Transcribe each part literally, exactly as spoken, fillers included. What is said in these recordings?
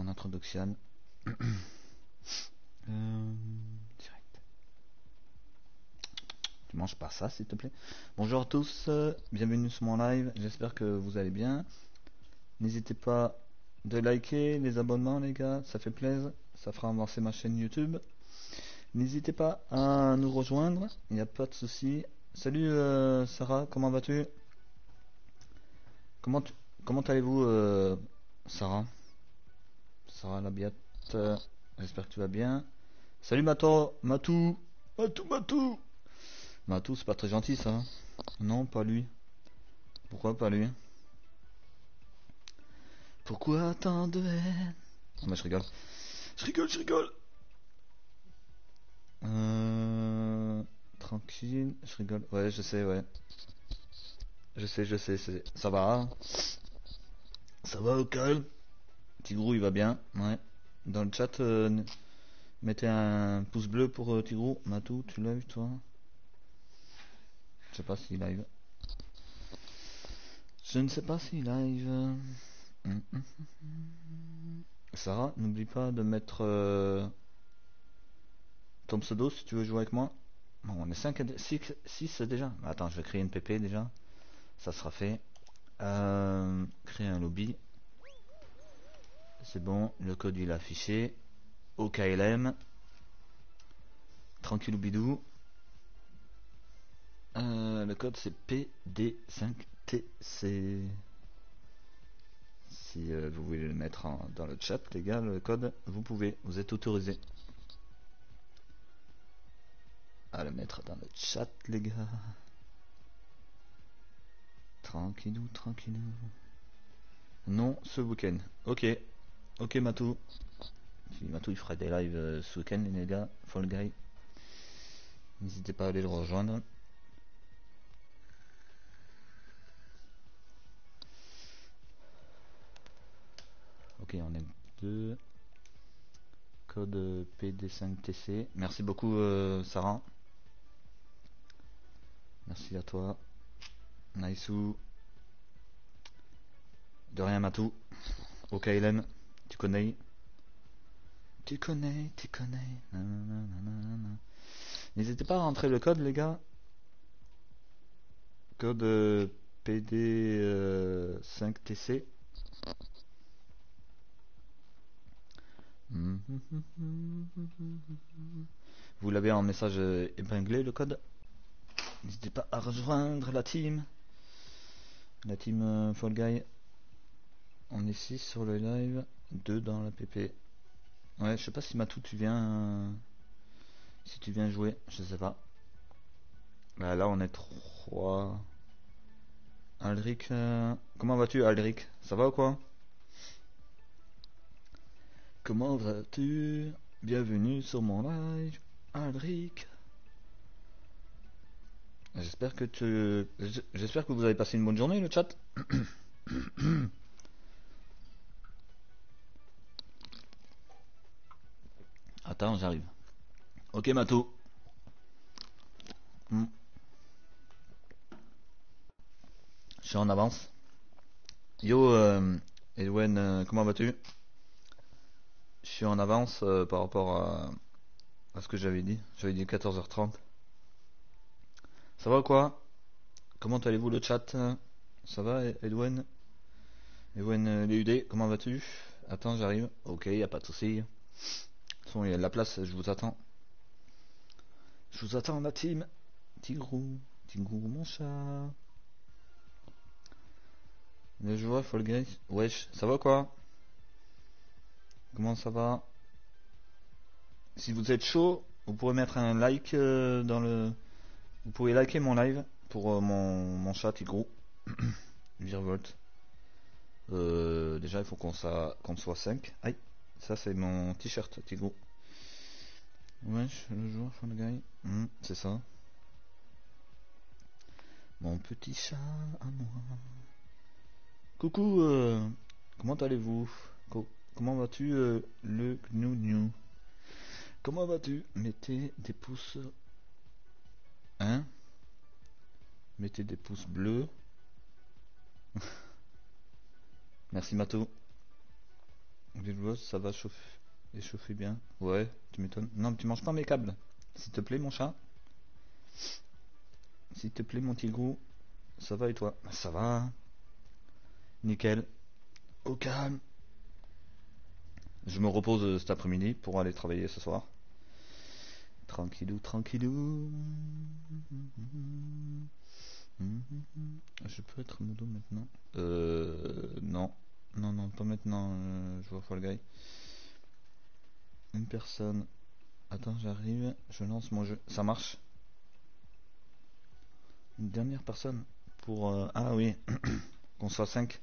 en introduction. euh, direct. Tu manges pas ça, s'il te plaît. Bonjour à tous, euh, bienvenue sur mon live. J'espère que vous allez bien. N'hésitez pas de liker les abonnements, les gars, ça fait plaisir. Ça fera avancer ma chaîne YouTube. N'hésitez pas à nous rejoindre, il n'y a pas de souci. Salut euh, Sarah, comment vas-tu? Comment, tu- comment allez-vous, euh, Sarah? Sarah Labiate, euh, j'espère que tu vas bien. Salut Mato, Matou, Matou, Matou. Matou, c'est pas très gentil ça, hein. Non, pas lui. Pourquoi pas lui? Pourquoi tant de haine? Ah bah je rigole. Je rigole, je rigole. Euh... Tranquille, je rigole. Ouais, je sais, ouais. Je sais, je sais, c'est... Ça va, hein. Ça va au calme. Tigrou, il va bien, ouais. Dans le chat, euh, mettez un pouce bleu pour euh, Tigrou. Matou, tu l'as vu toi? Je sais pas s'il live. Je ne sais pas s'il live. Hum, hum, hum. Sarah, n'oublie pas de mettre euh, ton pseudo si tu veux jouer avec moi. Bon, on est cinq, six déjà. Attends, je vais créer une P P déjà. Ça sera fait. Euh, créer un lobby. C'est bon, le code il est affiché. O K L M. Tranquille ou bidou. Euh, le code c'est P D cinq T C. Si euh, vous voulez le mettre en- dans le chat, les gars, le code, vous pouvez, vous êtes autorisé à le mettre dans le chat, les gars. Tranquillou, tranquillou. Non, ce week-end. Ok, ok Matou. Si Matou il fera des lives euh, ce week-end, les gars, Fall Guy. N'hésitez pas à aller le rejoindre. Ok, on est deux. Code P D cinq T C. Merci beaucoup, euh, Sarah. Merci à toi. Naïsou. De rien, Matou. O K L M. Tu connais. Tu connais, tu connais. Nanana. N'hésitez pas à rentrer le code, les gars. Code euh, P D euh, cinq T C. Vous l'avez en message euh, épinglé, le code. N'hésitez pas à rejoindre la team. La team euh, Fall Guy. On est six sur le live, deux dans la P P. Ouais, je sais pas si Matou tu viens... euh, si tu viens jouer, je sais pas. Bah là on est trois. Aldric, euh, comment vas-tu Aldric? Ça va ou quoi? Comment vas-tu? Bienvenue sur mon live, Aldric. J'espère que tu... J'espère que vous avez passé une bonne journée, le chat. Attends, j'arrive. Ok, Matou. Hmm. Je suis en avance. Yo, euh, Ewen, euh, comment vas-tu? Je suis en avance euh, par rapport à, à ce que j'avais dit. J'avais dit quatorze heures trente. Ça va ou quoi? Comment allez-vous le chat? Ça va, Edwen? Edwen euh, D U D, comment vas-tu? Attends, j'arrive. Ok, y a pas de souci. De toute façon, il y a de la place, je vous attends. Je vous attends, la team. Tigrou, Tigrou, mon chat. Mais je vois, Fall Guys. Wesh, ça va quoi? Comment ça va? Si vous êtes chaud, vous pourrez mettre un like euh, dans le... Vous pouvez liker mon live pour euh, mon, mon chat Tigrou. Virvolt. Euh, déjà, il faut qu'on ça- qu'on soit cinq. Aïe, ça c'est mon t-shirt Tigrou. Wesh, le joueur Fall Guy. Hmm, c'est ça. Mon petit chat à moi. Coucou, euh, comment allez-vous? Co- Comment vas-tu, euh, le gnou. Comment vas-tu? Mettez des pouces. Hein? Mettez des pouces bleus. Merci Mato. Villeboss, ça va chauffer. Échauffer bien. Ouais, tu m'étonnes. Non, mais tu manges pas mes câbles. S'il te plaît, mon chat. S'il te plaît, mon petit gros. Ça va et toi? Ça va. Nickel. Au calme. Je me repose euh, cet après-midi pour aller travailler ce soir. Tranquillou, tranquillou. Je peux être modo maintenant? Euh. Non. Non, non, pas maintenant. Euh, je vois Fall Guy. Une personne. Attends, j'arrive. Je lance mon jeu. Ça marche? Une dernière personne. Pour. Euh, ah oui. Qu'on soit cinq.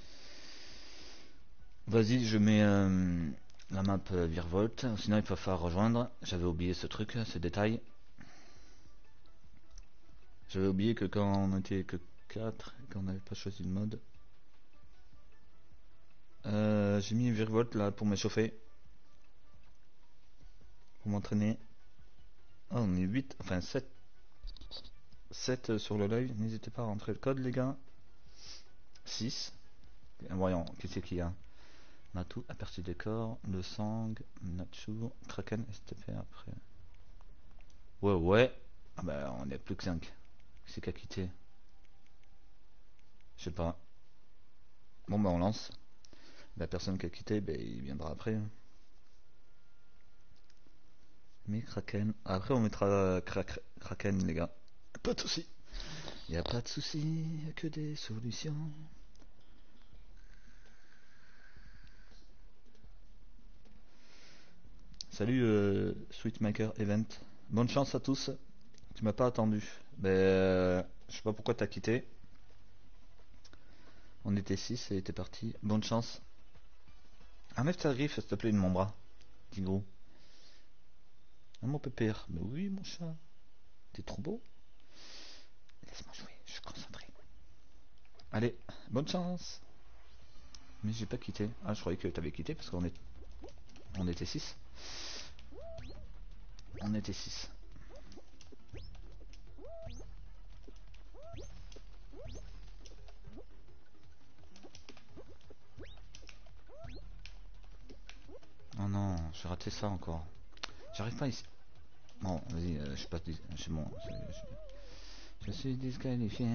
Vas-y, je mets euh, la map euh, Virvolt. Sinon, il va falloir rejoindre. J'avais oublié ce truc, ce détail. J'avais oublié que quand on était que quatre, et qu'on n'avait pas choisi le mode. Euh, j'ai mis Virvolt là pour m'échauffer. Pour m'entraîner. Oh, on est huit, enfin sept. sept sur le live. N'hésitez pas à rentrer le code, les gars. six. Voyons, qu'est-ce qu'il y a? Matou, aperçu décor, le sang, Nacho, Kraken, S T P après. Ouais, ouais. Ah bah, on est plus que cinq. C'est qu'à quitter. Je sais pas. Bon bah on lance. La personne qui a quitté, bah, il viendra après. Hein. Mais Kraken. Après on mettra euh, Kra Kraken les gars. Pas de soucis. Y a pas de soucis, que des solutions. Salut euh, Sweetmaker Event. Bonne chance à tous. Tu m'as pas attendu. Ben euh, je sais pas pourquoi t'as quitté. On était six et t'es parti. Bonne chance. Enlève ta griffe s'il te plaît de mon bras. Petit gros. Ah, mon pépère. Mais oui mon chat. T'es trop beau. Laisse-moi jouer, je suis concentré. Allez, bonne chance. Mais j'ai pas quitté. Ah, je croyais que t'avais quitté parce qu'on est... on était six. On était six. Oh non, j'ai raté ça encore. J'arrive pas ici. Bon, vas-y, euh, je passe. C'est bon. Je... je suis disqualifié.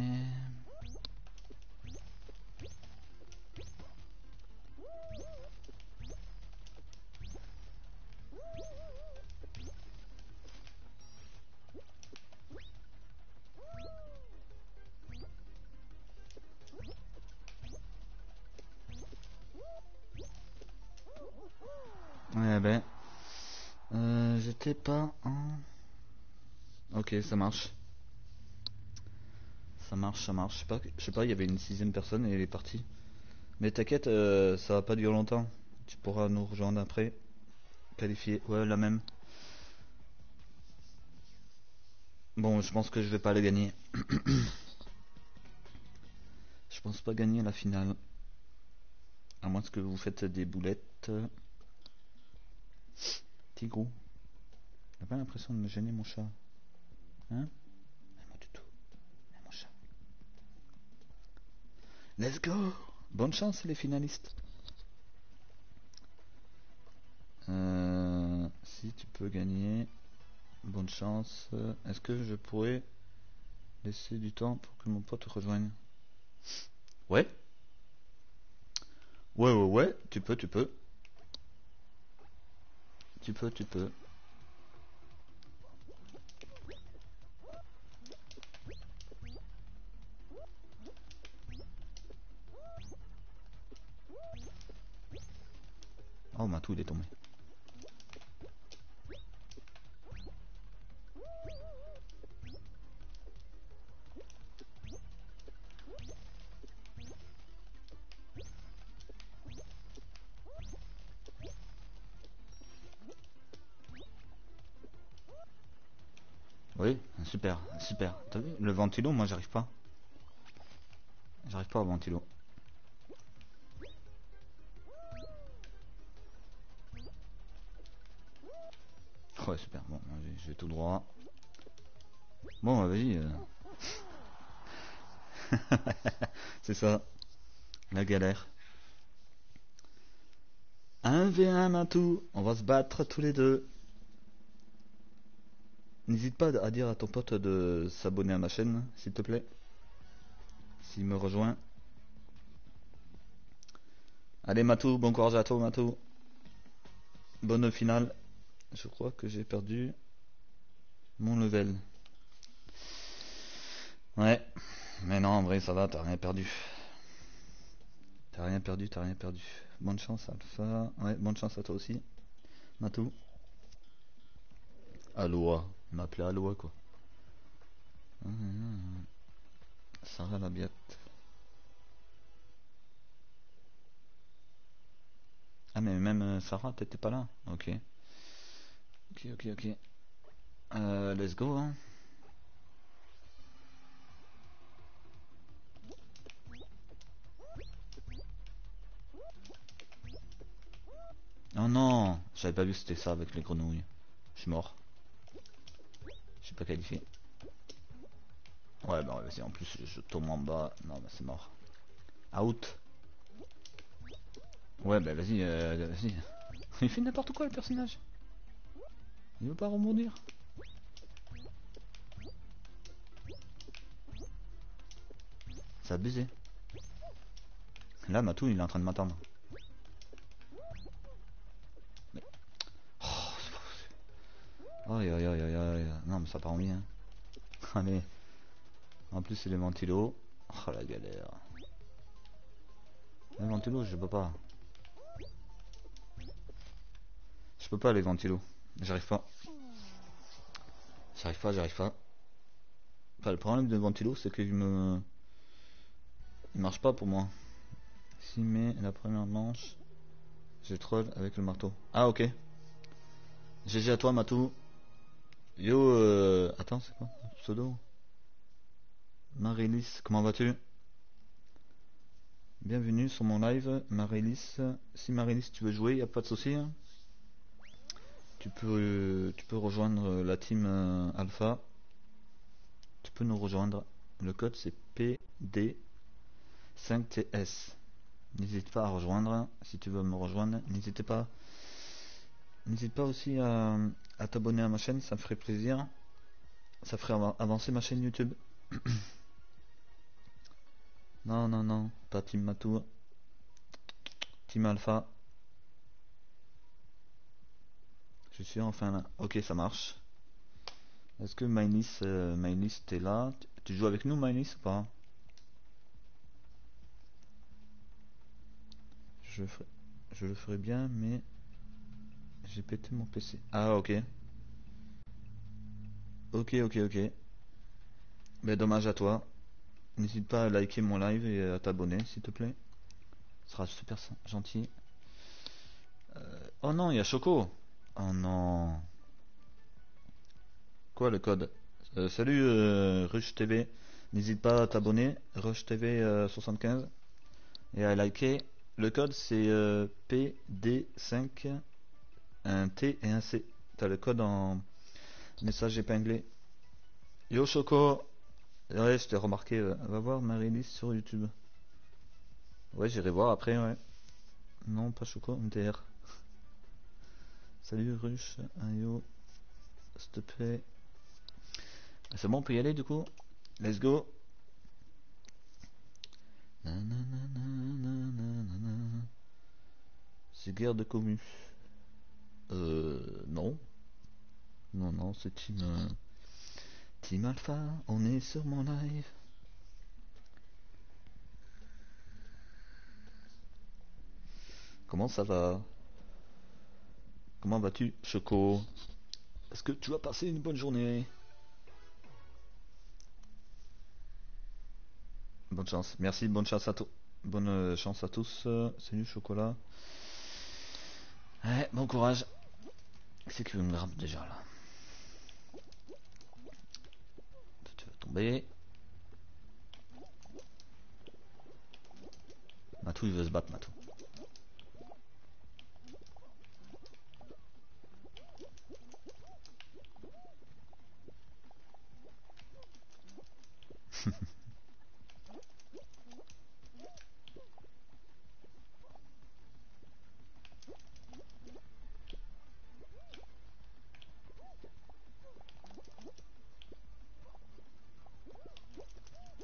Ouais, ben. Euh, J'étais pas en. Ok, ça marche. Ça marche, ça marche. Je sais pas, je sais pas, il y avait une sixième personne et elle est partie. Mais t'inquiète, euh, ça va pas durer longtemps. Tu pourras nous rejoindre après. Qualifié, ouais, la même. Bon, je pense que je vais pas la gagner. Je pense pas gagner la finale. À moins que vous faites des boulettes. Tigrou. T'as pas l'impression de me gêner, mon chat? Hein? Pas du tout. Mais mon chat. Let's go! Bonne chance, les finalistes. Euh, si tu peux gagner, bonne chance. Est-ce que je pourrais laisser du temps pour que mon pote rejoigne? Ouais? Ouais, ouais, ouais. Tu peux, tu peux. Tu peux, tu peux. Oh, Matou, il est tombé. Oui, super, super. T'as vu? Le ventilo, moi, j'arrive pas. J'arrive pas au ventilo. Ouais, super. Bon, je vais tout droit. Bon, bah, vas-y. euh. C'est ça. La galère. un v un Matou, on va se battre tous les deux. N'hésite pas à dire à ton pote de s'abonner à ma chaîne, s'il te plaît. S'il me rejoint. Allez Matou, bon courage à toi Matou. Bonne finale. Je crois que j'ai perdu mon level. Ouais. Mais non, en vrai ça va, t'as rien perdu. T'as rien perdu, t'as rien perdu. Bonne chance Alpha. Ouais, bonne chance à toi aussi. Matou. Aloha. Il m'a appelé Aloha quoi. Sarah Labiate. Ah mais même euh, Sarah, t'étais pas là. Ok. Ok, ok, ok. Euh, let's go hein. Oh non, j'avais pas vu que c'était ça avec les grenouilles. Je suis mort. Je suis pas qualifié. Ouais bah vas-y, en plus je tombe en bas. Non bah c'est mort. Out. Ouais bah vas-y, euh, vas-y. Il fait n'importe quoi le personnage. Il veut pas rebondir. C'est abusé. Là Matou il est en train de m'attendre. Mais... Oh, c'est pas possible. Aïe aïe aïe aïe aïe. Non mais ça part en bien. Hein. Allez. En plus c'est les ventilos. Oh la galère. Les ventilos je peux pas. Je peux pas les ventilos. J'arrive pas. J'arrive pas, j'arrive pas. Enfin, le problème des ventilos c'est qu'il me... Il marche pas pour moi. Si mais la première manche, je troll avec le marteau. Ah ok. G G à toi Matou. Yo euh... Attends c'est quoi pseudo? Marilys, comment vas-tu? Bienvenue sur mon live Marilys. Si Marilys tu veux jouer, y a pas de souci. Hein. Tu peux euh, tu peux rejoindre la team euh, Alpha. Tu peux nous rejoindre. Le code c'est P D cinq T S. N'hésite pas à rejoindre. Si tu veux me rejoindre, n'hésitez pas. N'hésite pas aussi à, à t'abonner à ma chaîne, ça me ferait plaisir. Ça ferait av avancer ma chaîne YouTube. Non, non, non, pas Team Matou. Team Alpha. Je suis enfin là. Ok, ça marche. Est-ce que Mynis, euh, Mynis, t'es là? Tu joues avec nous, Mynis, ou pas? je, ferai, je le ferai bien, mais j'ai pété mon P C. Ah, ok. Ok, ok, ok. Mais dommage à toi. N'hésite pas à liker mon live et à t'abonner, s'il te plaît. Ce sera super gentil. Euh, oh non, il y a Choco. Oh non. Quoi le code? Euh, Salut euh, Rush T V. N'hésite pas à t'abonner. Rush T V euh, soixante-quinze. Et à liker. Le code c'est euh, P D cinq. Un T et un C. T'as le code en message épinglé. Yo Choco. Ouais, je t'ai remarqué. Euh, va voir Marilys sur YouTube. Ouais, j'irai voir après, ouais. Non, pas Choco, M T R. Salut Rush. Yo. S'il te plaît. C'est bon, on peut y aller du coup. Let's go. C'est guerre de commu. Euh, non. Non, non, c'est Team... Euh, Team Alpha, on est sur mon live. Comment ça va? Comment vas-tu, Choco? Est-ce que tu as passé une bonne journée? Bonne chance. Merci, bonne chance à tous. Bonne euh, chance à tous. Euh, salut, Chocolat. Ouais, bon courage. C'est qui veut me grimpe déjà, là? Tu vas tomber. Matou, il veut se battre, Matou.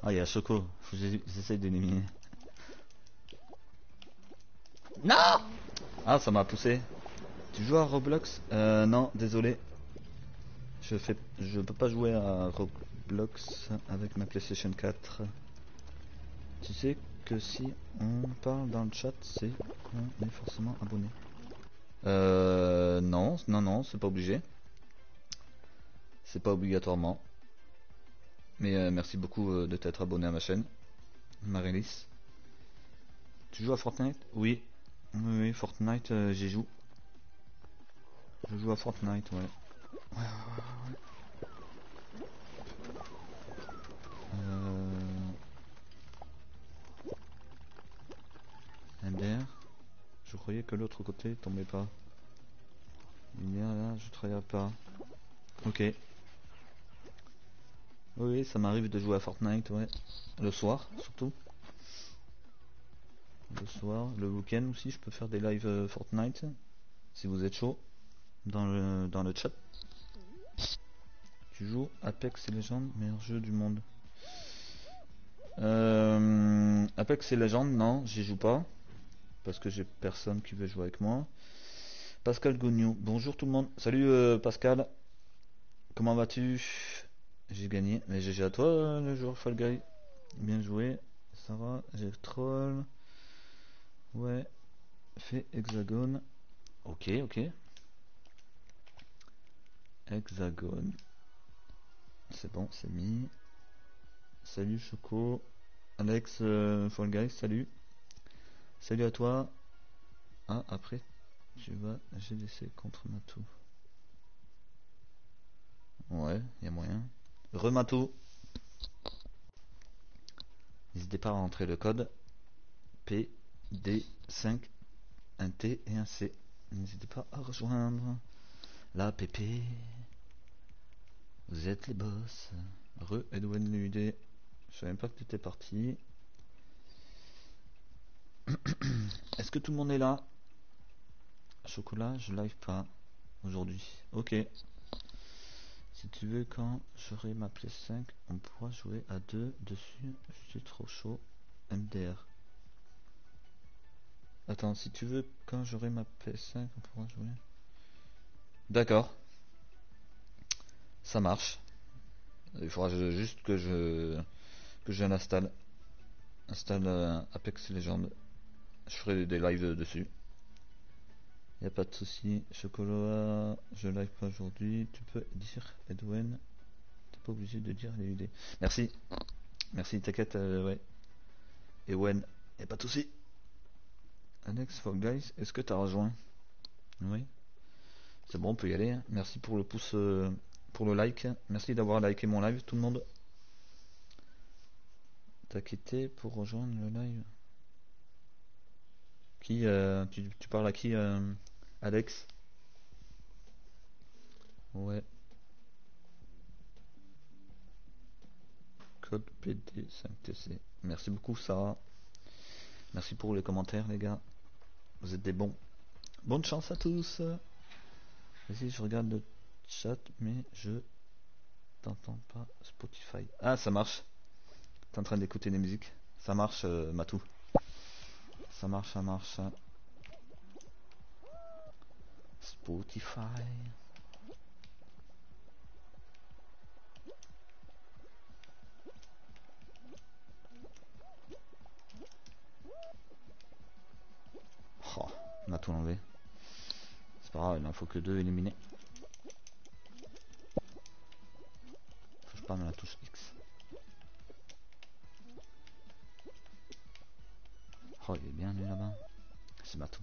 Ah, il y a Choco, faut que j'essa- j'essaye d'éliminer. Non. Ah, ça m'a poussé. Tu joues à Roblox? Euh, non, désolé. Je fais, je peux pas jouer à Roblox avec ma PlayStation quatre. Tu sais que si on parle dans le chat, c'est qu'on est forcément abonné. Euh, non, non, non, c'est pas obligé. C'est pas obligatoirement. Mais euh, merci beaucoup euh, de t'être abonné à ma chaîne, Marélis. Tu joues à Fortnite? Oui. Oui, oui, Fortnite, euh, j'y joue. Je joue à Fortnite, ouais. Ouais, ouais, ouais, ouais. Euh... M D R. Je croyais que l'autre côté tombait pas. Il y a là, je travaille pas. Ok. Oui, oui, ça m'arrive de jouer à Fortnite, ouais. Le soir, surtout. Le soir, le week-end aussi, je peux faire des lives euh, Fortnite. Si vous êtes chaud. Dans le, dans le chat. Tu joues Apex Legends, meilleur jeu du monde. Euh, Apex Legends, non, j'y joue pas. Parce que j'ai personne qui veut jouer avec moi. Pascal Gognou, bonjour tout le monde. Salut euh, Pascal. Comment vas-tu? J'ai gagné. Mais G G à toi, euh, le joueur Fall Guy. Bien joué. Ça va, j'ai troll. Ouais. Fait hexagone. Ok, ok. Hexagone. C'est bon, c'est mis. Salut Choco. Alex euh, Fall Guy, salut. Salut à toi. Ah, après, tu vas G D C contre Matou. Ouais, y a moyen. Rematou. N'hésitez pas à rentrer le code P D cinq, un T et un C. N'hésitez pas à rejoindre la P P. Vous êtes les boss. Re Edwin L U D. Je savais même pas que tu étais parti. Est-ce que tout le monde est là? Chocolat, je live pas aujourd'hui. Ok. Si tu veux, quand j'aurai ma P S cinq, on pourra jouer à deux dessus. Je suis trop chaud. M D R. Attends, si tu veux, quand j'aurai ma P S cinq, on pourra jouer. D'accord. Ça marche. Il faudra juste que je que je l'installe. Installe euh, Apex Legends. Je ferai des lives dessus. Y a pas de souci. Chocolat, je live pas aujourd'hui. Tu peux dire Edwin. T'es pas obligé de dire les U D. Merci. Merci, t'inquiète, euh, ouais. Edwin, y a pas de souci. Alex for guys, est-ce que t'as rejoint? Oui. C'est bon, on peut y aller. Merci pour le pouce, euh, pour le like. Merci d'avoir liké mon live, tout le monde. T'as quitté pour rejoindre le live. Qui, euh, tu, tu parles à qui, euh, Alex? Ouais. Code P D cinq T C. Merci beaucoup, Sarah. Merci pour les commentaires, les gars. Vous êtes des bons. Bonne chance à tous. Vas-y, je regarde le chat, mais je t'entends pas. Spotify. Ah, ça marche. T'es en train d'écouter des musiques. Ça marche, euh, Matou. Ça marche, ça marche. Spotify. Oh, on a tout enlevé. C'est pas grave, il en faut que deux éliminés. Faut que je parle de la touche X. Oh, il est bien lui là-bas. C'est Matou.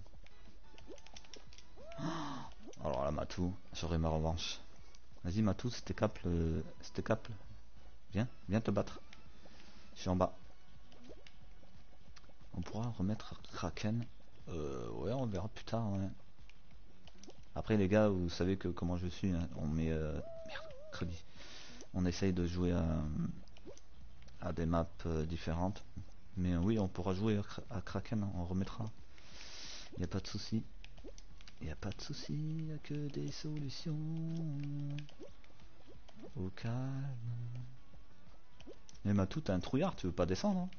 Alors là, Matou, j'aurai ma revanche. Vas-y, Matou, c'était cap, le... c'était cap. Viens, viens te battre. Je suis en bas. On pourra remettre Kraken. Euh, ouais, on verra plus tard. Ouais. Après, les gars, vous savez que comment je suis. Hein, on met. Euh... Merde, crédit. On essaye de jouer à, à des maps euh, différentes. Mais euh, oui, on pourra jouer à, à Kraken. Hein, on remettra. Il n'y a pas de souci. Il n'y a pas de souci. Il n'y a que des solutions. Au calme. Mais Matou, t'es un trouillard, tu veux pas descendre hein?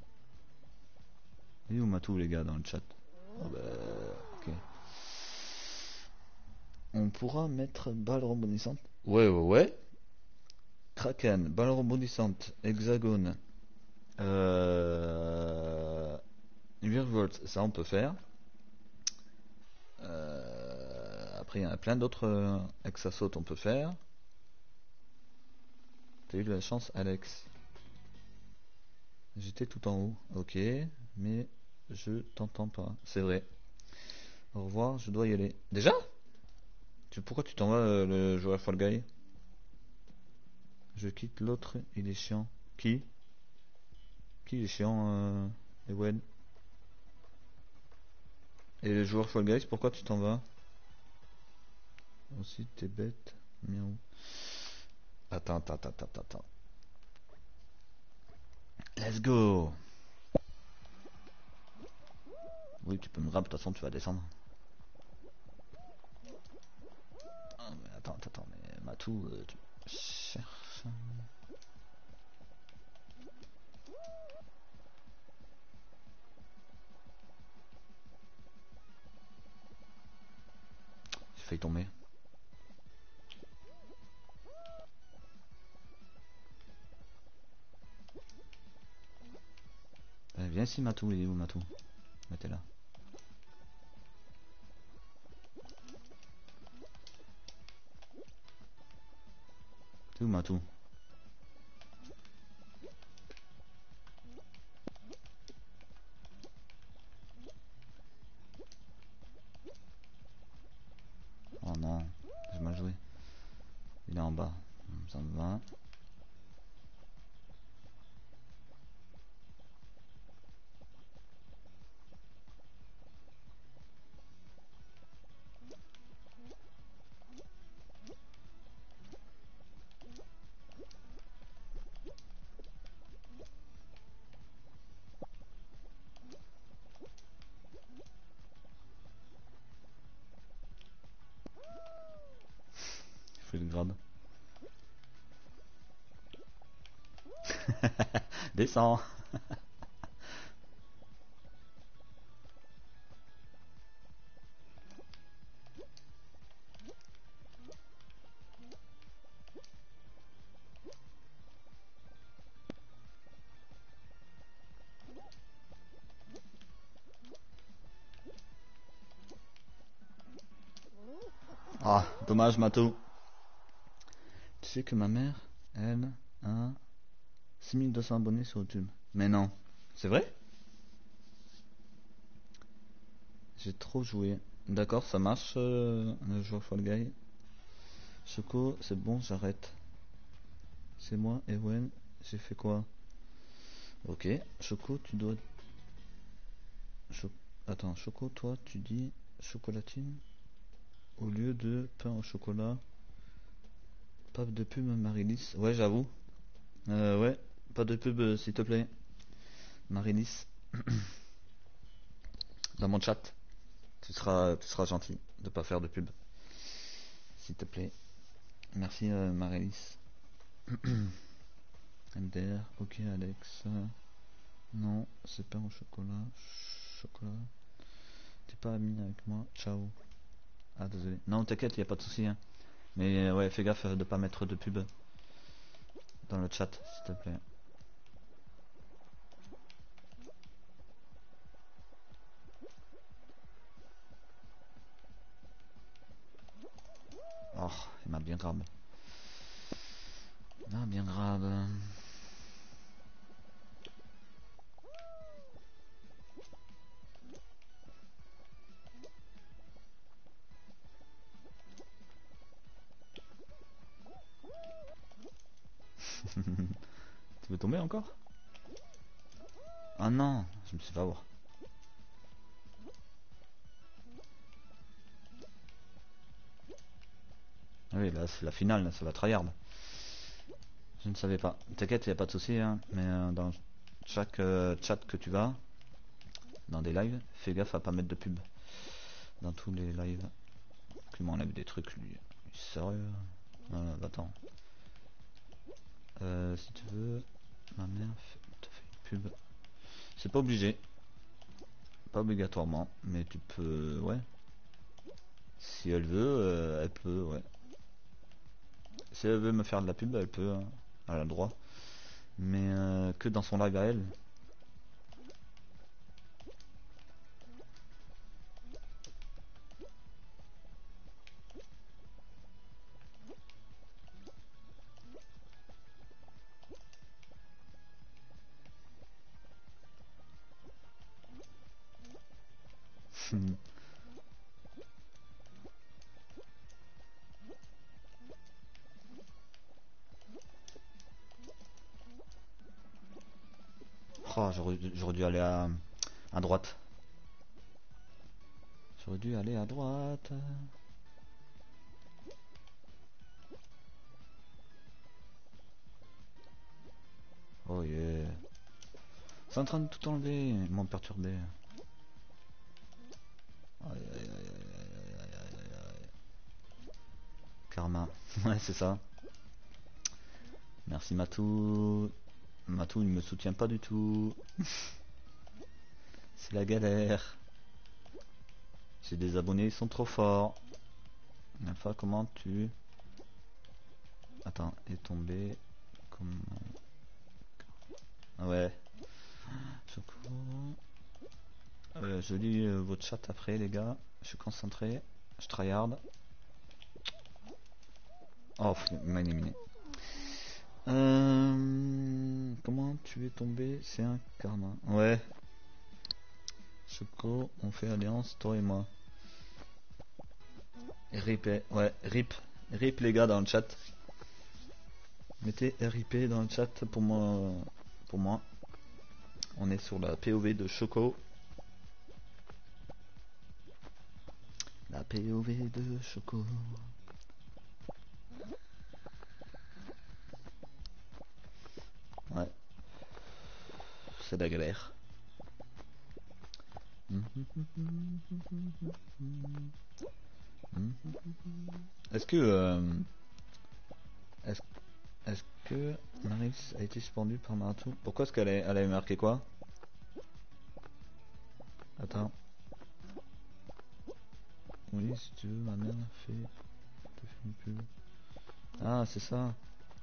Il est où Matou les gars dans le chat? Ah bah, ok. On pourra mettre balle rebondissante. Ouais ouais ouais. Kraken, balle rebondissante, hexagone, euh... Virvolt, ça on peut faire. Euh... Après il y en a plein d'autres euh, hexasautes on peut faire. T'as eu de la chance Alex. J'étais tout en haut, ok, mais je t'entends pas, c'est vrai. Au revoir, je dois y aller. Déjà? tu, Pourquoi tu t'en vas euh, le joueur Fall Guy? Je quitte l'autre, il est chiant. Qui? Qui est chiant euh... Ewen? Et le joueur Fall Guys, pourquoi tu t'en vas? Aussi t'es bête, miaou. Attends, attends, attends, attends, attends. Let's go. Oui, tu peux me grab, de toute façon tu vas descendre. Ah, mais attends, attends, mais Matou, euh, tu cherches. J'ai failli tomber. Eh, viens ici Matou, il est où Matou? Mettez là. T'es où Matou? Oh non, j'ai mal joué. Il est en bas, ça me va. Je fais le grab. Descends. Ah, dommage Matou. Tu sais que ma mère, elle, a six mille deux cents abonnés sur YouTube. Mais non. C'est vrai? J'ai trop joué. D'accord, ça marche, euh, le joueur Fall Guy. Choco, c'est bon, j'arrête. C'est moi, Ewen. J'ai fait quoi? Ok. Choco, tu dois... Cho... Attends, Choco, toi, tu dis chocolatine au lieu de pain au chocolat. Pas de pub, Marilis. Ouais, j'avoue. Euh, ouais, pas de pub, euh, s'il te plaît. Marilis. Dans mon chat. Tu seras, tu seras gentil de pas faire de pub. S'il te plaît. Merci, euh, Marilis. M D R, ok, Alex. Non, c'est pain au chocolat. Chocolat. T'es pas ami avec moi. Ciao. Ah, désolé. Non, t'inquiète, y a pas de souci. Hein. Mais euh, ouais, fais gaffe de pas mettre de pub dans le chat, s'il te plaît. Oh, il m'a bien grave. Il m'a bien grave. Tu veux tomber encore? Ah non, je me suis fait avoir. Ah oui, là c'est la finale, là, c'est la tryhard. Je ne savais pas. T'inquiète, y a pas de souci, hein, mais euh, dans chaque euh, chat que tu vas, dans des lives, fais gaffe à pas mettre de pub. Dans tous les lives. Il m'enlève des trucs, lui. Sérieux? Euh, attends. Euh, si tu veux. Ma mère fait, te fait une pub. C'est pas obligé. Pas obligatoirement. Mais tu peux... Ouais. Si elle veut, euh, elle peut, ouais. Si elle veut me faire de la pub, elle peut. Hein. Elle a le droit. Mais euh, que dans son live à elle. Oh, j'aurais j'aurais dû aller à, à droite. J'aurais dû aller à droite. Oh yeah. C'est en train de tout enlever. Ils m'ont perturbé. Aïe, aïe, aïe, aïe, aïe, aïe, aïe, aïe. Karma. Ouais, c'est ça. Merci Matou. Matou, il me soutient pas du tout. C'est la galère. J'ai des abonnés, ils sont trop forts. Alpha, comment tu... Attends, est tombé... Comment... Ah ouais. Euh, je lis euh, votre chat après, les gars. Je suis concentré. Je tryhard. Oh, il m'a éliminé. Euh... Comment tu es tombé? C'est un karma. Ouais. Choco, on fait alliance, toi et moi. R I P, ouais, RIP. RIP les gars dans le chat. Mettez R I P dans le chat pour moi. Pour moi. On est sur la P O V de Choco. La P O V de Choco. Ouais. C'est la galère. Est-ce que... Euh, est-ce est que Maris a été suspendu par Marathon? Pourquoi est-ce qu'elle a, elle avait marqué quoi? Attends. Oui, si tu veux, ma mère fait... te fait une pub. Ah, c'est ça.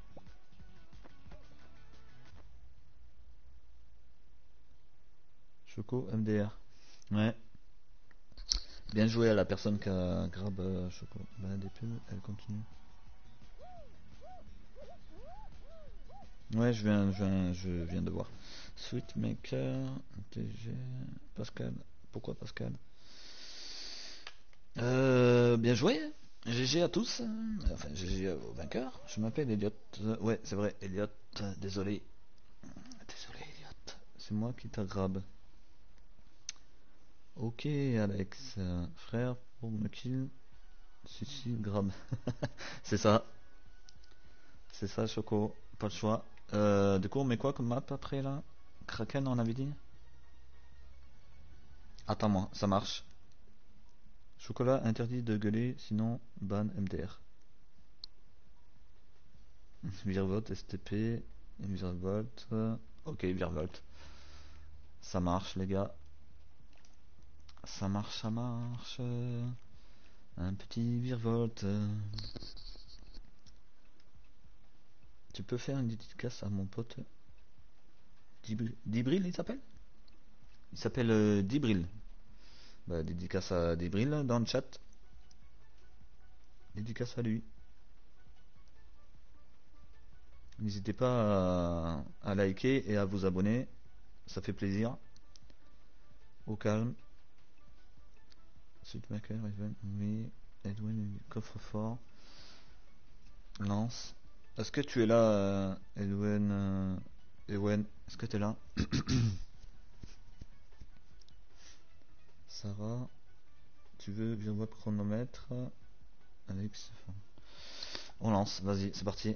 Choco M D R. Ouais. Bien joué à la personne qui a grab euh, Choco. Bah, des pubs, elle continue. Ouais, je viens, je viens, je viens de voir. Sweetmaker, T G, Pascal. Pourquoi Pascal? Euh, bien joué. G G à tous. Enfin, G G aux vainqueurs. Je m'appelle Elliot. Euh, ouais, c'est vrai, Elliot. Désolé. Désolé, Elliot. C'est moi qui t'a grab. Ok, Alex. Euh, frère, pour me kill. Si, si, grab. C'est ça. C'est ça, Choco. Pas le choix. Euh, du coup, on met quoi comme map après là? Kraken, on avait dit? Attends-moi, ça marche. Chocolat interdit de gueuler, sinon ban M D R. Virvolt, S T P, Virvolt. Ok, Virvolt. Ça marche, les gars. Ça marche, ça marche. Un petit Virvolt. Tu peux faire une dédicace à mon pote Dibril, Dibril il s'appelle? Il s'appelle euh, Dibril. Bah, dédicace à Dibril dans le chat. Dédicace à lui. N'hésitez pas à, à liker et à vous abonner. Ça fait plaisir. Au calme. Sweetmaker, Edwin, oui. Edwin, coffre-fort. Lance. Est-ce que tu es là, euh, Edwin euh, Edwin, est-ce que tu es là? Sarah, tu veux bien voir chronomètre? Alex, on lance, vas-y, c'est parti.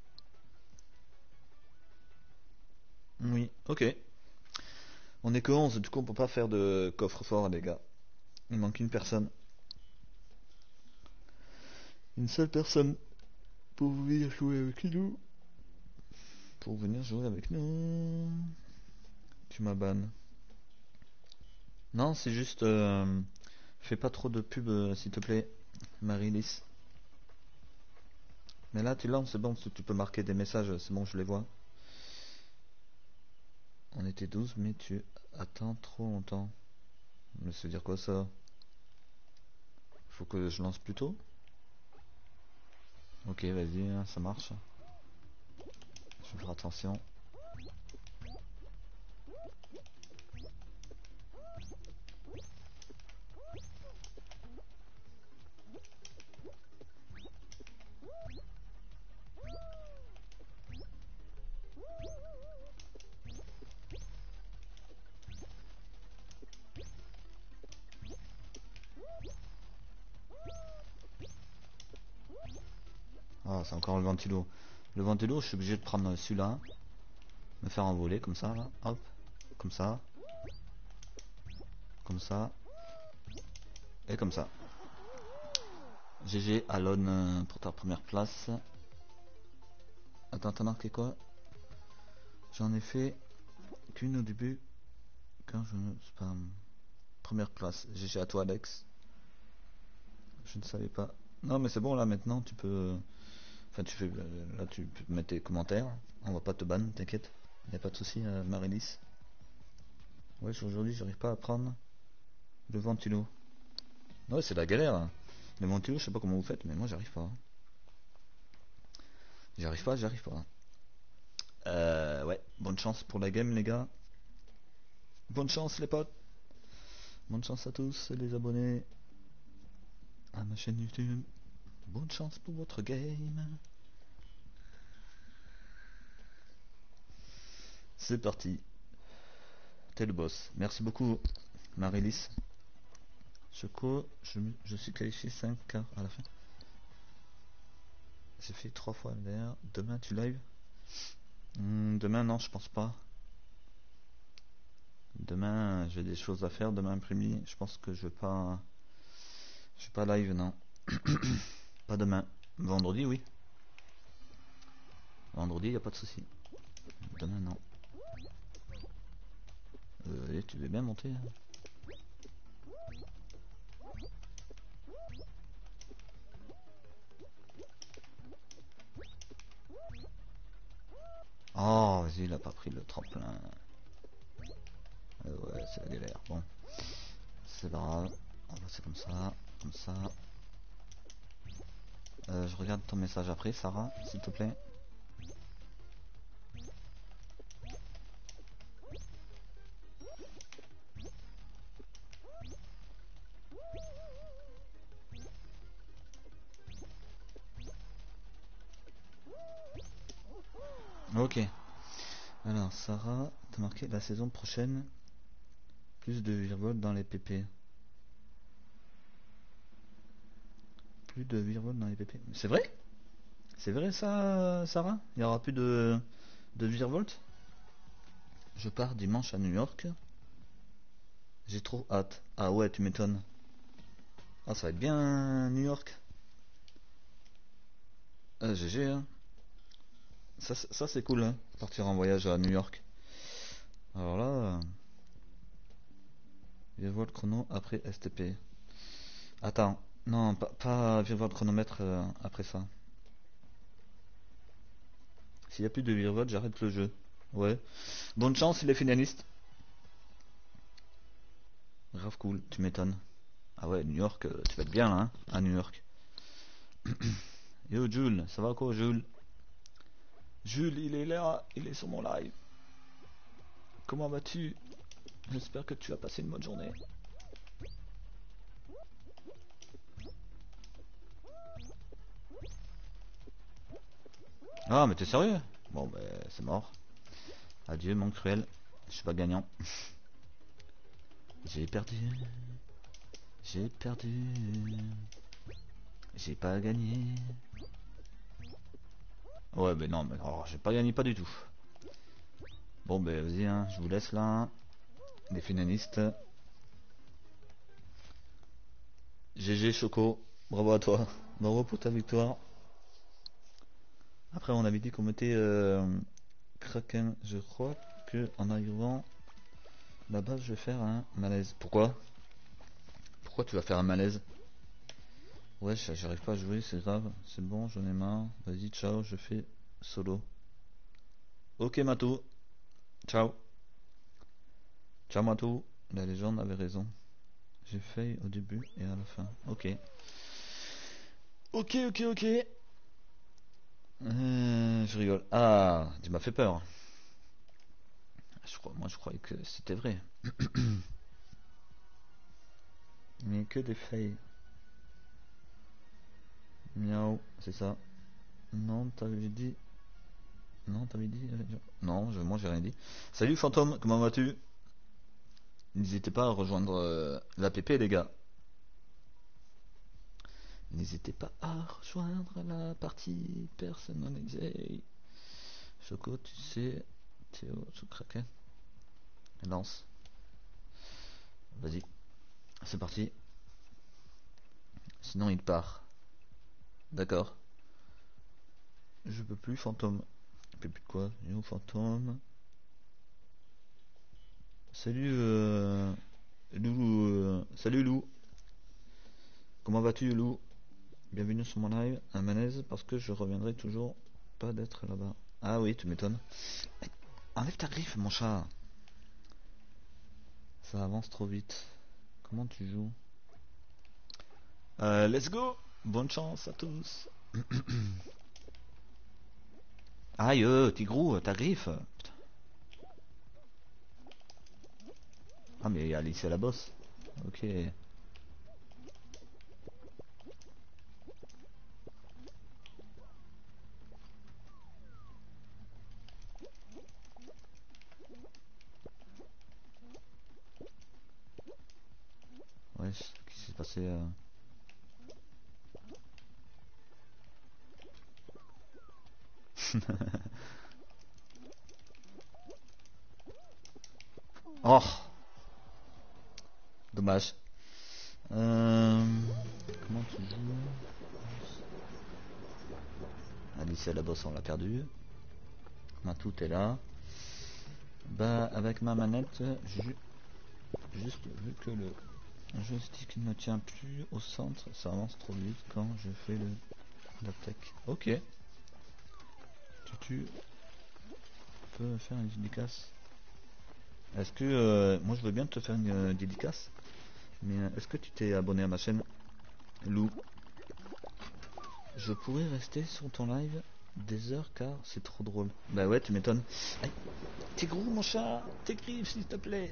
Oui, ok. On est que onze, du coup on peut pas faire de coffre-fort, les gars. Il manque une personne. Une seule personne pour venir jouer avec nous. pour venir jouer avec nous. Tu m'abannes. Non, c'est juste... Euh, fais pas trop de pub, euh, s'il te plaît, Marie-Lys. Mais là, tu lances, c'est bon, tu peux marquer des messages, c'est bon, je les vois. On était douze, mais tu attends trop longtemps. Mais ça veut dire quoi, ça? Faut que je lance plus tôt? Ok, vas-y, hein, ça marche. Je vais faire attention. Ah, c'est encore le ventilo. Le ventilo, je suis obligé de prendre celui-là. Me faire envoler comme ça, là. Hop. Comme ça. Comme ça. Et comme ça. G G, Alon, euh, pour ta première place. Attends, t'as marqué quoi? J'en ai fait qu'une au début. Quand je ne spam. Première place. G G à toi, Alex. Je ne savais pas. Non, mais c'est bon, là, maintenant, tu peux... Enfin, tu fais... Là, tu peux mettre tes commentaires. On va pas te ban, t'inquiète. Y a pas de souci, euh, Marie-Lys. Ouais, aujourd'hui, j'arrive pas à prendre le ventilo. Ouais, c'est la galère, hein. Le ventilo, je sais pas comment vous faites, mais moi, j'arrive pas. J'arrive pas, j'arrive pas. Euh, ouais, bonne chance pour la game, les gars. Bonne chance, les potes. Bonne chance à tous, les abonnés à ma chaîne YouTube. Bonne chance pour votre game. C'est parti. T'es le boss. Merci beaucoup, Marie-Lys. Choco, je, je suis qualifié cinq quarts à la fin. J'ai fait trois fois d'ailleurs. Demain, tu live? hmm, Demain, non, je pense pas. Demain, j'ai des choses à faire. Demain après-midi, je pense que je vais pas... Je suis pas live, non. Pas demain. Vendredi, oui. Vendredi, y a pas de souci. Demain, non. Euh, allez, tu veux bien monter, hein? Oh, vas-y, il a pas pris le tremplin. Euh, ouais, c'est la galère. Bon, c'est pas grave. On va passer comme ça, comme ça. Euh, je regarde ton message après, Sarah, s'il te plaît. Ok. Alors, Sarah, t'as marqué la saison prochaine. Plus de virgule dans les P P. Plus de virgule dans les P P. C'est vrai? C'est vrai ça, Sarah? Il y aura plus de, de virevolt? Je pars dimanche à New York. J'ai trop hâte. Ah ouais, tu m'étonnes. Ah, ça va être bien, New York. Ah, G G, hein. Ça, c'est- ça c'est cool, hein. Partir en voyage à New York. Alors là, euh, virvolt chrono après S T P. Attends, non, pas, pas virvolt chronomètre euh, après ça. S'il y a plus de virvolt, j'arrête le jeu. Ouais. Bonne chance les finalistes. Grave cool, tu m'étonnes. Ah ouais, New York, euh, tu vas être bien là, hein, à New York. Yo Jules, ça va quoi Jules? Jules, il est là, il est sur mon live. Comment vas-tu? J'espère que tu as passé une bonne journée. Ah mais t'es sérieux? Bon bah c'est mort. Adieu mon cruel. Je suis pas gagnant. J'ai perdu. J'ai perdu. J'ai pas gagné. Ouais mais non mais oh, j'ai pas gagné pas du tout. Bon bah vas-y hein, je vous laisse là. Les finalistes. G G Choco, bravo à toi. Bravo pour ta victoire. Après on avait dit qu'on mettait euh, Kraken, je crois que en arrivant là-bas, je vais faire un malaise. Pourquoi? Pourquoi tu vas faire un malaise? Ouais, j'arrive pas à jouer, c'est grave. C'est bon, j'en ai marre. Vas-y, ciao, je fais solo. Ok, Matou. Ciao. Ciao, Matou. La légende avait raison. J'ai failli au début et à la fin. Ok. Ok, ok, ok. Euh, je rigole. Ah, tu m'as fait peur. Je crois, moi, je croyais que c'était vrai. Mais que des fails. Miaou, c'est ça. Non, t'avais dit. Non, t'avais dit. euh, Non, je, moi j'ai rien dit. Salut Fantôme, comment vas-tu? N'hésitez pas à rejoindre euh, l'app les gars. N'hésitez pas à rejoindre la partie personnalisée. Choco, tu sais. Théo, sous Kraken. Lance. Vas-y, c'est parti. Sinon il part. D'accord. Je peux plus, Fantôme. Je peux plus de quoi? Yo, Fantôme. Salut, euh... Lou. euh, Salut, Lou. Comment vas-tu, Lou? Bienvenue sur mon live. Un malaise parce que je reviendrai toujours pas d'être là-bas. Ah oui, tu m'étonnes. Hey, enlève ta griffe, mon chat. Ça avance trop vite. Comment tu joues? Euh, let's go. Bonne chance à tous. Aïe, euh, Tigrou, ta griffe. Putain. Ah mais Alice c'est la bosse. Ok. Ouais, qu'est-ce qui s'est passé euh... Oh, dommage. Euh... Comment tu joues? Alice la bosse, on l'a perdu. Matou est là. Bah avec ma manette, ju- juste vu que le joystick ne tient plus au centre, ça avance trop vite quand je fais le la tech. Ok. Tu, tu peux me faire une dédicace? Est-ce que euh, moi je veux bien te faire une euh, dédicace, mais euh, est-ce que tu t'es abonné à ma chaîne, Lou? Je pourrais rester sur ton live des heures car c'est trop drôle. Bah ouais, tu m'étonnes. Aïe, t'es gros mon chat, t'es griffes s'il te plaît.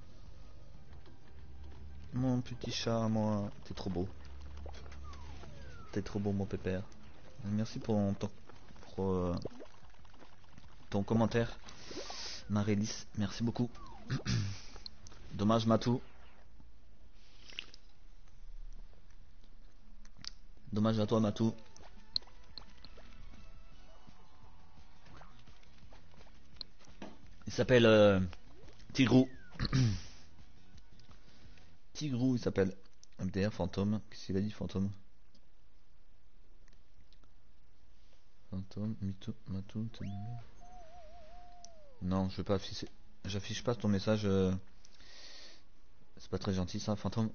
Mon petit chat, moi, t'es trop beau. T'es trop beau mon pépère. Merci pour ton, pour, euh, ton commentaire, Marélis. Merci beaucoup. Dommage Matou. Dommage à toi Matou. Il s'appelle euh, Tigrou. Tigrou il s'appelle. M D R Fantôme. Qu'est-ce qu'il a dit Fantôme? Fantôme, Mitou, Matou, t'es nul. Non, je veux pas afficher. J'affiche pas ton message. euh, C'est pas très gentil ça, Fantôme.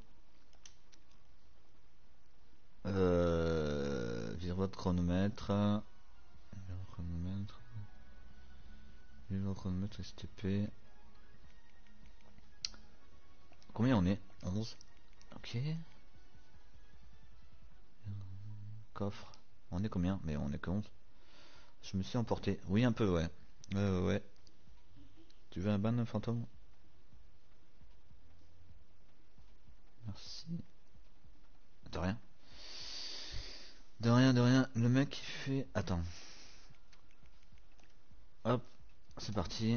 Euh... Vire votre chronomètre. Vire votre chronomètre. Vire votre chronomètre S T P. Combien on est? Onze. Ok. Coffre. On est combien? Mais on est que onze. Je me suis emporté. Oui, un peu, ouais. Ouais, ouais, ouais. Tu veux un ban, Fantôme? Merci. De rien. De rien, de rien. Le mec il fait... Attends. Hop. C'est parti.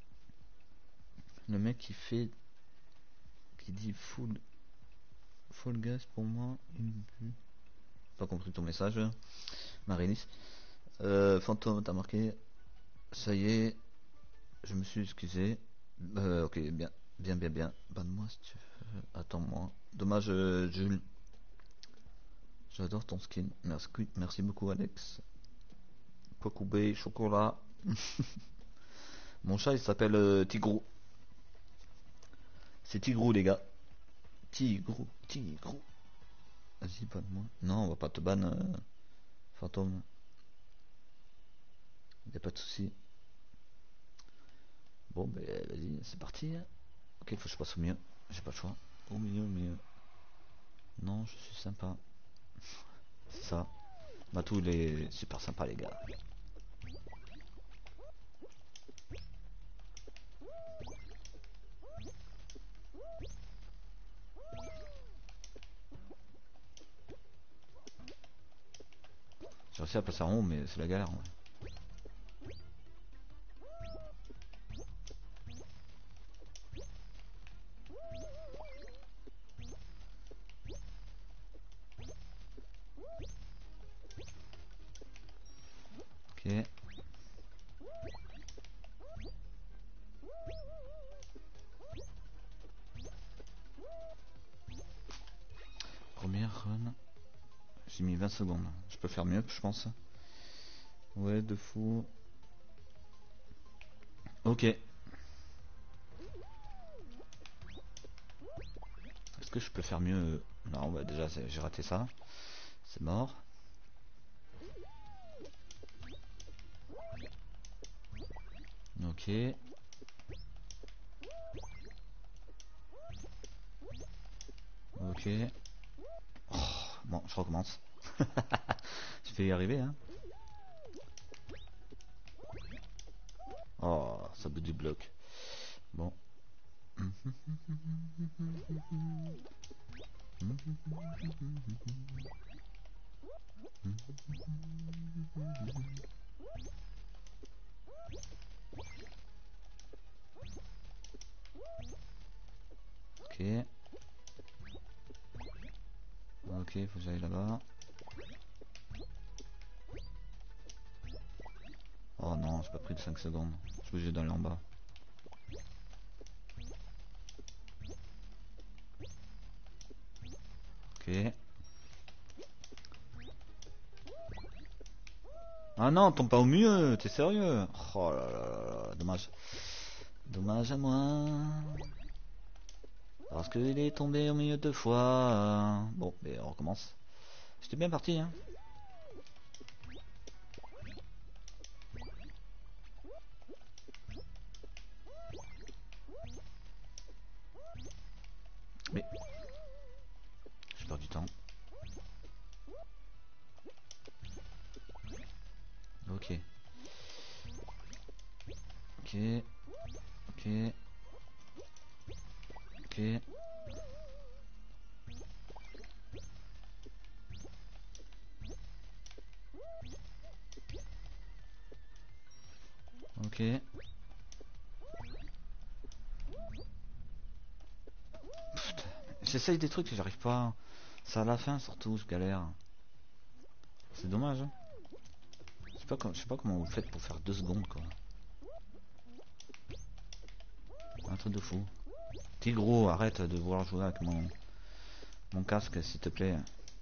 Le mec qui fait... Qui dit full... Full gas pour moi. Une vue. Pas compris ton message. Marinis. Euh, Fantôme, t'as marqué. Ça y est. Je me suis excusé. Euh, ok, bien. Bien, bien, bien. Banne-moi si tu veux. Attends-moi. Dommage, euh, Jules. J'adore ton skin. Merci, merci beaucoup, Alex. Pokubé, chocolat. Mon chat il s'appelle euh, Tigrou. C'est Tigrou les gars. Tigrou, Tigrou. Vas-y, banne-moi. Non, on va pas te ban, euh, fantôme. Y'a pas de souci. Bon, ben vas-y, c'est parti. Ok, faut que je passe au milieu. J'ai pas le choix. Au milieu, au milieu. Non, je suis sympa. C'est ça. Matou, il est super sympa, les gars. J'ai réussi à passer en haut, mais c'est la galère. Ouais. Ok. Première run. J'ai mis vingt secondes. Je peux faire mieux, je pense. Ouais, de fou. Ok. Est-ce que je peux faire mieux? Non, bah déjà j'ai raté ça. C'est mort. Ok. Ok. Oh, bon, je recommence. Je vais y arriver, hein. Oh, ça bout du bloc. Bon. Ok. Ok, faut que j'aille là-bas. Oh non, j'ai pas pris de cinq secondes. Je suis obligé d'aller en bas. Ok. Ah non, tombe pas au mieux, t'es sérieux? Oh là là là là, dommage. Dommage à moi. Parce qu'il est tombé au milieu deux fois. Bon, mais on recommence. J'étais bien parti, hein. Mais je perds du temps. Ok. Ok. Ok. Ok. Ok. J'essaye des trucs et j'arrive pas. C'est à la fin surtout, je galère. C'est dommage. Hein. Je sais pas, je sais pas comment vous faites pour faire deux secondes quoi. Un truc de fou. T'es gros, arrête de vouloir jouer avec mon, mon casque s'il te plaît.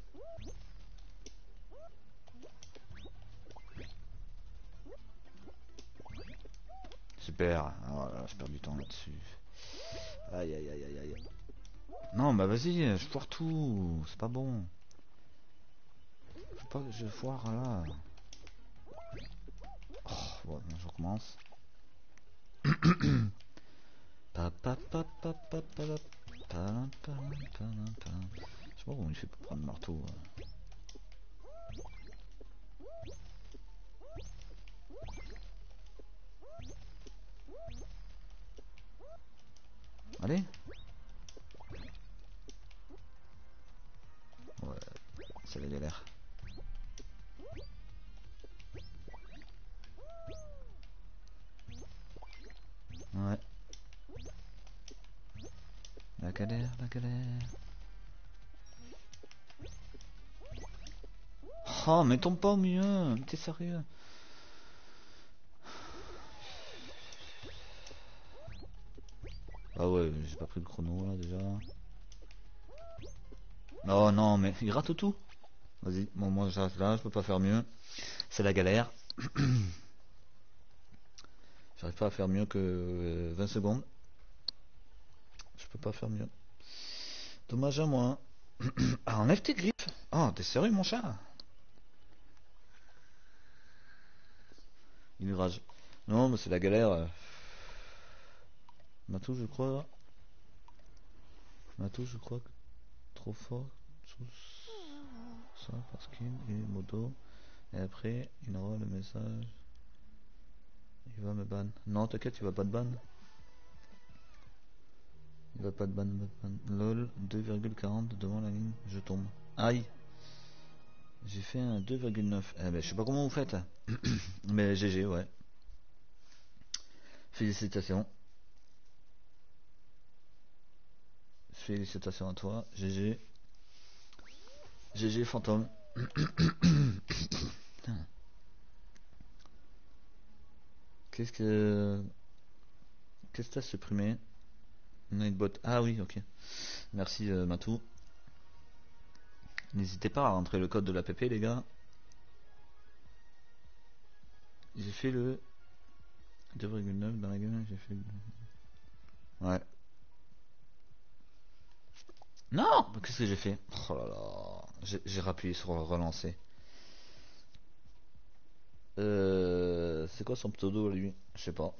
Super. Oh là là, je perds du temps là-dessus. Aïe aïe aïe aïe aïe. Non bah vas-y, je foire tout. C'est pas bon. Faut pas que je foire là. Oh, bon, je recommence. Pa, pa, pa, pa, pa, pa, la, pa, la, pa, la, pa, la, pa. Je sais pas comment il fait pour prendre le marteau. euh. Allez. Ouais, c'est la galère. Ouais. La galère, la galère. Oh, mais tombe pas au milieu. Mais t'es sérieux? Ah ouais, j'ai pas pris le chrono là déjà. Oh non, mais il rate tout. Vas-y, bon, moi je reste là, je peux pas faire mieux. C'est la galère. J'arrive pas à faire mieux que euh, vingt secondes. Je peux pas faire mieux. Dommage à moi. Ah, enlève tes griffes. Oh, t'es sérieux mon chat? Il rage. Non, mais c'est la galère. euh. Matou, je crois. Matou, je crois que trop fort. Tous ça parce qu'il est modo. Et après, il aura le message. Il va me ban. Non, t'inquiète, il va pas te ban. Il va pas te ban, ban. Lol, deux virgule quarante devant la ligne, je tombe. Aïe. J'ai fait un deux virgule neuf. Eh ben, je sais pas comment vous faites. Mais G G, ouais. Félicitations. Félicitations à toi. G G. G G fantôme. Qu'est-ce que... Qu'est-ce que t'as supprimé? Nightbot. Ah oui, ok. Merci euh, Matou. N'hésitez pas à rentrer le code de l'app les gars. J'ai fait le deux virgule neuf dans la gueule, j'ai fait le... Ouais. Non! Qu'est-ce que j'ai fait? Oh là là. J'ai rappuyé sur relancer. Euh... C'est quoi son pseudo lui? Je sais pas.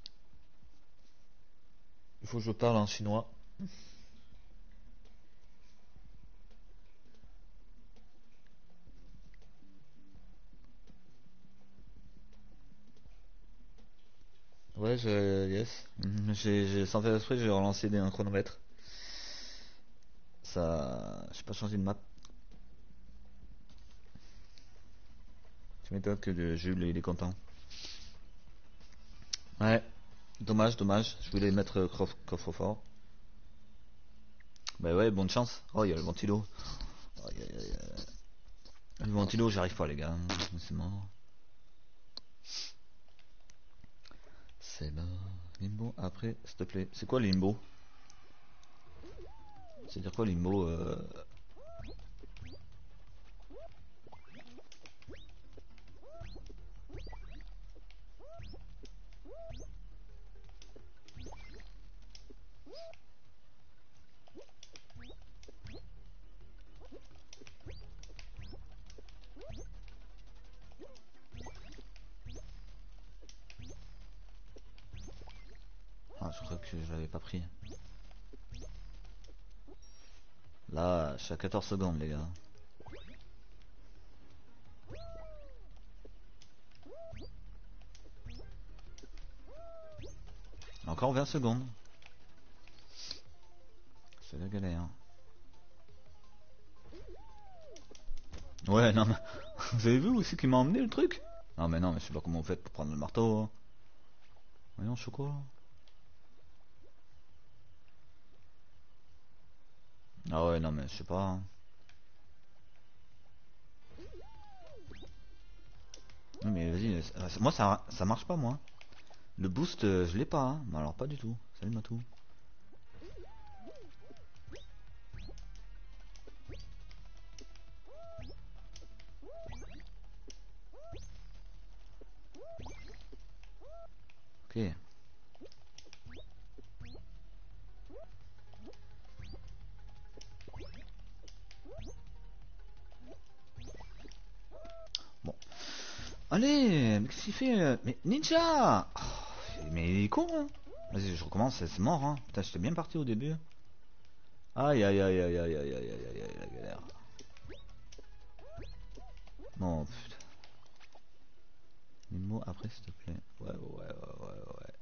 Il faut que je parle en chinois. Ouais, je... Yes. J'ai sans faire exprès, j'ai relancé des, un chronomètre. Ça... J'ai pas changé de map. Tu m'étonnes que le Jules il est content. Ouais. Dommage, dommage. Je voulais mettre coffre-fort. Bah ouais, bonne chance. Oh, il y a le ventilo. Oh, y a, y a, y a... Le ventilo, j'arrive pas les gars. C'est mort. C'est mort. Limbo, après, s'il te plaît. C'est quoi limbo? C'est dire quoi limbo euh... Ah, je crois que je l'avais pas pris. Là, je suis à quatorze secondes les gars. Encore vingt secondes. C'est la galère. Ouais, non mais... Vous avez vu où c'est qui m'a emmené le truc? Non mais non, mais je sais pas comment vous faites pour prendre le marteau. Hein. Voyons, choco. Ah ouais, non mais je sais pas. Hein. Non mais vas-y, euh, moi ça, ça marche pas moi. Le boost, euh, je l'ai pas. Hein. Mais alors pas du tout. Salut Matou. Ok. Bon. Allez, mais qu'est-ce qu'il fait euh, Mais Ninja oh, mais il est con hein. Vas-y, je recommence, c'est mort hein. Putain, j'étais bien parti au début. Aïe aïe aïe aïe aïe aïe aïe aïe aïe aïe la galère. Bon putain. Les mots après s'il te plaît. Ouais ouais ouais ouais ouais.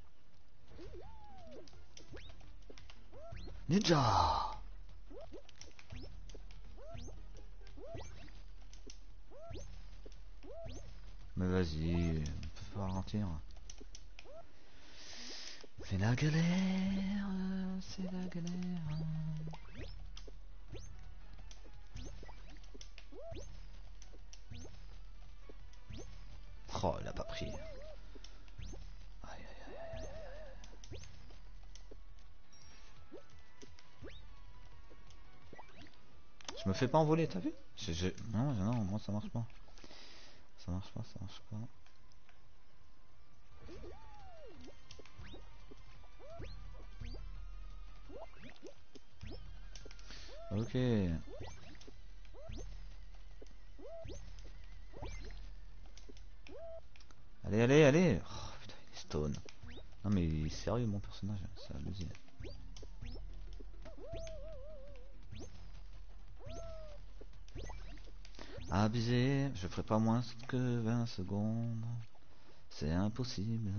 Ninja. Mais vas-y, on peut pas ralentir. C'est la galère, c'est la galère. Oh, il a pas pris. Aïe aïe aïe aïe aïe. Je me fais pas envoler, t'as vu? je, je... Non, non, moi ça marche pas. Ça marche pas, ça marche pas. Ok. Allez, allez, allez. Oh, putain, il est stone. Non mais il est sérieux mon personnage, c'est abusé. Abusé, je ferai pas moins que vingt secondes. C'est impossible.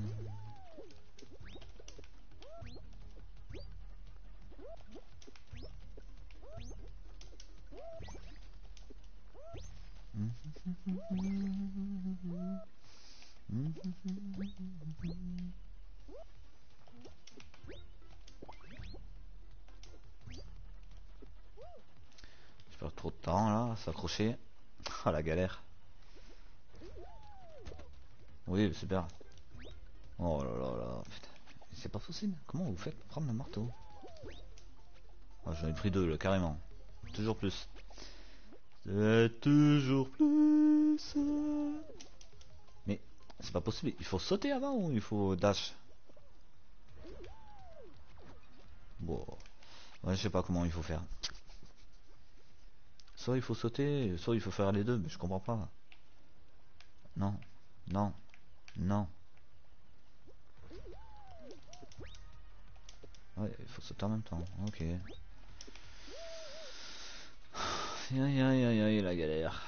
Je perds trop de temps là, à s'accrocher. Ah la galère. Oui, super. Oh là là là, putain. C'est pas possible. Comment vous faites pour prendre le marteau? Oh, j'en ai pris deux là, carrément. Toujours plus. C'est toujours plus. Mais c'est pas possible. Il faut sauter avant ou il faut dash? Bon. Ouais, je sais pas comment il faut faire. Soit il faut sauter, soit il faut faire les deux, mais je comprends pas. Non, non, non. Ouais, il faut sauter en même temps. Ok. Aïe aïe aïe aïe la galère.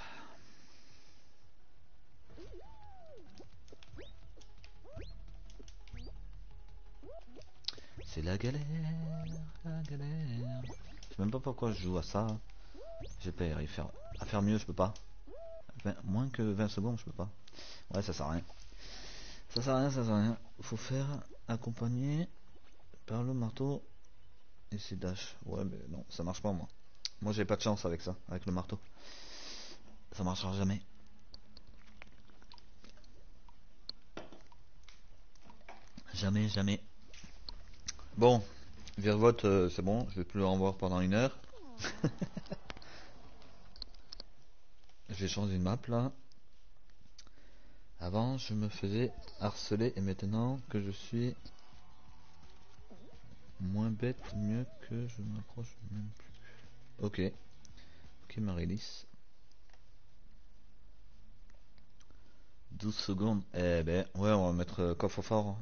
C'est la galère, la galère. Je sais même pas pourquoi je joue à ça. J'ai pas y faire. À faire mieux, je peux pas. vingt moins que vingt secondes, je peux pas. Ouais, ça sert à rien. Ça sert à rien, ça sert à rien. Faut faire accompagner par le marteau et c'est dash. Ouais, mais non, ça marche pas moi. Moi j'ai pas de chance avec ça, avec le marteau. Ça marchera jamais. Jamais, jamais. Bon, Virvote, euh, c'est bon, je vais plus le revoir pendant une heure. Je vais changer de map là. Avant, je me faisais harceler et maintenant que je suis moins bête, mieux que je m'approche même plus. Ok, ok Marie-Lys. douze secondes. Eh ben, ouais, on va mettre euh, coffre fort.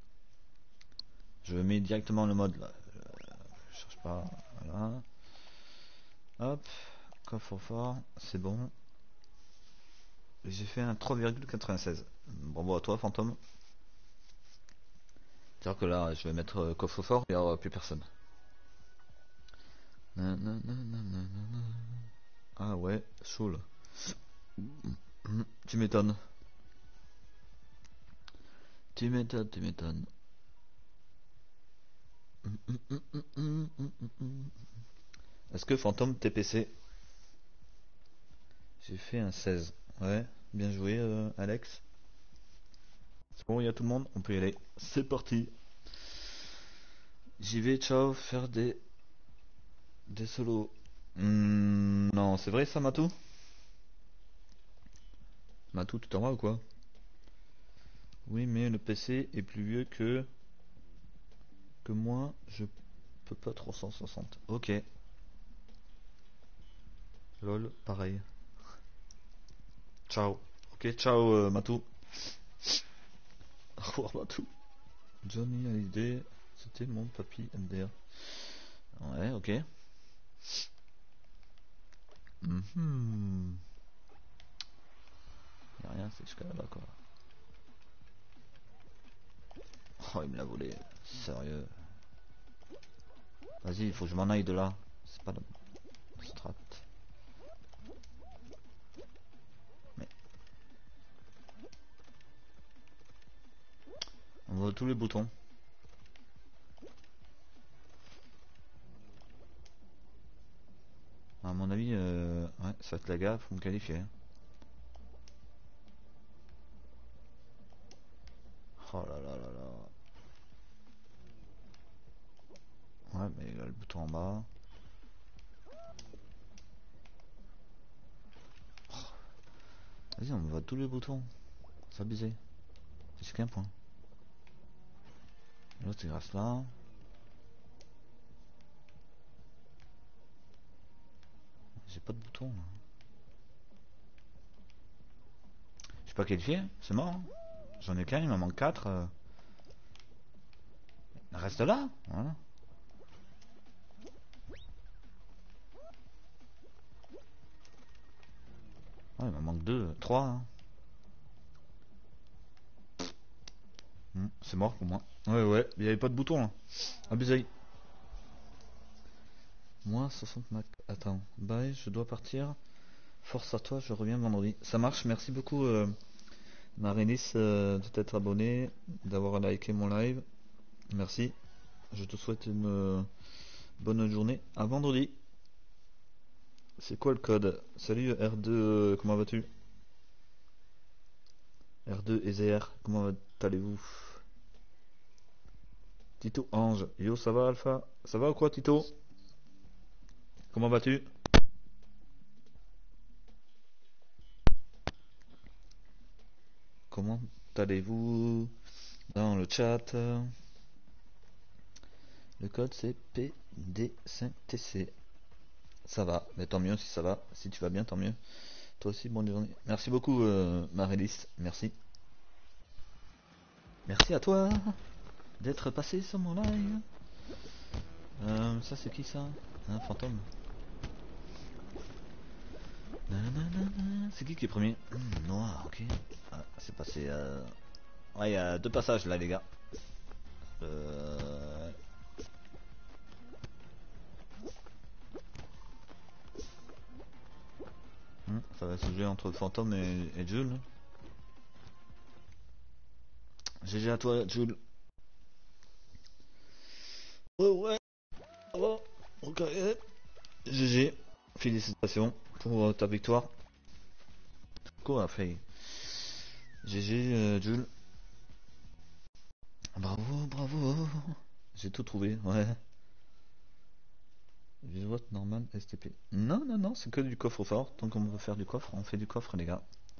Je mets directement le mode là. Je cherche pas. Voilà. Hop, coffre fort, c'est bon. J'ai fait un trois virgule quatre-vingt-seize. Bravo à toi, fantôme. C'est-à-dire que là, je vais mettre euh, coffre fort, il n'y aura plus personne. Ah ouais, chaud là. Tu m'étonnes. Tu m'étonnes, tu m'étonnes. Est-ce que fantôme T P C? J'ai fait un seize. Ouais, bien joué euh, Alex. C'est bon, il y a tout le monde, on peut y aller. C'est parti. J'y vais, ciao, faire des des solos. Hmm, non, c'est vrai ça, Matou? Matou, tu t'en vas ou quoi? Oui, mais le P C est plus vieux que que moi. Je peux pas trois cent soixante. Ok. Lol, pareil. Ciao. Ok, ciao euh, Matou. Au revoir Matou. Johnny Hallyday, c'était mon papy M D R. Ouais, ok. Mhm. Y'a rien, c'est jusqu'à là-bas quoi. Oh, il me l'a volé. Sérieux. Vas-y, il faut que je m'en aille de là. C'est pas la strat. Mais on voit tous les boutons. À mon avis, euh, ouais, ça va être la gaffe, faut me qualifier. Oh là là là là. Ouais, mais il y a le bouton en bas. Vas-y, on voit tous les boutons. C'est abusé. C'est qu'un point. L'autre il reste là. pas de bouton. Là. Je suis pas qualifié, c'est mort. Hein. J'en ai qu'un, il m'en manque quatre. Euh... Reste là, voilà. Ouais, il m'en manque deux, trois. Hein. Hmm, c'est mort pour moi. Ouais, ouais, il y avait pas de bouton là. Abusé. Moi, soixante Mac. Attends, bye, je dois partir. Force à toi, je reviens vendredi. Ça marche, merci beaucoup, euh, Marinis, euh, de t'être abonné, d'avoir liké mon live. Merci. Je te souhaite une euh, bonne journée. À vendredi. C'est quoi le code? Salut R deux, euh, comment vas-tu? R deux et Z R, comment allez-vous? Tito Ange, yo ça va Alpha? Ça va ou quoi Tito? Comment vas-tu? Comment allez-vous? Dans le chat. Le code c'est P D cinq T C. Ça va, mais tant mieux si ça va. Si tu vas bien, tant mieux. Toi aussi, bonne journée. Merci beaucoup, euh, Marélis. Merci. Merci à toi d'être passé sur mon live. Euh, ça c'est qui ça? Un fantôme. C'est qui qui est premier? Mmh, Noir, ok. Ah, c'est passé. Euh... Ouais, il y a deux passages là, les gars. Euh... Mmh, ça va se jouer entre Fantôme et, et Jules. G G à toi, Jules. Ouais, ouais, ça va. Ok. G G. Félicitations pour euh, ta victoire. Quoi a fait? G G, euh, Jules. Bravo, bravo. J'ai tout trouvé, ouais. Vivote normal S T P. Non, non, non, c'est que du coffre-fort. Tant qu'on veut faire du coffre, on fait du coffre, les gars.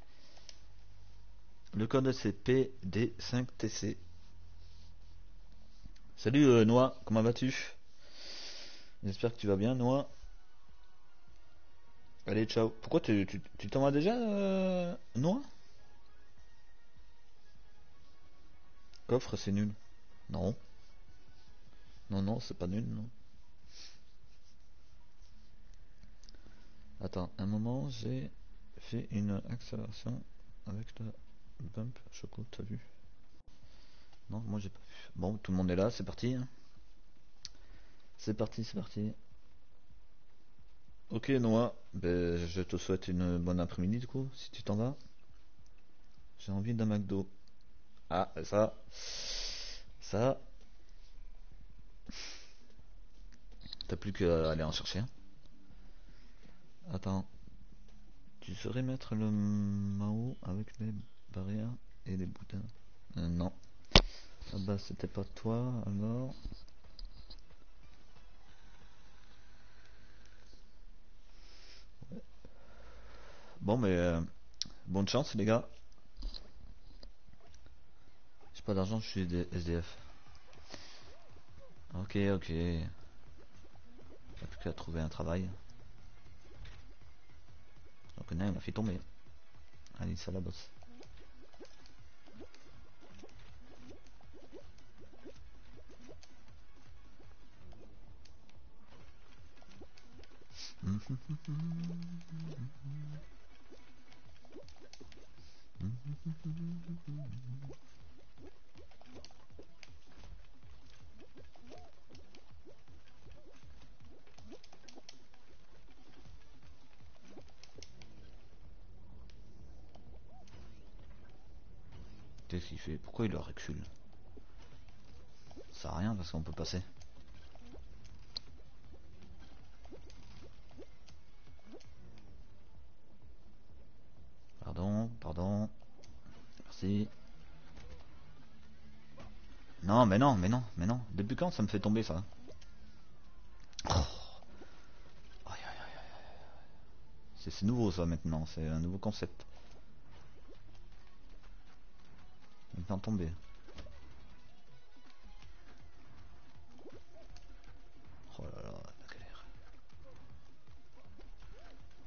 Le code c'est P D cinq T C. Salut euh, Noah, comment vas-tu? J'espère que tu vas bien, Noah. Allez, ciao. Pourquoi tu tu tu t'en vas déjà, euh, Noah? Coffre, c'est nul. Non, non, non, c'est pas nul, non. Attends, un moment, j'ai fait une accélération avec la bump choco, t'as vu? Non, moi j'ai pas vu. Bon, tout le monde est là, c'est parti. Hein. C'est parti, c'est parti. Ok, Noah, ben, je te souhaite une bonne après-midi du coup, si tu t'en vas. J'ai envie d'un McDo. Ah, ça, ça, t'as plus qu'à aller en chercher un. Attends, tu saurais mettre le Mao avec les barrières et les boudins? Euh, non. Ah bah c'était pas toi alors. Bon mais euh, bonne chance les gars. J'ai pas d'argent, je suis des S D F. Ok, ok. Y'a plus qu'à trouver un travail. Donc là, il m'a fait tomber. Allez, ça la bosse. Qu'est-ce qu'il fait? Pourquoi il le recule? Ça sert à rien parce qu'on peut passer. Pardon, pardon. Merci. Non, mais non, mais non, mais non. Depuis quand ça me fait tomber ça? Oh. Aïe, aïe, aïe. C'est c'est nouveau ça maintenant, c'est un nouveau concept. Maintenant tombé. Oh là là, la galère.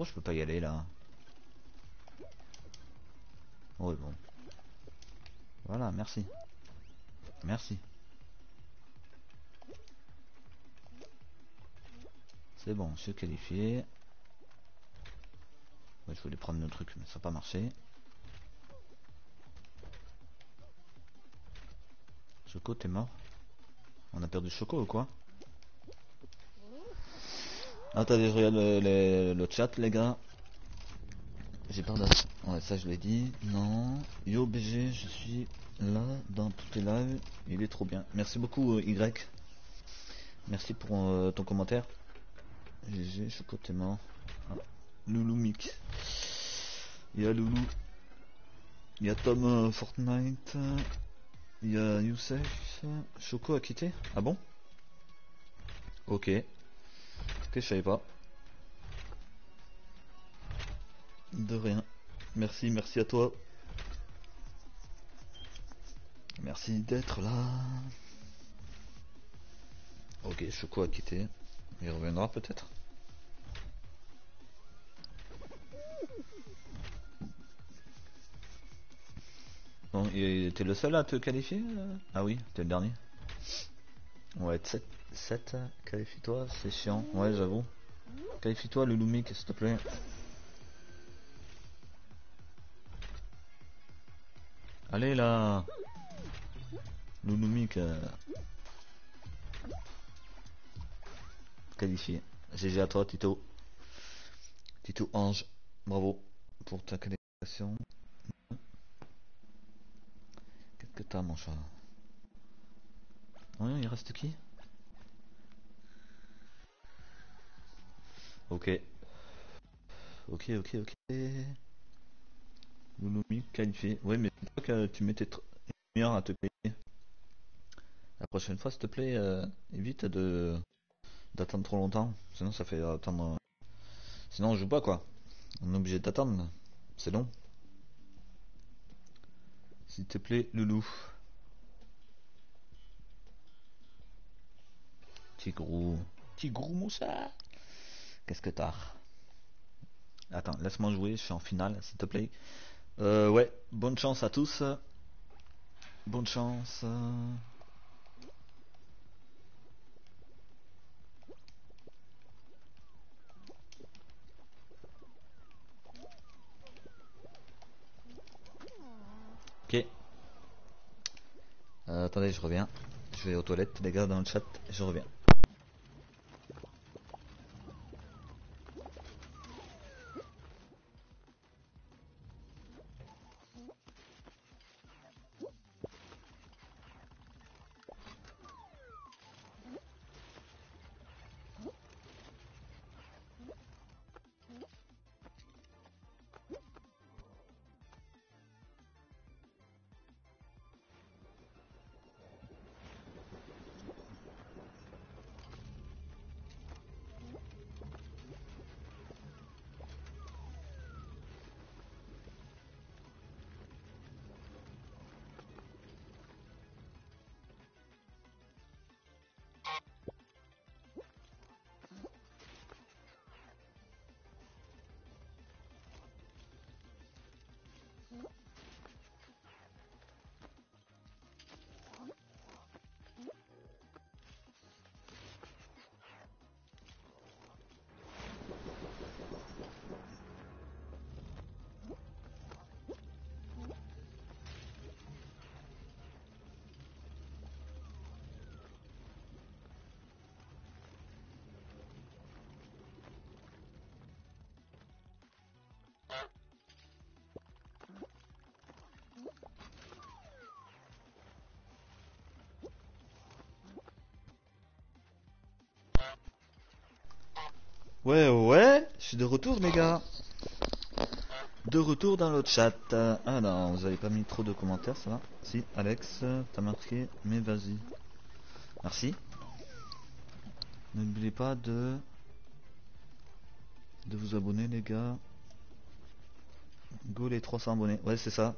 Pourquoi je peux pas y aller là? Ouais bon. Voilà, merci. Merci. C'est bon, je suis qualifié. Ouais, je voulais prendre le truc, mais ça n'a pas marché. Choco, t'es mort? On a perdu Choco ou quoi? Attendez, je regarde le, le, le chat, les gars. J'ai pas de... Ouais, ça je l'ai dit. Non. Yo B G, je suis là dans toutes les lives. Il est trop bien. Merci beaucoup, euh, Y. Merci pour euh, ton commentaire. G G, Choco, t'es mort. Ah. Loulou Mix. Il y a Loulou. Il y a Tom euh, Fortnite. Il y a Youssef. Choco a quitté? Ah bon? Ok. Ok, je savais pas. De rien. Merci, merci à toi. Merci d'être là. Ok, Choco a quitté. Il reviendra peut-être. Bon, et t'es le seul à te qualifier? Ah oui, t'es le dernier. Ouais, sept, sept, qualifie-toi, c'est chiant. Ouais, j'avoue. Qualifie-toi, le Lumik, s'il te plaît. Allez là. Louloumik euh... qualifié. G G à toi, Tito. Tito Ange, bravo pour ta qualification. Qu'est-ce que t'as, mon chat? Oui, il reste qui? Ok. Ok, ok, ok. Louloumik qualifié. Ouais, mais dis pas que tu mettais une heure à te qualifier. La prochaine fois, s'il te plaît, euh, évite de d'attendre trop longtemps. Sinon, ça fait attendre. Sinon, on joue pas quoi. On est obligé d'attendre. C'est long. S'il te plaît, Loulou. Tigrou. Tigrou, mon chat. Qu'est-ce que t'as? Attends, laisse-moi jouer, je suis en finale, s'il te plaît. Euh, ouais, bonne chance à tous. Bonne chance. Ok. Euh, attendez, je reviens. Je vais aux toilettes, les gars, dans le chat, je reviens. Ouais, ouais, je suis de retour, les gars. De retour dans le chat. Ah non, vous avez pas mis trop de commentaires, ça va? Si, Alex, t'as marqué, mais vas-y. Merci. N'oubliez pas de de vous abonner, les gars. Go les trois cents abonnés. Ouais, c'est ça.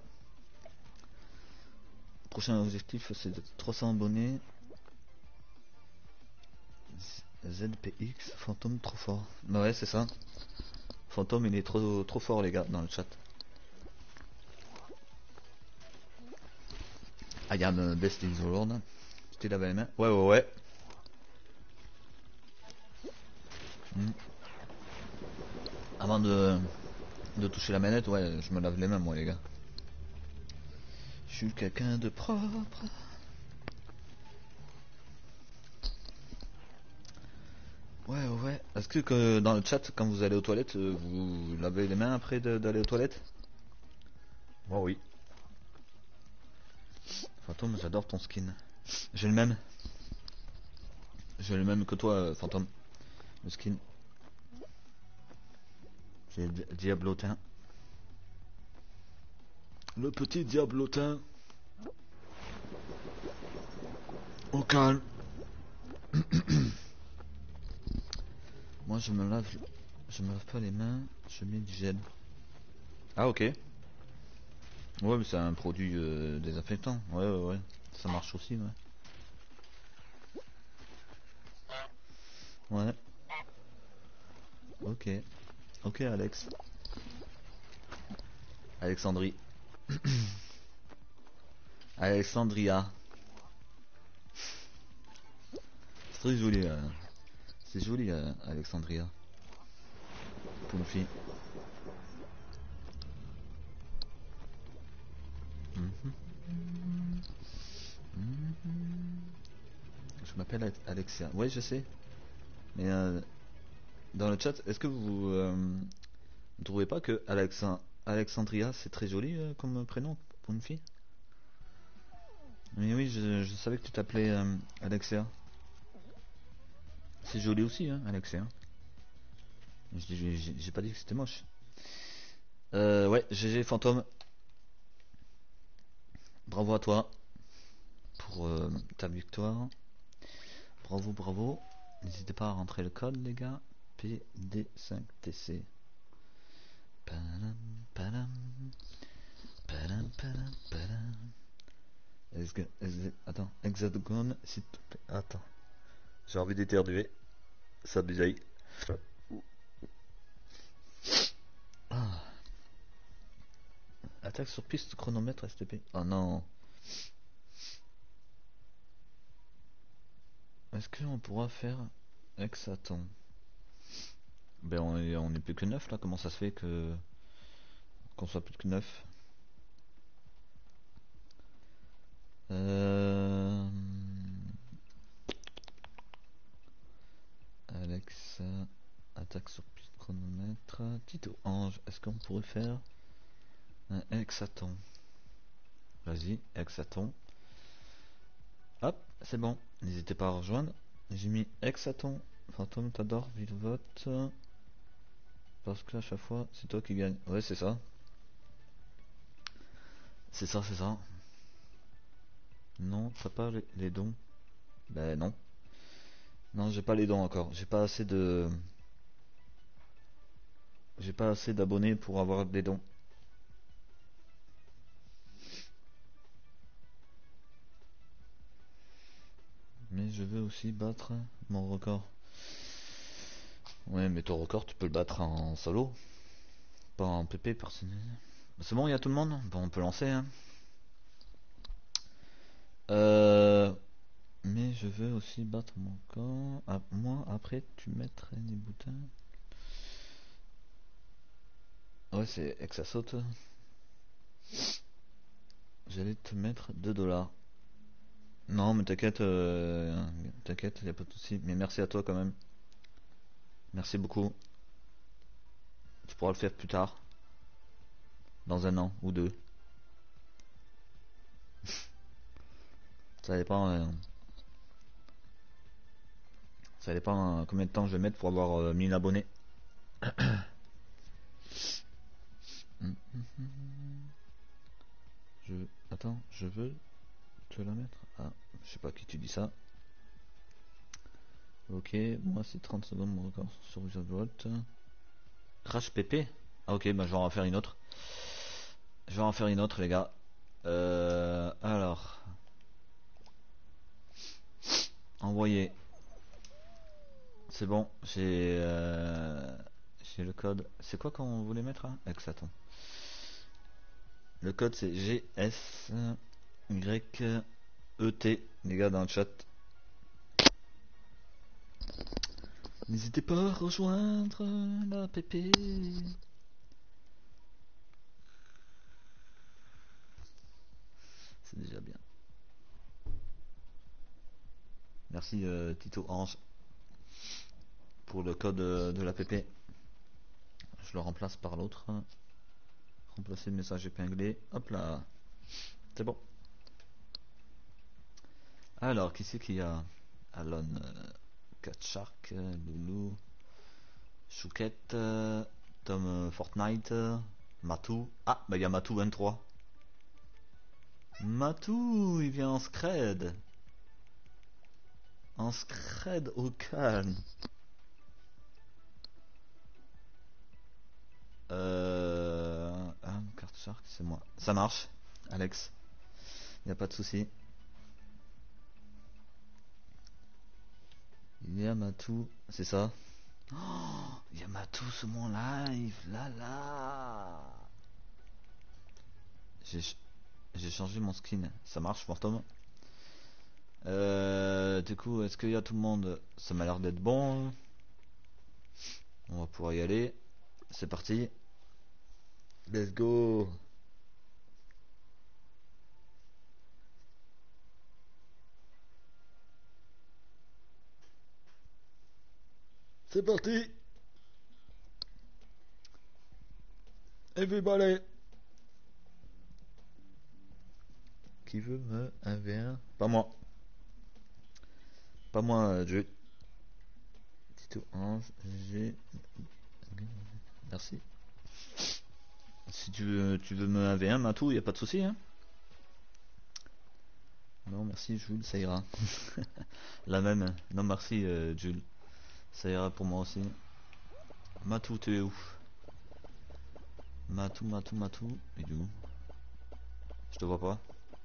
Prochain objectif, c'est de trois cents abonnés. Z P X, fantôme trop fort. Bah ouais, c'est ça. Fantôme il est trop trop fort les gars dans le chat. I am best in the world. Tu laves les mains? Ouais ouais ouais. Hmm. Avant de, de toucher la manette, ouais, je me lave les mains moi les gars. Je suis quelqu'un de propre. Ouais ouais ouais. Est-ce que, que dans le chat quand vous allez aux toilettes, vous lavez les mains après d'aller aux toilettes? Moi oui. Fantôme, j'adore ton skin. J'ai le même. J'ai le même que toi, Fantôme. Le skin. C'est Diablotin. Le petit Diablotin. Au calme. Moi je me lave. Je me lave pas les mains. Je mets du gel. Ah ok. Ouais mais c'est un produit euh, désinfectant. Ouais ouais ouais. Ça marche aussi ouais. Ouais. Ok. Ok Alex. Alexandrie. Alexandria. C'est très joli. Euh... C'est joli euh, Alexandria. Pour une fille. Mm -hmm. Mm -hmm. Je m'appelle Alexia. Ouais je sais. Mais euh, dans le chat, est-ce que vous euh, ne trouvez pas que Alexa Alexandria c'est très joli euh, comme prénom pour une fille? Mais oui, je, je savais que tu t'appelais euh, Alexia. C'est joli aussi, hein, Alexia. J'ai pas dit que c'était moche. Euh, ouais, G G Fantôme. Bravo à toi pour euh, ta victoire. Bravo, bravo. N'hésitez pas à rentrer le code, les gars. P D cinq T C. Padam, padam, padam, padam, padam. Attends, Hexagone, s'il te plaît. Attends. J'ai envie d'éternuer. Ça bisaille. Ah. Attaque sur piste chronomètre S T P. Oh non. Est-ce qu'on pourra faire Hexaton? Ben on est, on est plus que neuf là. Comment ça se fait que qu'on soit plus que neuf? Euh... Alexa, attaque sur piste chronomètre. Tito Ange, est-ce qu'on pourrait faire un Hexaton? Vas-y, Hexaton. Hop, c'est bon. N'hésitez pas à rejoindre. J'ai mis Hexaton. Fantôme, t'adores, vive vote. Parce que à chaque fois, c'est toi qui gagne. Ouais, c'est ça. C'est ça, c'est ça. Non, t'as pas les, les dons. Ben non. Non, j'ai pas les dons encore. J'ai pas assez de... J'ai pas assez d'abonnés pour avoir des dons. Mais je veux aussi battre mon record. Ouais, mais ton record, tu peux le battre en solo. Pas en P P personnel. C'est bon, il y a tout le monde? Bon, on peut lancer, hein. Euh... Mais je veux aussi battre mon corps. Ah, moi, après, tu mettrais les boutins. Ouais, c'est que ça saute. J'allais te mettre deux dollars. Non, mais t'inquiète, euh, t'inquiète, y a pas de souci. Mais merci à toi quand même. Merci beaucoup. Tu pourras le faire plus tard. Dans un an ou deux. Ça dépend. Euh, ça dépend euh, combien de temps je vais mettre pour avoir euh, mille abonnés. Je... Attends, je veux te la mettre. Ah, je sais pas à qui tu dis ça. Ok, moi c'est trente secondes mon record sur Volt. Crash P P. Ah ok, bah je vais en faire une autre. Je vais en faire une autre les gars. Euh, alors. Envoyer. C'est bon, j'ai euh, J'ai le code. C'est quoi quand on voulait mettre là? Ex, attends. Le code c'est G S Y E T, les gars dans le chat. N'hésitez pas à rejoindre la P P. C'est déjà bien. Merci euh, Tito Ange pour le code euh, de l'A P P. Je le remplace par l'autre. Remplacer le message épinglé. Hop là. C'est bon. Alors, qui c'est qu'il y a? Alon, euh, Katshark, euh, Loulou, Chouquette, euh, Tom euh, Fortnite, euh, Matou. Ah, bah il y a Matou vingt-trois. Matou, il vient en scred. En scred au calme. Euh... Ah, carte shark, c'est moi. Ça marche, Alex. Y a pas de souci. Il y a Matou, c'est ça. Oh, il y a Matou sur mon live, là là. J'ai j'ai changé mon skin. Ça marche, fantôme. Euh, du coup, est-ce qu'il y a tout le monde? Ça m'a l'air d'être bon. On va pouvoir y aller. C'est parti. Let's go. C'est parti. Everybody. Qui veut me un v un? Pas moi. Pas moi, je. Tito Ange, G. Merci. Si tu veux, tu veux me un v un, Matou, y a pas de souci, hein. Non, merci, Jules, ça ira. La même. Non, merci, euh, Jules. Ça ira pour moi aussi. Matou, t'es où? Matou, Matou, Matou. Et du coup, je te vois pas.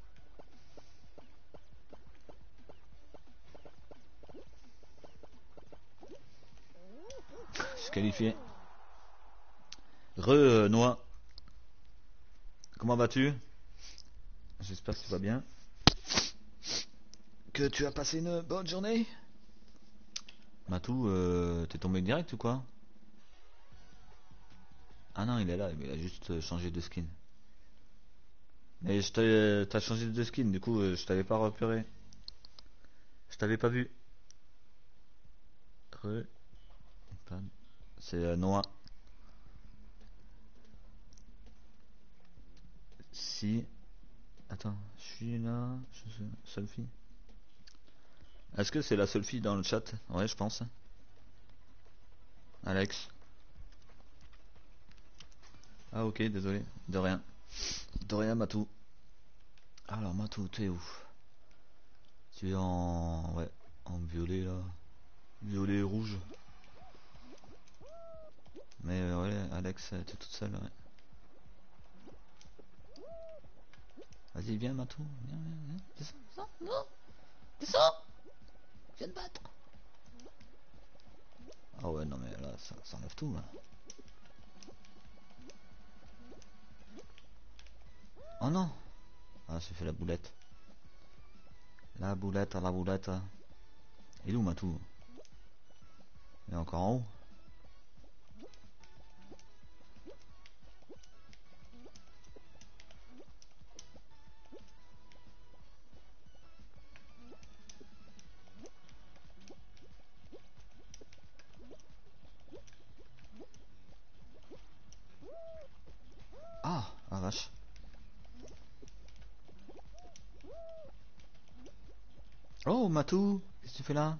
Je suis qualifié. Re, euh, Noix. Comment vas-tu? J'espère que tu vas bien. Que tu as passé une bonne journée? Matou, euh, t'es tombé direct ou quoi? Ah non, il est là, mais il a juste changé de skin. Mais je t'ai, t'as changé de skin, du coup, euh, je t'avais pas repéré. Je t'avais pas vu. Re... C'est euh, Noah. Si... Attends, je suis là... Je suis... Seule fille. Est-ce que c'est la seule fille dans le chat? Ouais, je pense. Alex. Ah ok, désolé. De rien. De rien, Matou. Alors, Matou, tu es où? Tu es en... Ouais, en violet, là. Violet et rouge. Mais euh, ouais, Alex, t'es toute seule, ouais. Vas-y, viens, Matou. Viens, viens, viens. Descends, descends, non. Descends. Viens te battre. Ah ouais, non mais là, ça, ça enlève tout, là. Oh non. Ah, j'ai fait la boulette. La boulette, la boulette. Il est où, Matou? Il est encore en haut. Ah, la vache. Oh, Matou, qu'est-ce que tu fais là?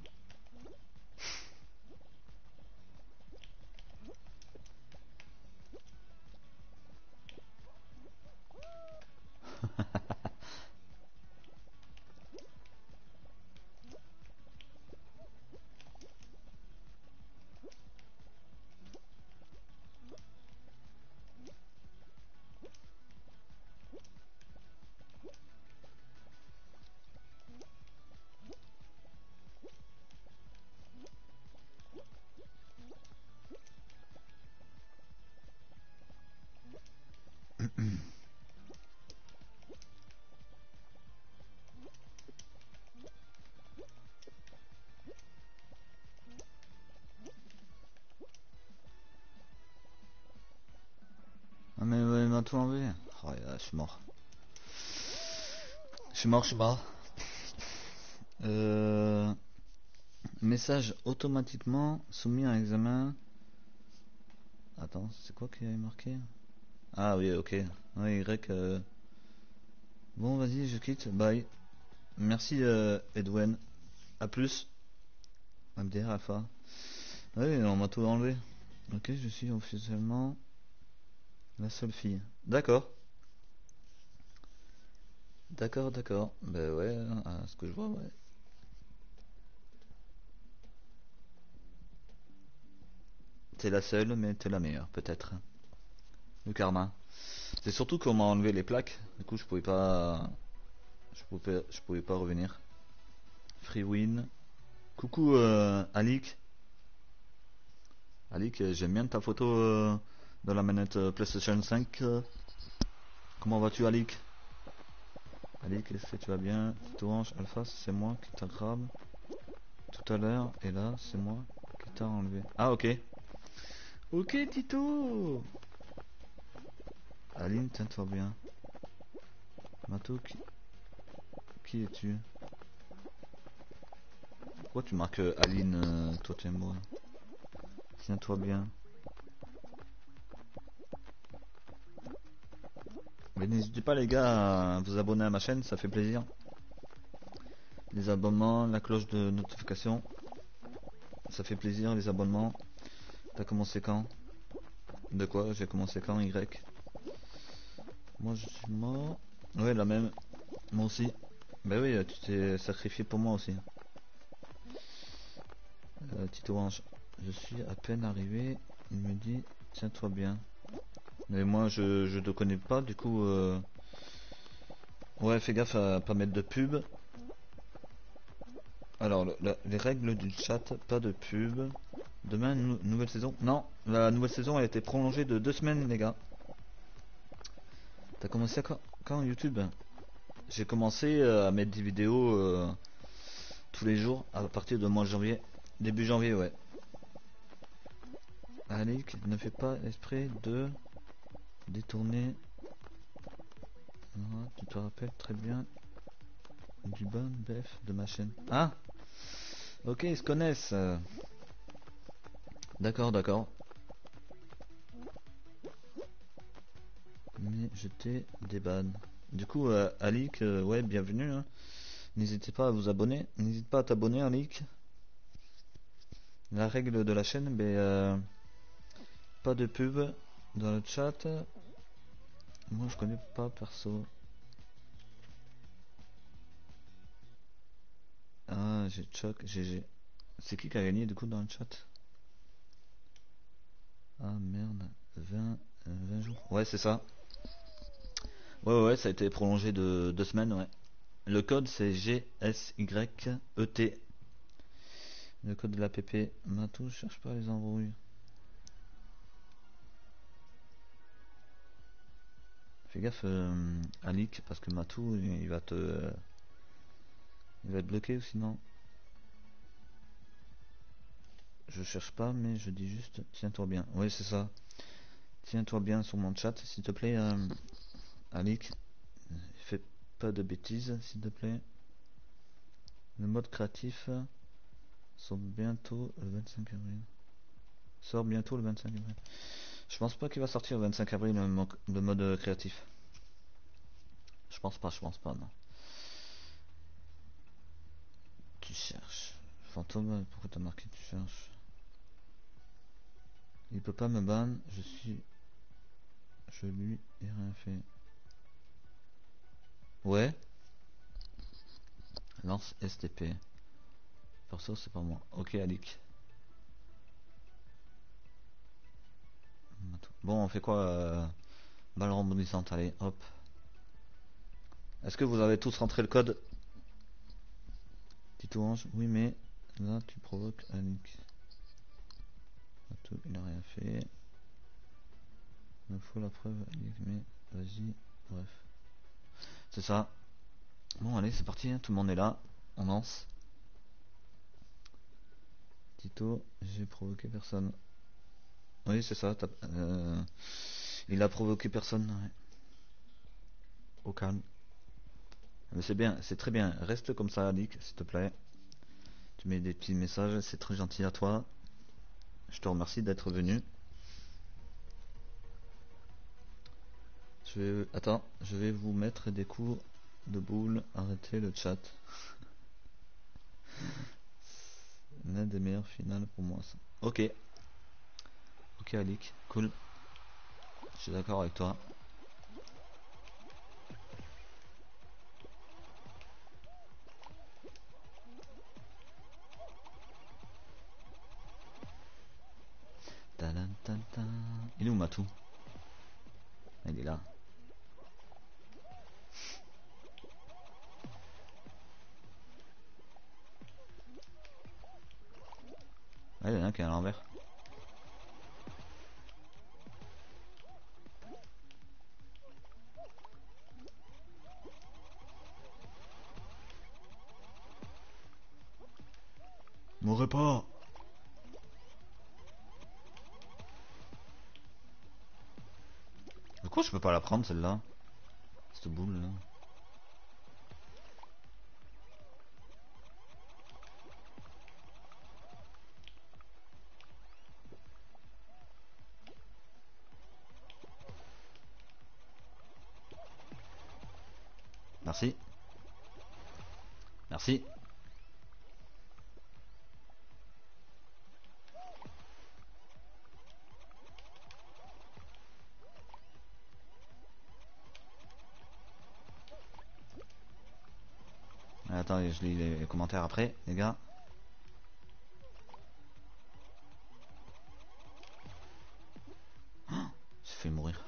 tout enlevé. Oh là, je suis mort. Je suis mort, je suis mort. Euh... Message automatiquement soumis à examen. Attends, c'est quoi qui est marqué? Ah oui, ok. Ouais, Y. Euh... Bon, vas-y, je quitte. Bye. Merci, euh, Edwin. A plus. M D R Alpha. Oui, on m'a tout enlevé. Ok, je suis officiellement la seule fille. D'accord. D'accord, d'accord. Bah ouais, à ce que je vois, ouais. T'es la seule, mais t'es la meilleure, peut-être. Le karma. C'est surtout qu'on m'a enlevé les plaques. Du coup, je pouvais pas... Je pouvais, je pouvais pas revenir. Free win. Coucou, euh, Alik. Alik, euh, j'aime bien ta photo euh, dans la manette euh, PlayStation cinq. euh. Comment vas-tu, Alik? Alik, est-ce que tu vas bien? Tito Orange Alpha, c'est moi qui t'aggrave tout à l'heure. Et là, c'est moi qui t'a enlevé. Ah, ok. Ok, Tito. Aline, tiens-toi bien. Mato, qui, qui es-tu? Pourquoi tu marques euh, Aline, euh, toi t'es moi? Tiens-toi bien. Mais n'hésitez pas les gars à vous abonner à ma chaîne, ça fait plaisir. Les abonnements, la cloche de notification, ça fait plaisir les abonnements. T'as commencé quand? De quoi? J'ai commencé quand? Y. Moi je suis mort. Ouais, la même. Moi aussi. Bah oui, tu t'es sacrifié pour moi aussi. Euh, Tito Ange, je suis à peine arrivé. Il me dit, tiens-toi bien. Mais moi je, je te connais pas, du coup. Euh... Ouais, fais gaffe à pas mettre de pub. Alors, le- la- les règles du chat, pas de pub. Demain, nou- nouvelle saison. Non, la nouvelle saison a été prolongée de deux semaines, les gars. T'as commencé à quand, quand YouTube? J'ai commencé euh, à mettre des vidéos euh, tous les jours à partir de mois de janvier. Début janvier, ouais. Alik ne fait pas esprit de détourner. Ah, tu te rappelles très bien du bon bef de ma chaîne. Ah, ok, ils se connaissent. euh. D'accord, d'accord. Mais je t'ai débanne. Du coup, euh, Alik, euh, ouais, bienvenue. Hein. N'hésitez pas à vous abonner. N'hésite pas à t'abonner, Alik. La règle de la chaîne, ben, euh, pas de pub dans le chat. Moi, je connais pas perso. Ah, j'ai choc, G G. C'est qui qui a gagné du coup dans le chat? Ah merde, vingt, euh, vingt jours. Ouais, c'est ça. Ouais, ouais, ouais, ça a été prolongé de deux semaines, ouais. Le code c'est G S Y E T. Le code de l'app. Matou, cherche pas les embrouilles. Fais gaffe, euh, Alik, parce que Matou, il va te. euh, il va être bloqué ou sinon. Je cherche pas, mais je dis juste tiens-toi bien. Oui, c'est ça. Tiens-toi bien sur mon chat, s'il te plaît, euh, Alik. Fais pas de bêtises, s'il te plaît. Le mode créatif sort bientôt le vingt-cinq avril. Sort bientôt le vingt-cinq avril. Je pense pas qu'il va sortir le vingt-cinq avril le, mo- le mode créatif. Je pense pas, je pense pas, non. Tu cherches. Fantôme, pourquoi t'as marqué tu cherches? Il peut pas me ban, je suis. Je lui ai rien fait. Ouais. Lance S T P. Perso, c'est pas moi. Ok, Alik. Bon, on fait quoi euh, balle rebondissante, allez, hop. Est-ce que vous avez tous rentré le code? Tito Ange, oui, mais là tu provoques Alik. Il n'a rien fait. Il me faut la preuve, Alik, mais vas-y, bref. C'est ça. Bon, allez, c'est parti, hein, tout le monde est là. On lance. Tito, j'ai provoqué personne. Oui, c'est ça. Euh, il a provoqué personne. Ouais. Au calme. Mais c'est bien, c'est très bien. Reste comme ça, Alic, s'il te plaît. Tu mets des petits messages, c'est très gentil à toi. Je te remercie d'être venu. Je vais... Attends, je vais vous mettre des coups de boule. Arrêtez le chat. L'un des meilleures finales pour moi, ça. Ok. Ok, Alic, cool. Je suis d'accord avec toi. Tadam, tadam. Il est où Matou? Il est là. Ah, il y en a un qui est à l'envers. Mourrez pas. Pourquoi je peux pas la prendre celle-là? Cette boule là. Merci. Merci. Attends, je lis les commentaires après, les gars. Oh, j'ai fait mourir.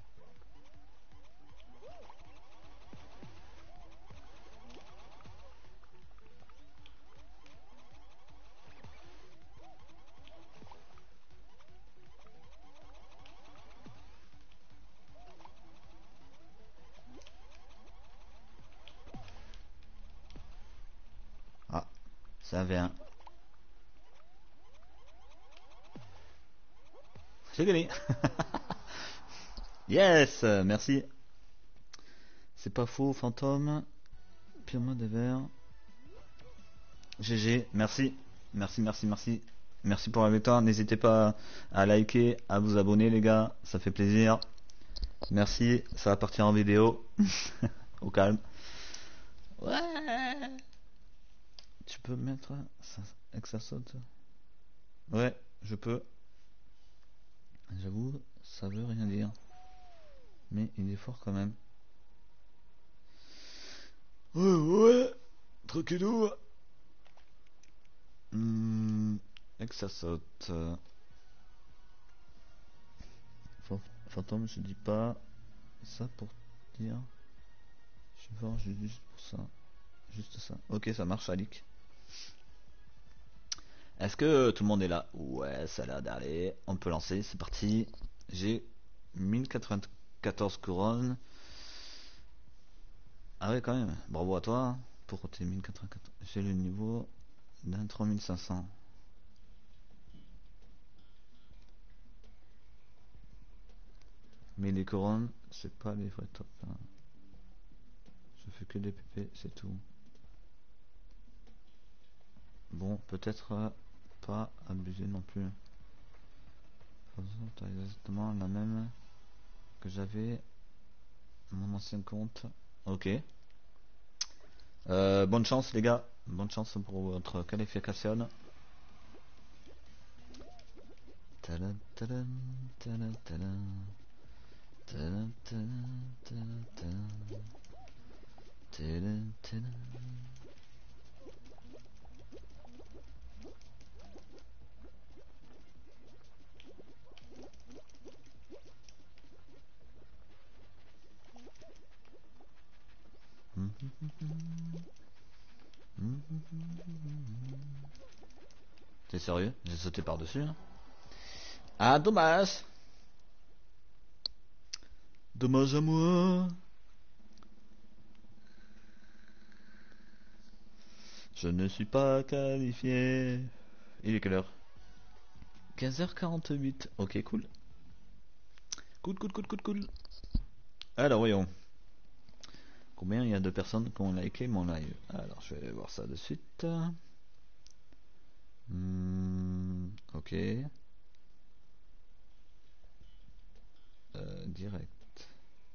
Ah, ça avait un. J'ai gagné. Yes, merci. C'est pas faux, fantôme. Pire-moi des verres. G G, merci. Merci, merci, merci. Merci pour la victoire. N'hésitez pas à liker, à vous abonner, les gars. Ça fait plaisir. Merci. Ça va partir en vidéo. Au calme. Ouais. Tu peux mettre ça, et que ça saute. Ouais, je peux. J'avoue, ça veut rien dire. Mais il est fort quand même. Ouais, ouais. Tranquillou. Hmm, et que ça saute. Fantôme, je dis pas ça pour dire. Je suis fort juste pour ça. Juste ça. Ok, ça marche, Alic. Est-ce que tout le monde est là? Ouais, ça a l'air d'aller. On peut lancer, c'est parti. J'ai mille quatre-vingt-quatorze couronnes. Ah ouais, quand même. Bravo à toi pour tes mille quatre-vingt-quatorze. J'ai le niveau d'un trois mille cinq cents. Mais les couronnes, c'est pas les vrais top. Hein. Je fais que des P P, c'est tout. Bon, peut-être euh, pas abuser non plus. T'as exactement la même que j'avais mon ancien compte. Ok. Euh, bonne chance les gars. Bonne chance pour votre qualification. Tadam, tadam, tadam, tadam. Tadam, tadam, tadam, tadam. Tadam, tadam. T'es sérieux? J'ai sauté par-dessus hein. Ah dommage. Dommage à moi. Je ne suis pas qualifié. Il est quelle heure? quinze heures quarante-huit. Ok, cool. Cool, cool, cool, cool, cool. Alors, voyons. Combien il y a de personnes qui ont liké mon live? Alors je vais voir ça de suite. Hmm, ok. Euh, direct.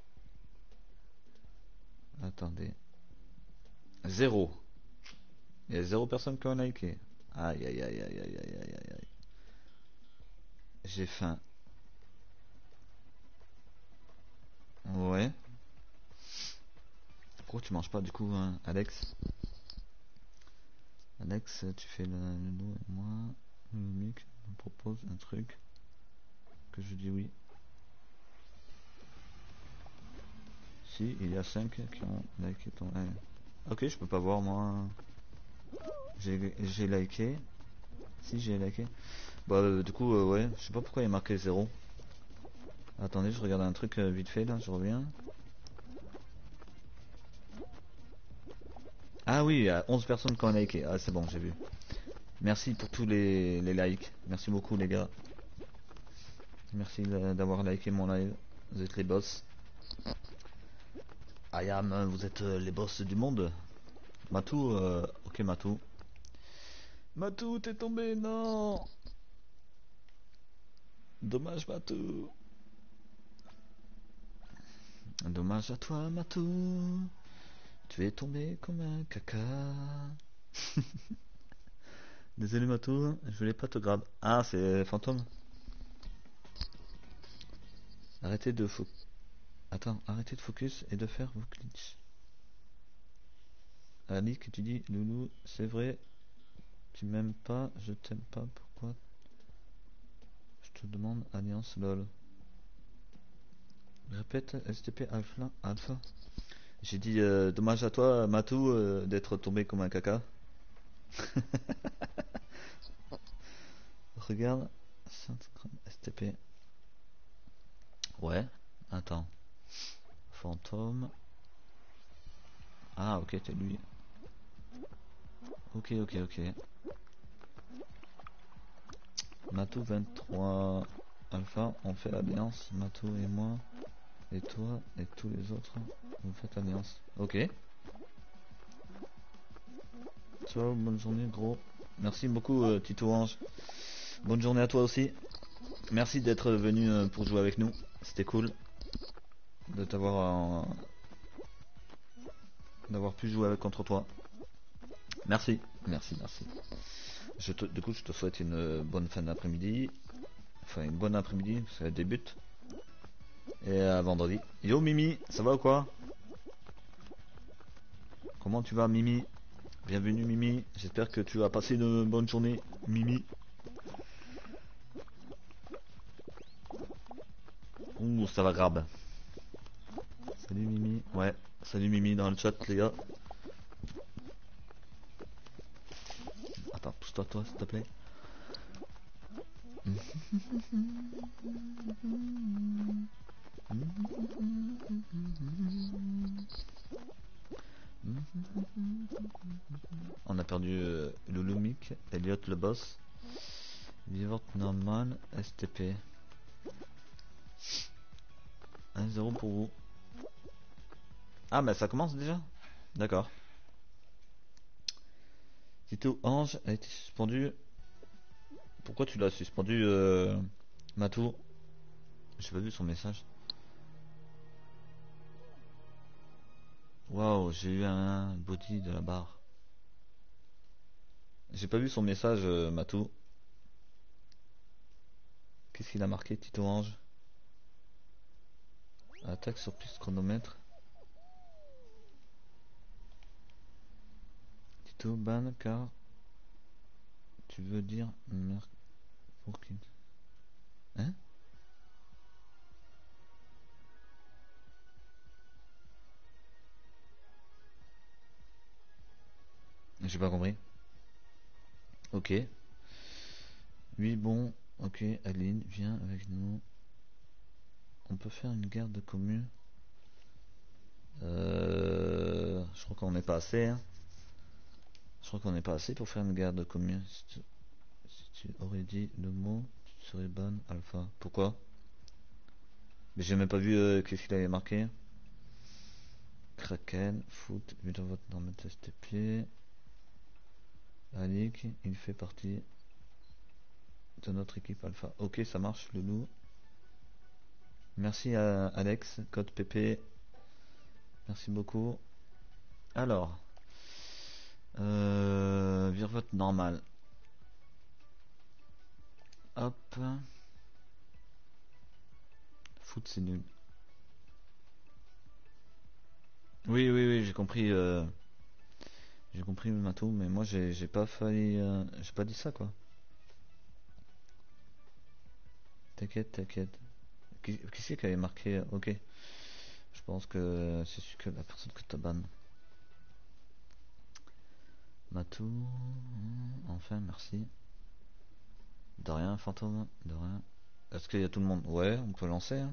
Attendez. Zéro. Il y a zéro personne qui ont liké. Aïe aïe aïe aïe aïe aïe aïe aïe. J'ai faim. Ouais. Pourquoi tu manges pas du coup, hein, Alex? Alex, tu fais le, le dos et moi. Le mec me propose un truc. Que je dis oui. Si, il y a cinq qui ont liké ton live. Ok, je peux pas voir moi. J'ai j'ai liké. Si, j'ai liké. Bah, euh, du coup, euh, ouais, je sais pas pourquoi il est marqué zéro. Attendez, je regarde un truc euh, vite fait là, je reviens. Ah oui, il y a onze personnes qui ont liké. Ah, c'est bon, j'ai vu. Merci pour tous les, les likes. Merci beaucoup, les gars. Merci d'avoir liké mon live. Vous êtes les boss. Ayam, vous êtes euh, les boss du monde. Matou, euh, ok, Matou. Matou, t'es tombé, non. Dommage, Matou. Dommage à toi, Matou. Tu es tombé comme un caca. Désolé, Matou, je voulais pas te grab. Ah, c'est fantôme. Arrêtez de fo... Attends, arrêtez de focus et de faire vos glitches. Ali, que tu dis, Loulou, c'est vrai, tu m'aimes pas, je t'aime pas, pourquoi je te demande alliance lol. Répète, S T P alpha, alpha. J'ai dit, euh, dommage à toi, Matou, euh, d'être tombé comme un caca. Regarde, S T P. Ouais, attends. Fantôme. Ah, ok, t'es lui. Ok, ok, ok. Matou vingt-trois Alpha, on fait alliance, Matou et moi. Et toi et tous les autres, vous faites alliance. Ok. Ciao, bonne journée, gros. Merci beaucoup, euh, Tito Ange. Bonne journée à toi aussi. Merci d'être venu euh, pour jouer avec nous. C'était cool de t'avoir, euh, d'avoir pu jouer avec contre toi. Merci, merci, merci. Je te, du coup, je te souhaite une euh, bonne fin d'après-midi. Enfin, une bonne après-midi, parce qu'elle débute. Et à vendredi. Yo Mimi, ça va ou quoi? Comment tu vas, Mimi? Bienvenue, Mimi. J'espère que tu as passé une bonne journée, Mimi. Ouh, ça va grave. Salut Mimi. Ouais, salut Mimi dans le chat, les gars. Attends, pousse-toi, toi, s'il te plaît. On a perdu euh, Lulumik, Elliot le boss. Vivante normal, S T P. un zéro pour vous. Ah, mais ça commence déjà? D'accord. Tito Ange a été suspendu. Pourquoi tu l'as suspendu, euh, Matou? J'ai pas vu son message. Waouh, j'ai eu un body de la barre. J'ai pas vu son message, euh, Matou. Qu'est-ce qu'il a marqué, Tito Ange? Attaque sur plus chronomètre. Tito ban car tu veux dire mer... pour qui? Hein? J'ai pas compris. Ok. Oui, bon. Ok, Aline, viens avec nous. On peut faire une guerre de communes. Euh... Je crois qu'on n'est pas assez, hein. Je crois qu'on n'est pas assez pour faire une guerre de communes. Si tu... si tu aurais dit le mot, tu serais ban alpha. Pourquoi? Mais j'ai même pas vu euh, qu'est-ce qu'il avait marqué. Kraken, foot, huit en vote dans S T P. Alik, il fait partie de notre équipe alpha. Ok, ça marche, le loup. Merci à Alex, code P P. Merci beaucoup. Alors, euh, vire vote normal. Hop. Foot, c'est nul. Oui, oui, oui, j'ai compris. Euh, j'ai compris Matou, mais moi j'ai j'ai pas failli. Euh, j'ai pas dit ça quoi. T'inquiète, t'inquiète. Qui, qui c'est qui avait marqué? Ok. Je pense que c'est celui que la personne que t'as ban. Matou. Enfin, merci. De rien, fantôme. De rien. Est-ce qu'il y a tout le monde? Ouais, on peut lancer. Hein.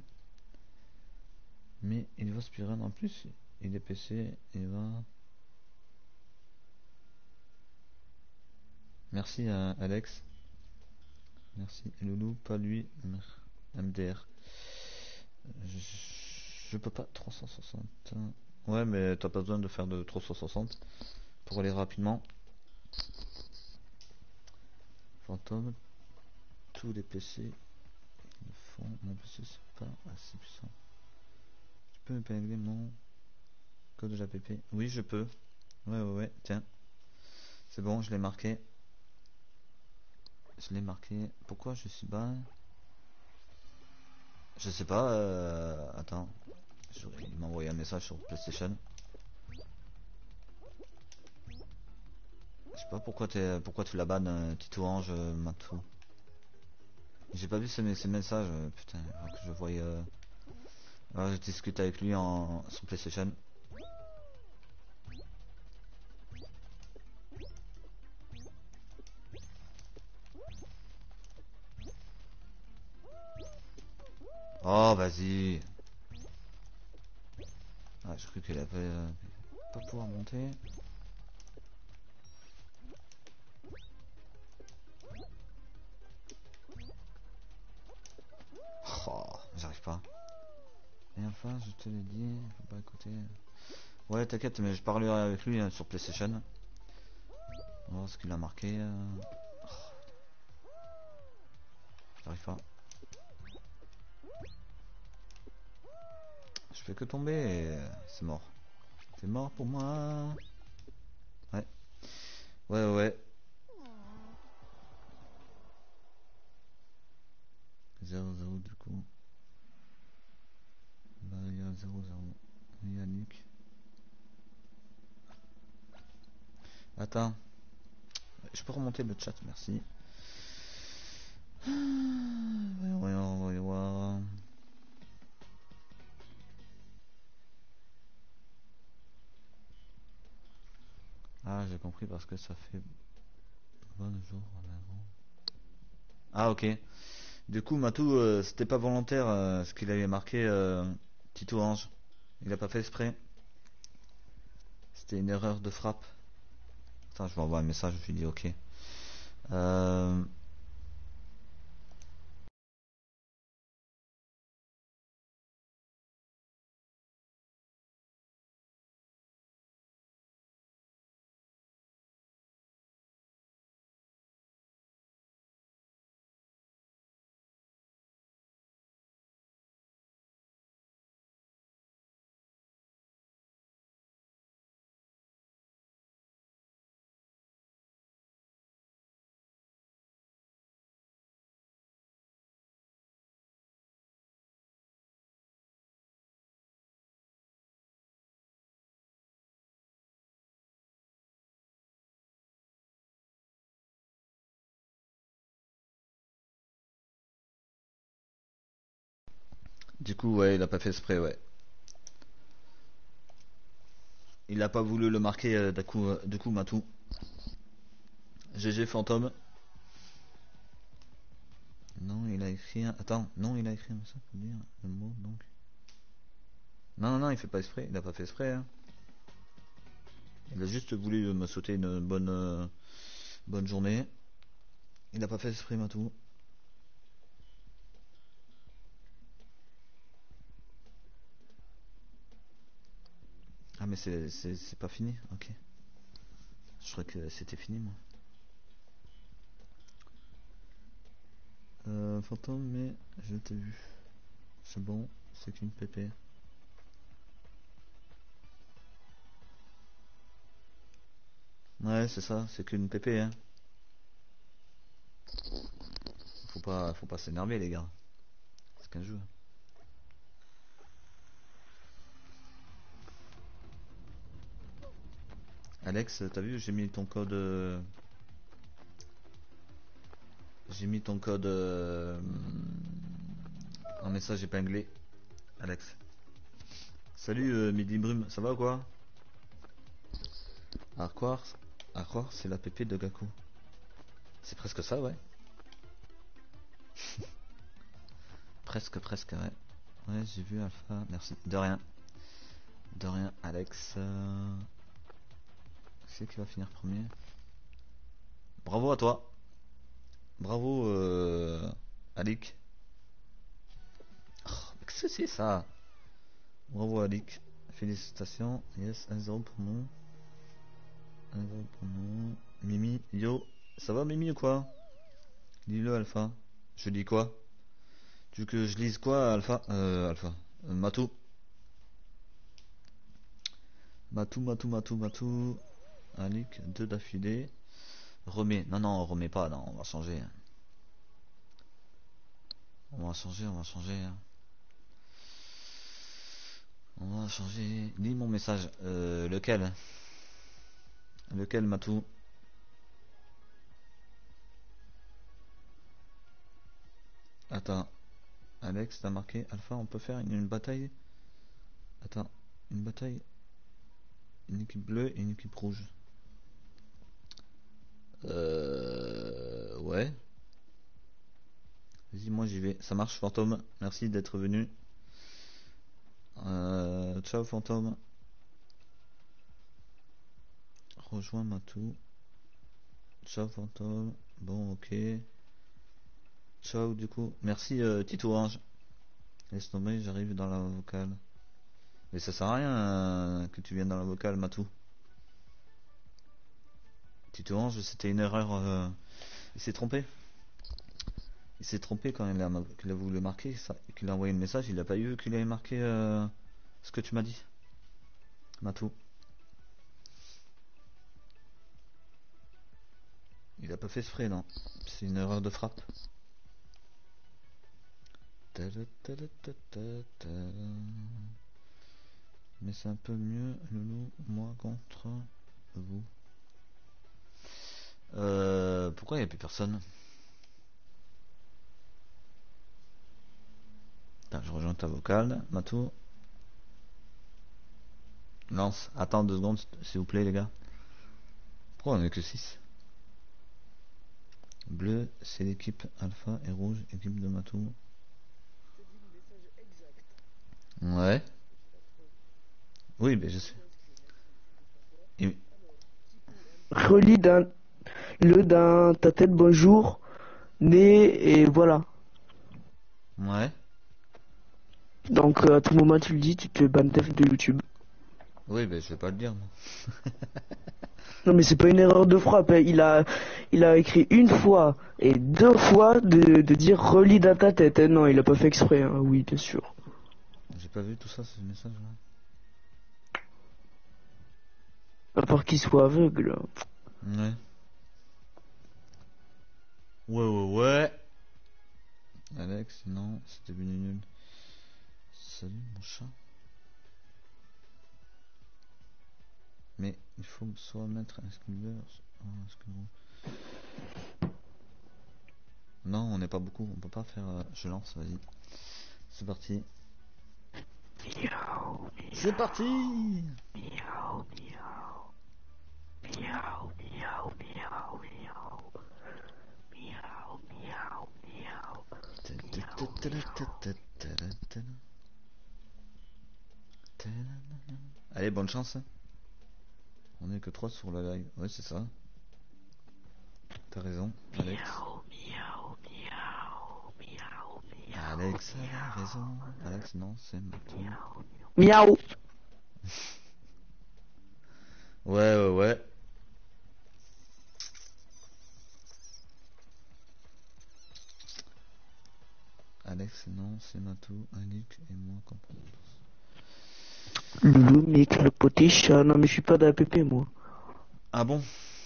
Mais il va speedrun en plus. Il est P C. Il va. Merci à Alex. Merci. Loulou, pas lui. M D R. Je, je peux pas. trois cent soixante. Ouais, mais t'as pas besoin de faire de trois cent soixante pour aller rapidement. Fantôme. Tous les P C le font. Mon P C c'est pas assez puissant. Tu peux épingler mon code de l'App? Oui, je peux. Ouais, ouais, ouais. Tiens. C'est bon, je l'ai marqué. Je l'ai marqué. Pourquoi je suis bas? Je sais pas. Euh... Attends. Il m'a envoyé un message sur PlayStation. Je sais pas pourquoi, es, pourquoi tu la bannes, euh, Tito Ange, euh, Matou. J'ai pas vu ces, ces messages. Euh, putain, alors que je voyais. Euh... Alors, je discute avec lui en sur PlayStation. Oh, vas-y. Ah, je crois qu'elle avait euh, pas pouvoir monter. Oh, j'arrive pas. Et enfin, je te l'ai dit, faut pas écouter. Ouais, t'inquiète, mais je parlerai avec lui hein, sur PlayStation. On va voir ce qu'il a marqué. Euh... Oh, j'arrive pas. Je fais que tomber et c'est mort. C'est mort pour moi. Ouais. Ouais, ouais. zéro zéro du coup. Bah, il y a zéro zéro. Yannick. Attends. Je peux remonter le chat, merci. Voyons, voyons, voyons voir. Ah, j'ai compris parce que ça fait bonjour en avant. Ah, ok. Du coup, Matou, euh, c'était pas volontaire euh, ce qu'il avait marqué euh, Tito Ange. Il a pas fait exprès. C'était une erreur de frappe. Attends, je vais envoyer un message, je lui dis ok. Euh... Du coup, ouais, il a pas fait exprès, ouais. Il a pas voulu le marquer euh, d'un coup, euh, du coup, Matou. G G Fantôme. Non, il a écrit un... Attends, non, il a écrit un message pour dire le mot, donc. Non, non, non, il fait pas exprès, il a pas fait exprès, hein. Il a juste voulu me sauter une bonne, euh, bonne journée. Il a pas fait exprès, Matou. Ah mais c'est c'est c'est pas fini. Ok. Je crois que c'était fini moi. Euh, fantôme, mais je t'ai vu. C'est bon, c'est qu'une pépé. Ouais, c'est ça, c'est qu'une pépé, hein. Faut pas, faut pas s'énerver, les gars. C'est qu'un jeu. Alex, t'as vu, j'ai mis ton code. euh, J'ai mis ton code euh, en message épinglé. Alex. Salut, euh, Midi Brume, ça va ou quoi? À croire, à croire, c'est la pépé de Gaku. C'est presque ça, ouais. Presque, presque, ouais. Ouais, j'ai vu Alpha, merci. De rien. De rien, Alex. Euh... C'est qui va finir premier. Bravo à toi. Bravo, euh... Alik. Oh, qu'est-ce que c'est ça? Bravo, Alik. Félicitations. Yes, un zéro pour nous. un zéro pour nous. Mimi, yo. Ça va, Mimi, ou quoi? Dis-le, Alpha. Je dis quoi? Tu veux que je lise quoi, Alpha? Euh, Alpha. Euh, Matou. Matou, Matou, Matou, Matou. Alik, deux d'affilée. Remets. Non, non, on remet pas, non, on va changer. On va changer, on va changer. On va changer. Lis mon message. Euh, lequel? Lequel, Matou? Attends. Alex, t'as marqué Alpha, on peut faire une, une bataille? Attends. Une bataille? Une équipe bleue et une équipe rouge. Euh... Ouais. Vas-y, moi j'y vais. Ça marche, Fantôme. Merci d'être venu. Euh... Ciao, Fantôme. Rejoins Matou. Ciao, Fantôme. Bon, ok. Ciao, du coup. Merci, euh, Tito Orange. Laisse tomber, j'arrive dans la vocale. Mais ça sert à rien euh, que tu viennes dans la vocale, Matou. Tito Orange, c'était une erreur. Euh... Il s'est trompé. Il s'est trompé quand il a, qu'il a voulu marquer, ça, qu'il a envoyé le message. Il a pas eu qu'il avait marqué euh, ce que tu m'as dit, Matou. Il a pas fait exprès, non. C'est une erreur de frappe. Mais c'est un peu mieux, Loulou, moi contre vous. Euh, pourquoi il n'y a plus personne? Attends, je rejoins ta vocale, Matou. Lance, attends deux secondes, s'il vous plaît, les gars. Pourquoi on est que six? Bleu, c'est l'équipe Alpha, et rouge, équipe de Matou. Ouais. Oui, mais je sais. Et... Relis d'un le d'un ta tête bonjour, né et voilà. Ouais. Donc euh, à tout moment tu le dis, tu te ban def de YouTube. Oui, mais je vais pas le dire, moi. Non mais c'est pas une erreur de frappe, hein. Il a il a écrit une fois et deux fois de, de dire relis dans ta tête. Hein. Non, il a pas fait exprès, hein. Oui, bien sûr. J'ai pas vu tout ça, ce message là. À part qu'il soit aveugle. Ouais. Ouais, ouais, ouais. Alex, non, c'était devenu nul. Salut mon chat. Mais il faut soit mettre un scooter, un scooter. Non, on n'est pas beaucoup, on peut pas faire. Euh, je lance, vas-y. C'est parti. Miaou, C'est parti. miaou, miaou. Miaou, miaou, miaou, miaou. Miaou, miaou, miaou. Allez, bonne chance. On est que trois sur la live. Ouais, c'est ça. T'as raison, Alex. Miaou, miaou, miaou, miaou, miaou. Alex a raison. Alex, non, c'est Matou. Miaou. Ouais, ouais, ouais. Alex, non, c'est Matou, Annick et moi qu'on prend. Loulou, mec, le poté chat. Non, mais je suis pas d'A P P, moi. Ah bon?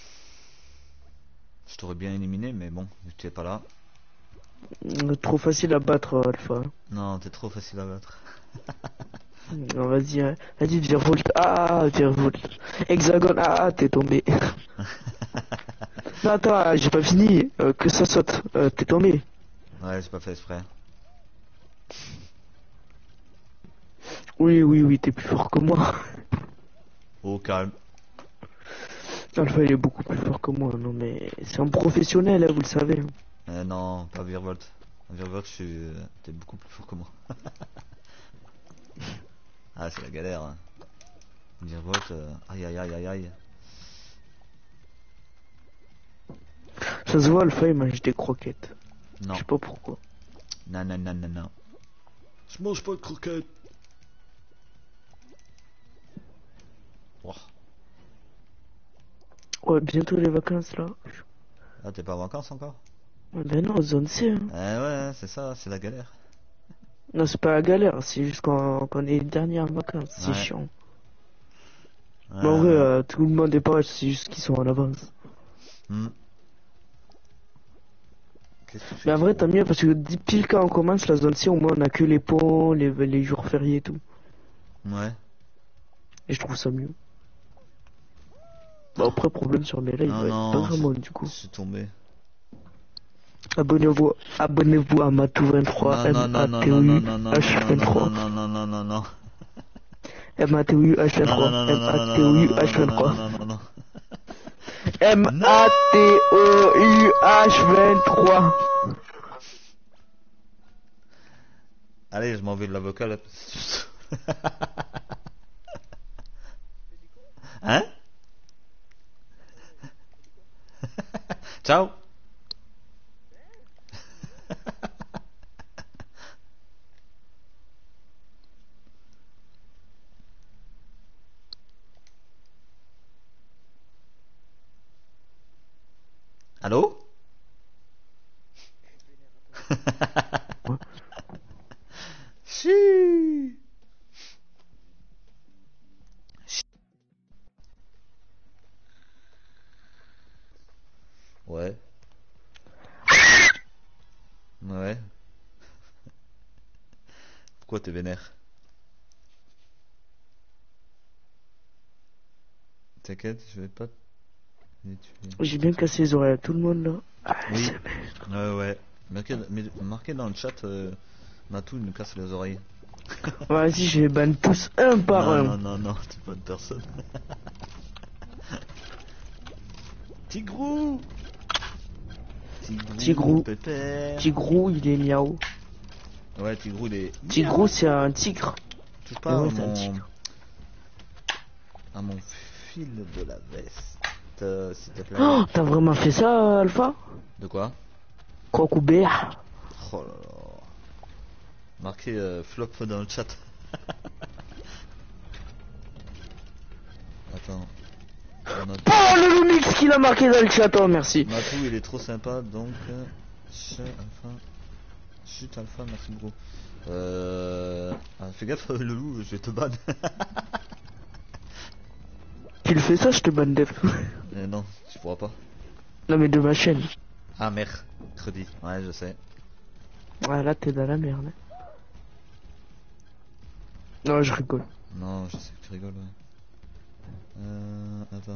Je t'aurais bien éliminé, mais bon, tu es pas là. Euh, Trop facile à battre, euh, Alpha. Non, t'es trop facile à battre. Non, vas-y, hein. Vas-y, Virvolt. Ah, Virvolt. Hexagone. Ah, ah, t'es tombé. Non, attends, ah, j'ai pas fini. Euh, que ça saute. Euh, t'es tombé. Ouais, j'ai pas fait exprès. Oui, oui, oui, t'es plus fort que moi. Au calme. Alpha, il est beaucoup plus fort que moi. Non, mais c'est un professionnel, hein, vous le savez. Hein. Euh, non, pas Virvolt. Virvolt, je suis... euh, t'es beaucoup plus fort que moi. Ah, c'est la galère. Hein. Virvolt, euh, aïe aïe aïe aïe aïe. Ça se voit, Alpha, il mange des croquettes. Je Non. sais pas pourquoi. Non, non, non, non, non. Je mange pas de croquettes. Oh. Ouais, bientôt les vacances, là. Ah, t'es pas en vacances encore? Ah, ben non, zone C. Hein. Eh ouais, c'est ça, c'est la galère. Non, c'est pas la galère, c'est juste qu'on qu'on est les dernières vacances. C'est Ouais. chiant. Ouais, Mais en vrai, ouais. euh, tout le monde est pareil, c'est juste qu'ils sont en avance. Hmm. Qu'est-ce que tu fais, Mais en vrai, Thibaut? tant mieux, parce que dès- pile quand on commence la zone C, au moins on a que les ponts, les, les jours fériés et tout. Ouais. Et je trouve ça mieux. Bah, après, problème sur mes lives, Non, ouais, pas non, vraiment je du coup. je suis tombé. Abonnez-vous, abonnez-vous à Matou vingt-trois, Non, non, M non, A non, T O non, non, U non, non, H non, non, non, vingt-trois. non, non, non, non, non. M A T O U H Non, non, vingt-trois. non, non, M non, A non, T O U non, H non, non, vingt-trois. non, non, non. M Non! A T O U H vingt-trois. Allez, je m'en vais de l'avocat là. Hein? Ciao! Allô? Chut! Ouais. Ouais. Pourquoi t'es vénère? T'inquiète, je vais pas les tuer. J'ai bien cassé les oreilles à tout le monde là. Ah, Oui. c'est- Ouais, ouais. Marquez, mais- marquez dans le chat, euh, Matou, il me casse les oreilles. Vas-y, je les banne tous un par Non, un. non, non, non, t'es pas de personne. Tigrou! Tigrou, Tigrou. pépère. Tigrou, il est miaou. Ouais, Tigrou, il est... Tigrou, c'est un tigre. Touche Et pas ouais, à c'est un mon... tigre. à mon fil de la veste, euh, s'il te plaît. Oh, t'as vraiment fait ça, Alpha? De quoi? Croc ou béar? Oh là là. Marquez euh, flop dans le chat. Attends. On a- Oh, le Lumix qu'il a marqué dans le chat, oh, merci. Matou, il est trop sympa, donc... Euh... Chut, Alpha. Chut, Alpha, merci beaucoup. Euh... Ah, fais gaffe, le loup, je vais te ban. Tu le fais ça, je te banne def. Euh, non, tu pourras pas. Non, mais de ma chaîne. Ah, mercredi. Ouais, je sais. Ouais, là, t'es dans la merde. hein. Non, je rigole. Non, je sais que tu rigoles, ouais. Euh... Attends.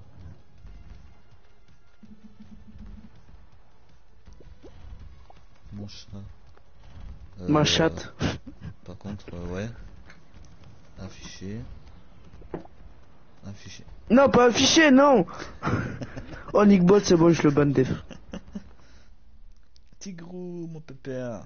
Mon chat. Euh, Ma chatte. Par contre, euh, ouais. Afficher. Afficher. Non, pas affiché, non. Oh, Nickbot, c'est bon, je le banne def. Tigrou, mon pépère.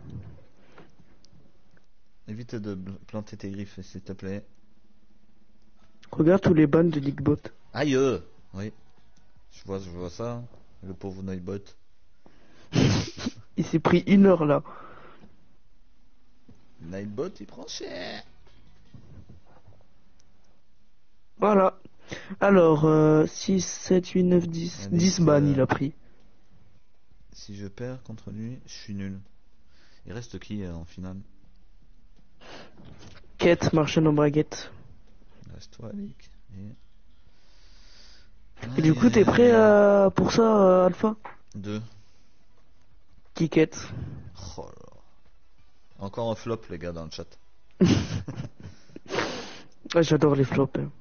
Évite de bl- planter tes griffes, s'il te plaît. Regarde tous les bans de Nickbot. Aïe euh. Oui. Je vois, je vois ça. Le pauvre Nightbot. Il s'est pris une heure là. Nightbot, il prend cher. Voilà. Alors, euh, six, sept, huit, neuf, dix. Allez, dix ban, euh, il a pris. Si je perds contre lui, je suis nul. Il reste qui euh, en finale? Quête, marchand en baguette. Il reste toi, Alec. Et... Et du Aïe, coup, t'es aïe, prêt aïe. euh, pour ça, euh, Alpha? Deux. Qui quête? Oh là là. Encore un flop, les gars, dans le chat. Ah, j'adore les flops. hein.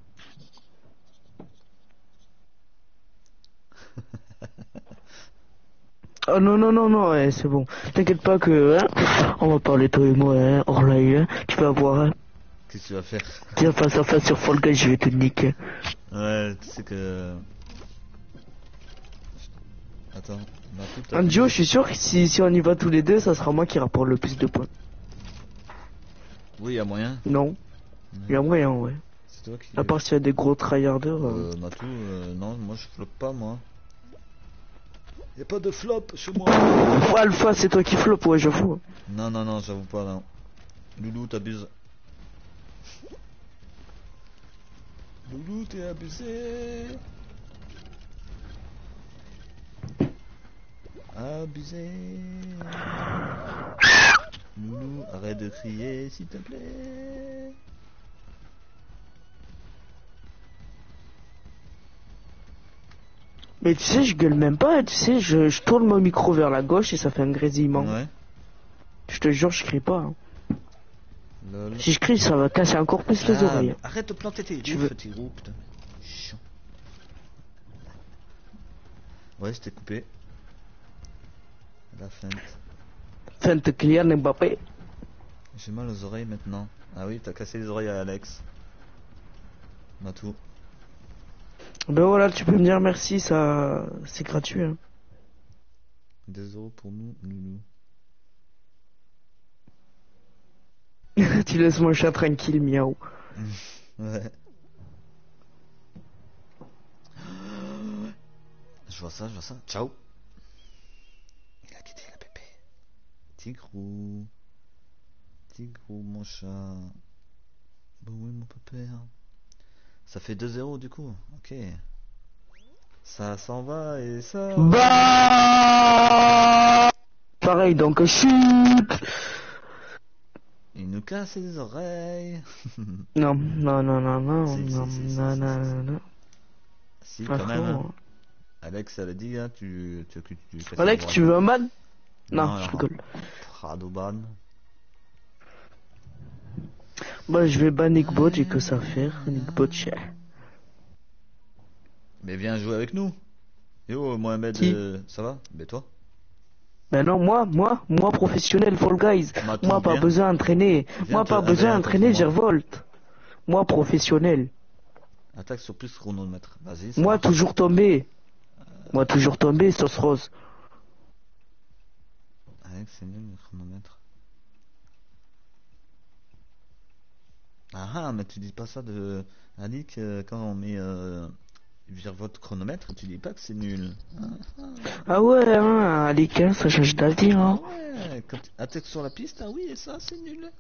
Ah non, non, non, non, ouais, c'est bon. T'inquiète pas que, hein, on va parler toi et moi, hein, hors live, hein. Tu vas voir, hein. Qu'est-ce que tu vas faire? Tiens, face à face sur Fall Guys, je vais te niquer. Ouais, tu sais que... Attends, ma toute En duo, je suis sûr que si, si on y va tous les deux, ça sera moi qui rapporte le plus de points. Oui, il y a moyen. Non, il y a moyen, ouais. C'est toi qui... À part s'il y a des gros tryharders. Euh... Euh, Matou, euh, non, moi je floppe pas, moi. Y'a pas de flop chez moi. Pff, Alpha, c'est toi qui flop, ouais, j'avoue. Non, non, non, j'avoue pas, non. Loulou, t'abuses. Loulou, t'es abusé. Abusé. Loulou, arrête de crier, s'il te plaît. Mais tu sais, je gueule même pas, tu sais, je, je tourne mon micro vers la gauche et ça fait un grésillement. Ouais. Je te jure, je crie pas. hein. Lol. Si je crie, ça va casser encore plus les Ah, oreilles. mais arrête de planter tes Tu ouf, veux- tes gros, putain. Chiant. Ouais, c'était coupé. La feinte. Feinte Kylian Mbappé. J'ai mal aux oreilles maintenant. Ah oui, t'as cassé les oreilles à Alex. Matou. Ben voilà, tu peux me dire merci, ça, c'est gratuit. Hein. deux euros pour nous, Loulou. Tu laisses mon chat tranquille, miaou. Ouais. Je vois ça, je vois ça. Ciao. Il a quitté la pépé. Tigrou. Tigrou, mon chat. Bon oui, mon pépère. Ça fait deux zéro du coup. Ok. Ça s'en va et ça... Bah Pareil, donc chute. Il nous casse les oreilles. Non, non, non, non, non, Si, non, si, si, si, non, si, non, si, si. non, non. Si, Pas quand même. Hein. faux. Alex, elle a dit, hein, tu, tu, tu, tu casses Alex, les tu veux un ban? Non, Non, je alors, rigole. Radoban. Bah, je vais ban Nickbot, j'ai que ça à faire. Nickbot, cher. Mais viens jouer avec nous. Yo, Mohamed, Qui euh, ça va? Ben toi? Ben non, moi, moi, moi professionnel Fall Guys. Matou, Moi, pas viens. besoin d'entraîner. Viens Moi, te pas un v besoin un d'entraîner, contre j'ai moi. revolte. Moi, professionnel. Attaque sur plus chronomètre. Vas-y, ça Moi, marche. toujours tombé. Moi, toujours tombé, sauce rose. Alex, c'est nul le chronomètre. Ah ah, mais tu dis pas ça de... Alec, euh, quand on met... Euh... vire votre chronomètre, tu dis pas que c'est nul. Ah, ah. Ah ouais, hein, allez, quinze, ça change d'avis, Ah hein. ouais, quand tu attaques sur la piste, ah oui, et ça, c'est nul.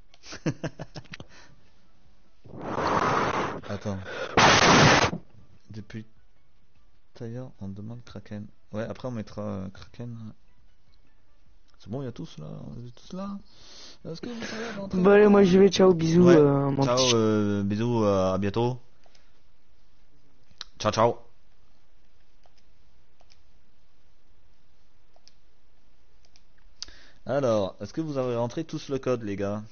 Attends. Depuis d'ailleurs, on demande Kraken. Ouais, après on mettra euh, Kraken. C'est bon, il y a tous là. Vous êtes tous là. Est-ce que vous savez rentrer Bon, allez, moi, je vais, ciao, bisous, Ouais. euh, mon Ciao, petit. euh, bisous, euh, à bientôt. Ciao, ciao. Alors, est-ce que vous avez rentré tous le code, les gars?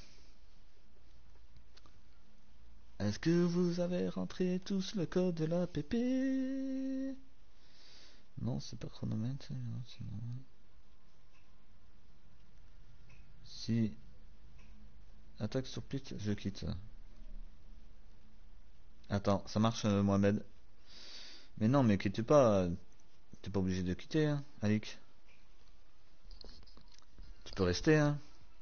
Est-ce que vous avez rentré tous le code de la P P? Non, c'est pas chronomètre. Non, c'est normal. Si attaque sur piste, je quitte. Attends, ça marche, euh, Mohamed? Mais non, mais quitte pas. T'es pas obligé de quitter, hein, Alec. Tu peux rester, hein.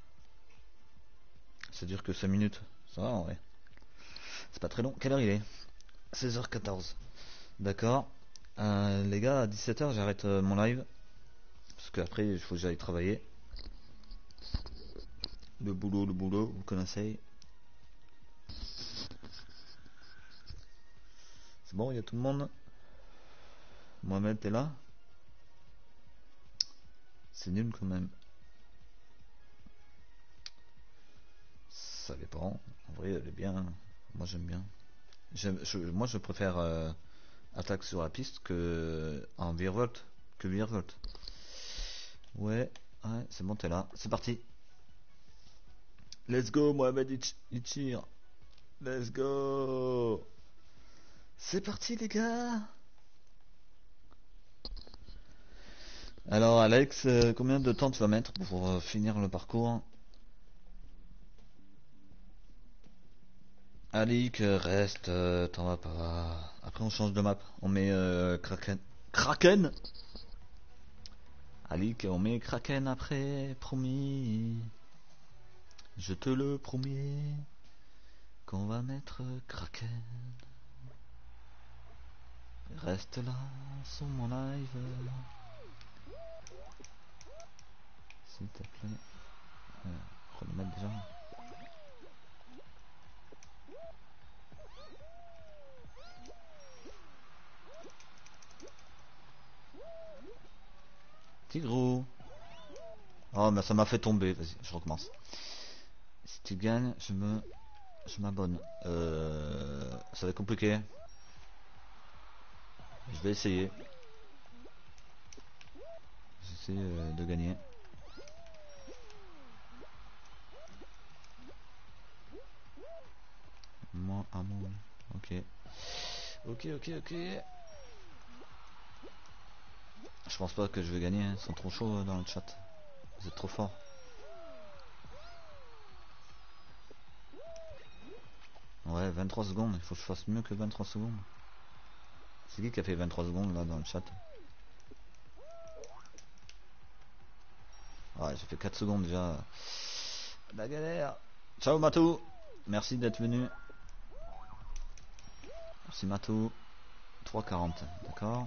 Ça dure que cinq minutes. Ça va, en vrai. C'est pas très long. Quelle heure il est? seize heures quatorze. D'accord. Euh, les gars, à dix-sept heures, j'arrête euh, mon live. Parce qu'après, il faut que j'aille travailler. Le boulot, le boulot, vous connaissez. C'est bon, il y a tout le monde. Mohamed, t'es là? C'est nul quand même. Ça dépend. En vrai, elle est bien. Moi, j'aime bien. J'aime- je- moi, je préfère euh, attaque sur la piste que en virevolte. Que virevolte. Ouais, ouais, c'est bon, t'es là. C'est parti. Let's go, Mohamed, il ch- il tire. Let's go. C'est parti, les gars. Alors, Alex, euh, combien de temps tu vas mettre pour euh, finir le parcours? Alik, euh, reste, euh, t'en vas pas. Après, on change de map. On met euh, Kraken. Kraken! Alik, on met Kraken après, promis. Je te le promets. Qu'on va mettre Kraken. Reste là, sur mon live. S'il te plaît. Euh, chronomètre déjà. Tigrou. Oh, mais ça m'a fait tomber. Vas-y, je recommence. Si tu gagnes, je me... Je m'abonne. Euh... Ça va être compliqué. Je vais essayer. J'essaie euh, de gagner. Moi, à moi. Ok. Ok, ok, ok. Je pense pas que je vais gagner. Hein. Ils sont trop chauds euh, dans le chat. Vous êtes trop forts. Ouais, vingt-trois secondes. Il faut que je fasse mieux que vingt-trois secondes. C'est qui qui a fait vingt-trois secondes là dans le chat? Ouais, j'ai fait quatre secondes déjà. La galère. Ciao Matou. Merci d'être venu. Merci Matou. trois quarante, d'accord.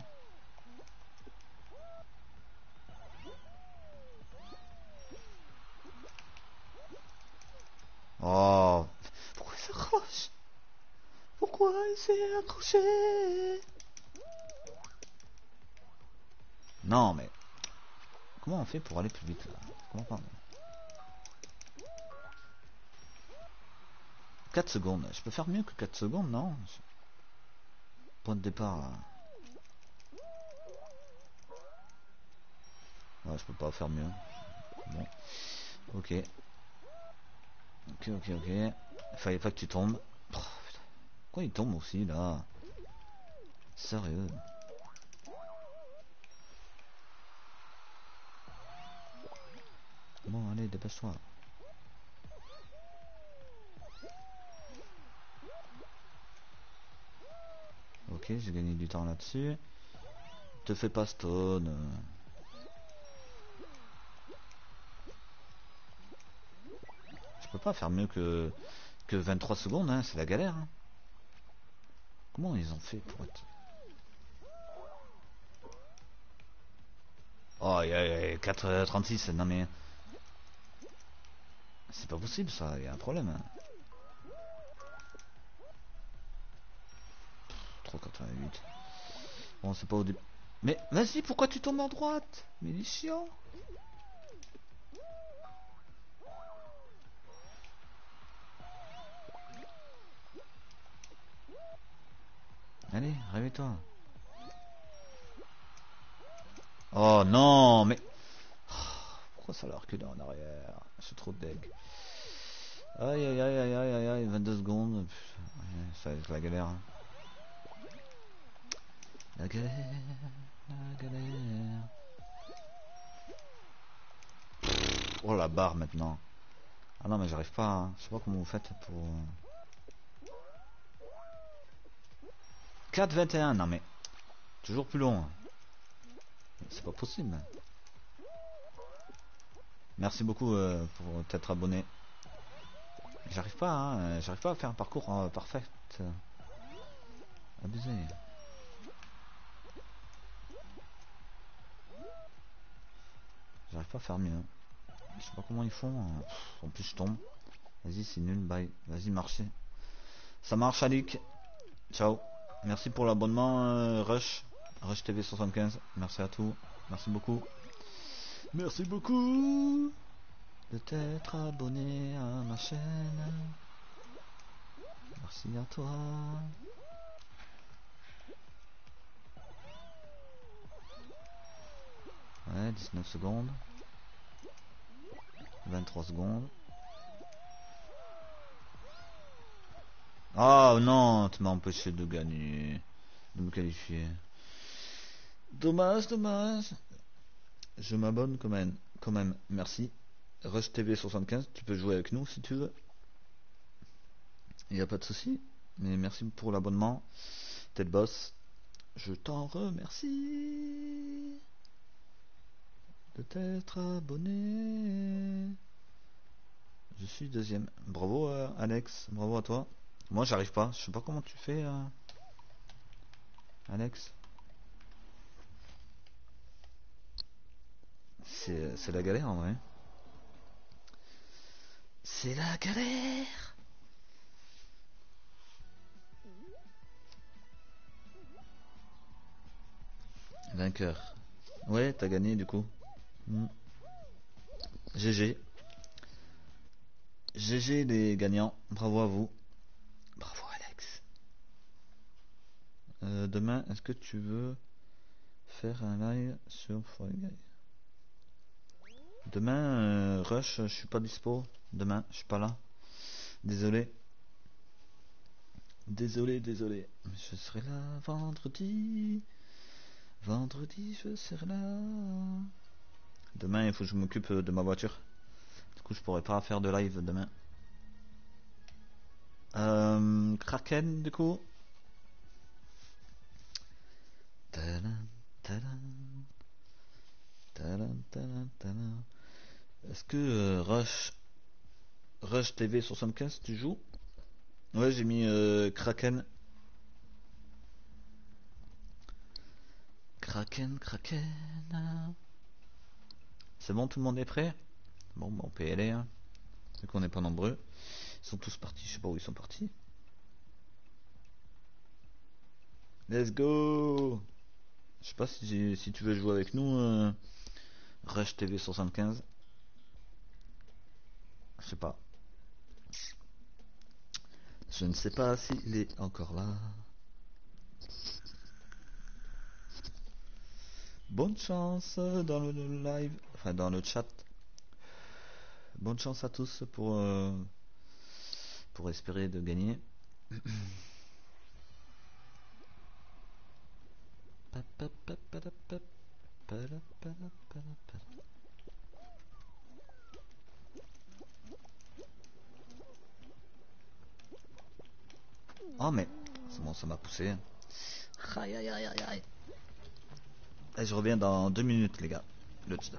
Oh. Pourquoi il s'accroche? Pourquoi il s'est accroché? Non mais... Comment on fait pour aller plus vite là? Comment pas? quatre secondes. Je peux faire mieux que quatre secondes, non? Point de départ là. Ouais, je peux pas faire mieux. Bon. Ok. Ok, ok, ok. Il fallait pas que tu tombes. Oh, putain. Pourquoi il tombe aussi là? Sérieux? Bon, allez, dépêche-toi. Ok, j'ai gagné du temps là-dessus. Te fais pas stone. Je peux pas faire mieux que, que vingt-trois secondes, hein, c'est la galère. Hein. Comment ils ont fait pour être... Oh, il y a quatre trente-six, non mais... C'est pas possible ça, il y a un problème. Hein. trois quatre-vingt-huit. Bon, c'est pas au début. Mais vas-y, pourquoi tu tombes à droite? Mais il est chiant. Allez, réveille-toi. Oh non, mais... Pourquoi ça l'a reculé en arrière? Je suis trop deg. Aïe aïe aïe aïe aïe aïe aïe, vingt-deux secondes. Ça va être la galère. Hein. La galère, la galère. Oh la barre maintenant. Ah non mais j'arrive pas. Hein. Je sais pas comment vous faites pour... quatre vingt et un, non mais... Toujours plus long. C'est pas possible. Merci beaucoup euh, pour t'être abonné. J'arrive pas, hein. J'arrive pas à faire un parcours euh, parfait. Abusé. J'arrive pas à faire mieux. Je sais pas comment ils font. Hein. Pff, en plus je tombe. Vas-y c'est nul, bye. Vas-y marchez. Ça marche Alik. Ciao. Merci pour l'abonnement euh, Rush. Rush T V soixante-quinze. Merci à tous. Merci beaucoup. Merci beaucoup de t'être abonné à ma chaîne. Merci à toi. Ouais, dix-neuf secondes. vingt-trois secondes. Oh non, tu m'as empêché de gagner. De me qualifier. Dommage, dommage. Je m'abonne quand même. Quand même, merci. Rush T V soixante-quinze, tu peux jouer avec nous si tu veux. Il n'y a pas de souci. Mais merci pour l'abonnement. T'es le boss. Je t'en remercie de t'être abonné. Je suis deuxième. Bravo euh, Alex, bravo à toi. Moi j'arrive pas, je sais pas comment tu fais euh, Alex. C'est c'est la galère en vrai. C'est la galère. Vainqueur. Ouais, t'as gagné du coup. Mm. G G. G G les gagnants, bravo à vous. Bravo Alex. Euh, demain, est-ce que tu veux faire un live sur Fall Guy? Demain, euh, Rush, je suis pas dispo. Demain, je suis pas là. Désolé. Désolé, désolé. Je serai là vendredi. Vendredi, je serai là. Demain, il faut que je m'occupe de ma voiture. Du coup, je pourrai pas faire de live demain. Euh, Kraken, du coup. Tadam, tadam, tadam, tadam, tadam. Est-ce que euh, Rush, Rush T V soixante-quinze, tu joues? Ouais, j'ai mis euh, Kraken. Kraken, Kraken. C'est bon, tout le monde est prêt? Bon, bah, on peut y aller, hein, vu qu'on n'est pas nombreux. Ils sont tous partis, je sais pas où ils sont partis. Let's go! Je sais pas si, si tu veux jouer avec nous, euh, Rush T V soixante-quinze. Je sais pas. Je ne sais pas s'il est encore là. Bonne chance dans le live, enfin dans le chat. Bonne chance à tous pour, euh, pour espérer de gagner. Oh mais, c'est bon, ça m'a poussé. Aïe aïe aïe aïe aïe. Et je reviens dans deux minutes les gars. Le chat.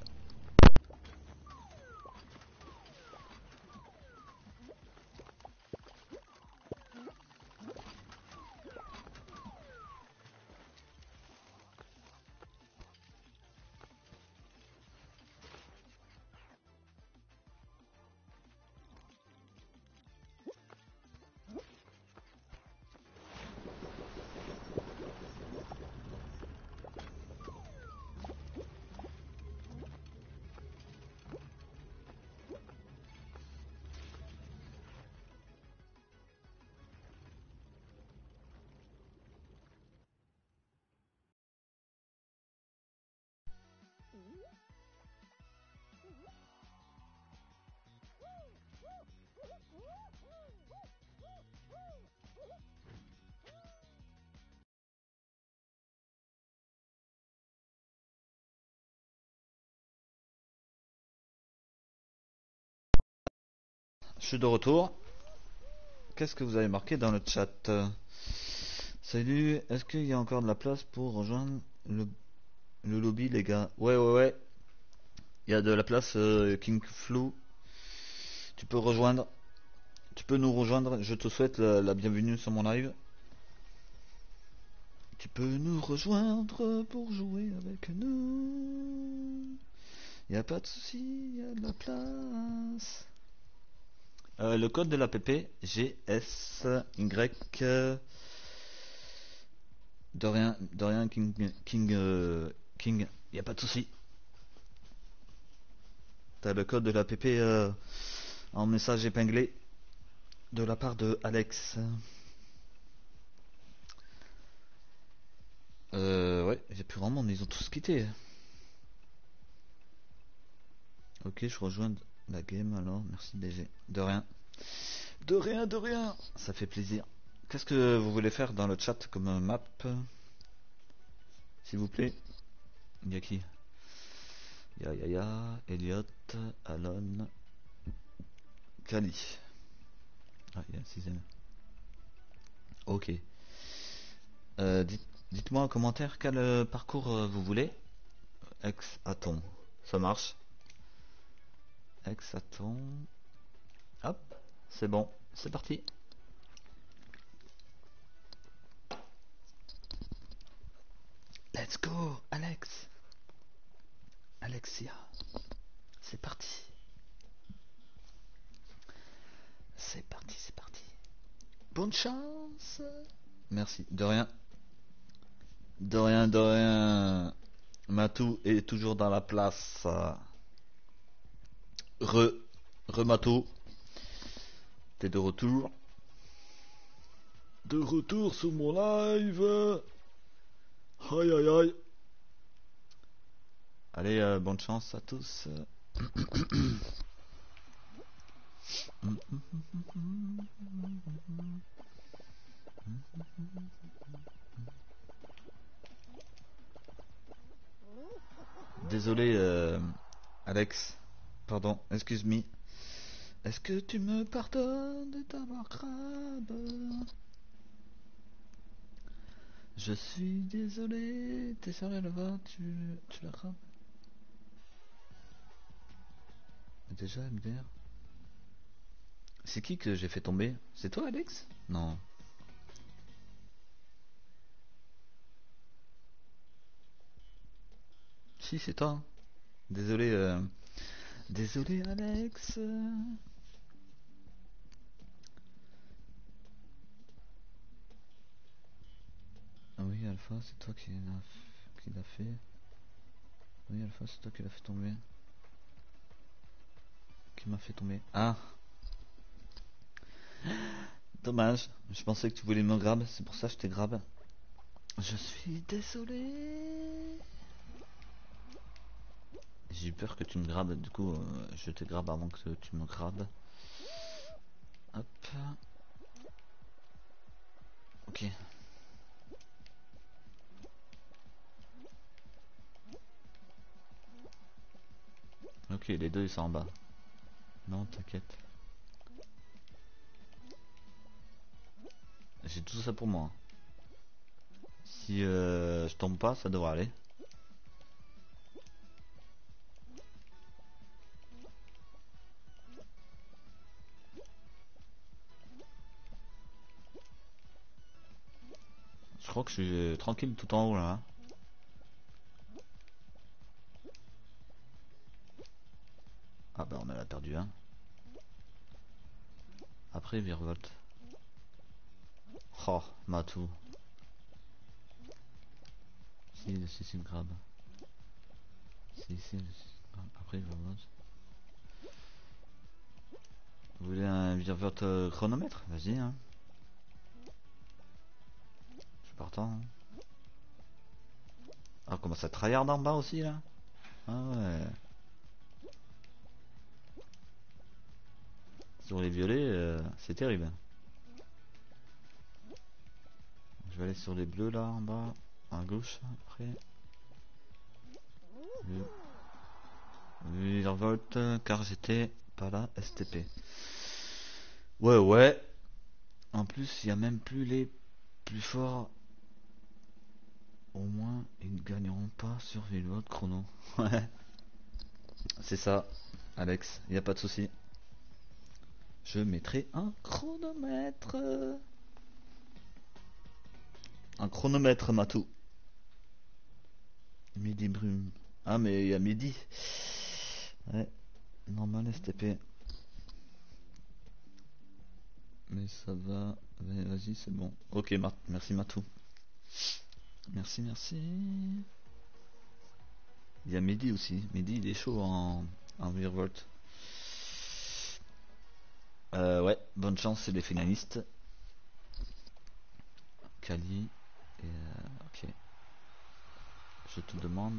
Je suis de retour. Qu'est-ce que vous avez marqué dans le chat? Salut, est-ce qu'il y a encore de la place pour rejoindre le, le lobby les gars? Ouais ouais ouais. Il y a de la place euh, King Flu. Tu peux rejoindre. Tu peux nous rejoindre. Je te souhaite la, la bienvenue sur mon live. Tu peux nous rejoindre pour jouer avec nous. Y a pas de souci, y a de la place. Euh, le code de l'app G S Y De rien, de rien, King, King, euh, King, y a pas de souci. T'as le code de la P P euh, en message épinglé de la part de Alex. Euh, ouais, j'ai plus grand monde, ils ont tous quitté. Ok, je rejoins la game alors, merci B G. De rien. De rien, de rien, ça fait plaisir. Qu'est-ce que vous voulez faire dans le chat comme map, s'il vous plaît? Y'a qui? Y'a Yaya, Elliot, Alon, Kali. Ah, il y a un sixième. Ok. Euh, dites, dites-moi en commentaire quel euh, parcours euh, vous voulez. Ex-Aton. Ça marche. Ex-Aton. Hop, c'est bon. C'est parti. Let's go, Alex. Alexia. C'est parti. C'est parti, c'est parti. Bonne chance. Merci. De rien. De rien, de rien. Matou est toujours dans la place. Re. Re Matou. T'es de retour. De retour sur mon live. Aïe aïe aïe. Allez, euh, bonne chance à tous. Désolé, euh, Alex. Pardon, excuse me. Est-ce que tu me pardonnes de t'avoir crabe? Je suis désolé. T'es sérieux là-bas? Tu, tu la crabes? Déjà, M D R. C'est qui que j'ai fait tomber? C'est toi, Alex? Non. Si, c'est toi. Désolé, euh... désolé, Alex. Ah oui, Alpha, c'est toi qui l'a qui l'a fait. Oui, Alpha, c'est toi qui l'a fait tomber. Qui m'a fait tomber. Ah, dommage. Je pensais que tu voulais me grab, c'est pour ça que je t'ai grab. Je suis désolé. J'ai eu peur que tu me grabes, du coup, euh, je te grabe avant que tu me grabes. Hop. Ok. Ok, les deux ils sont en bas. Non, t'inquiète. J'ai tout ça pour moi. Si euh, je tombe pas, ça devrait aller. Je crois que je suis tranquille tout en haut là. Hein. Ah bah on en a perdu un. Après virevolte. Oh, Matou. Si, si, si, le grab. Si, si, après virevolte. Vous voulez un virevolte euh, chronomètre? Vas-y hein. Je suis partant. Hein. Ah, comment ça tryhard en bas aussi là? Ah ouais. Sur les violets, euh, c'est terrible. Je vais aller sur les bleus là en bas, à gauche après. Virevolte, car j'étais pas là, S T P. Ouais, ouais. En plus, il y a même plus les plus forts. Au moins, ils ne gagneront pas sur Virevolte chrono. Ouais. C'est ça, Alex, il n'y a pas de souci. Je mettrai un chronomètre. Un chronomètre, Matou. Midi brume. Ah, mais il y a midi. Ouais, normal S T P. Mais ça va. Vas-y, c'est bon. Ok, Mar merci Matou. Merci, merci. Il y a Mehdi aussi. Mehdi, il est chaud en, en Revolt. Euh, ouais, bonne chance, c'est les finalistes. Kali. Et euh, ok. Je te demande.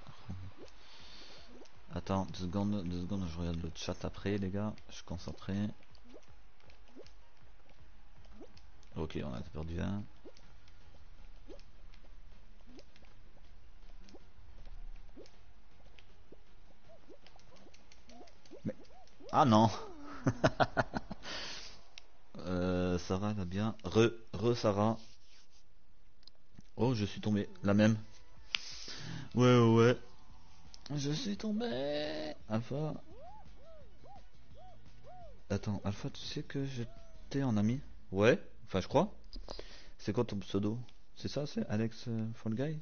Attends, deux secondes, deux secondes, je regarde le chat après, les gars. Je suis concentré. Ok, on a perdu un. Mais... Ah non. euh, Sarah va bien. Re, re Sarah. Oh, je suis tombé. La même. Ouais, ouais, ouais. Je suis tombé. Alpha. Attends, Alpha, tu sais que j'étais en ami? Ouais. Enfin, je crois. C'est quoi ton pseudo? C'est ça, c'est Alex euh, Fall Guy?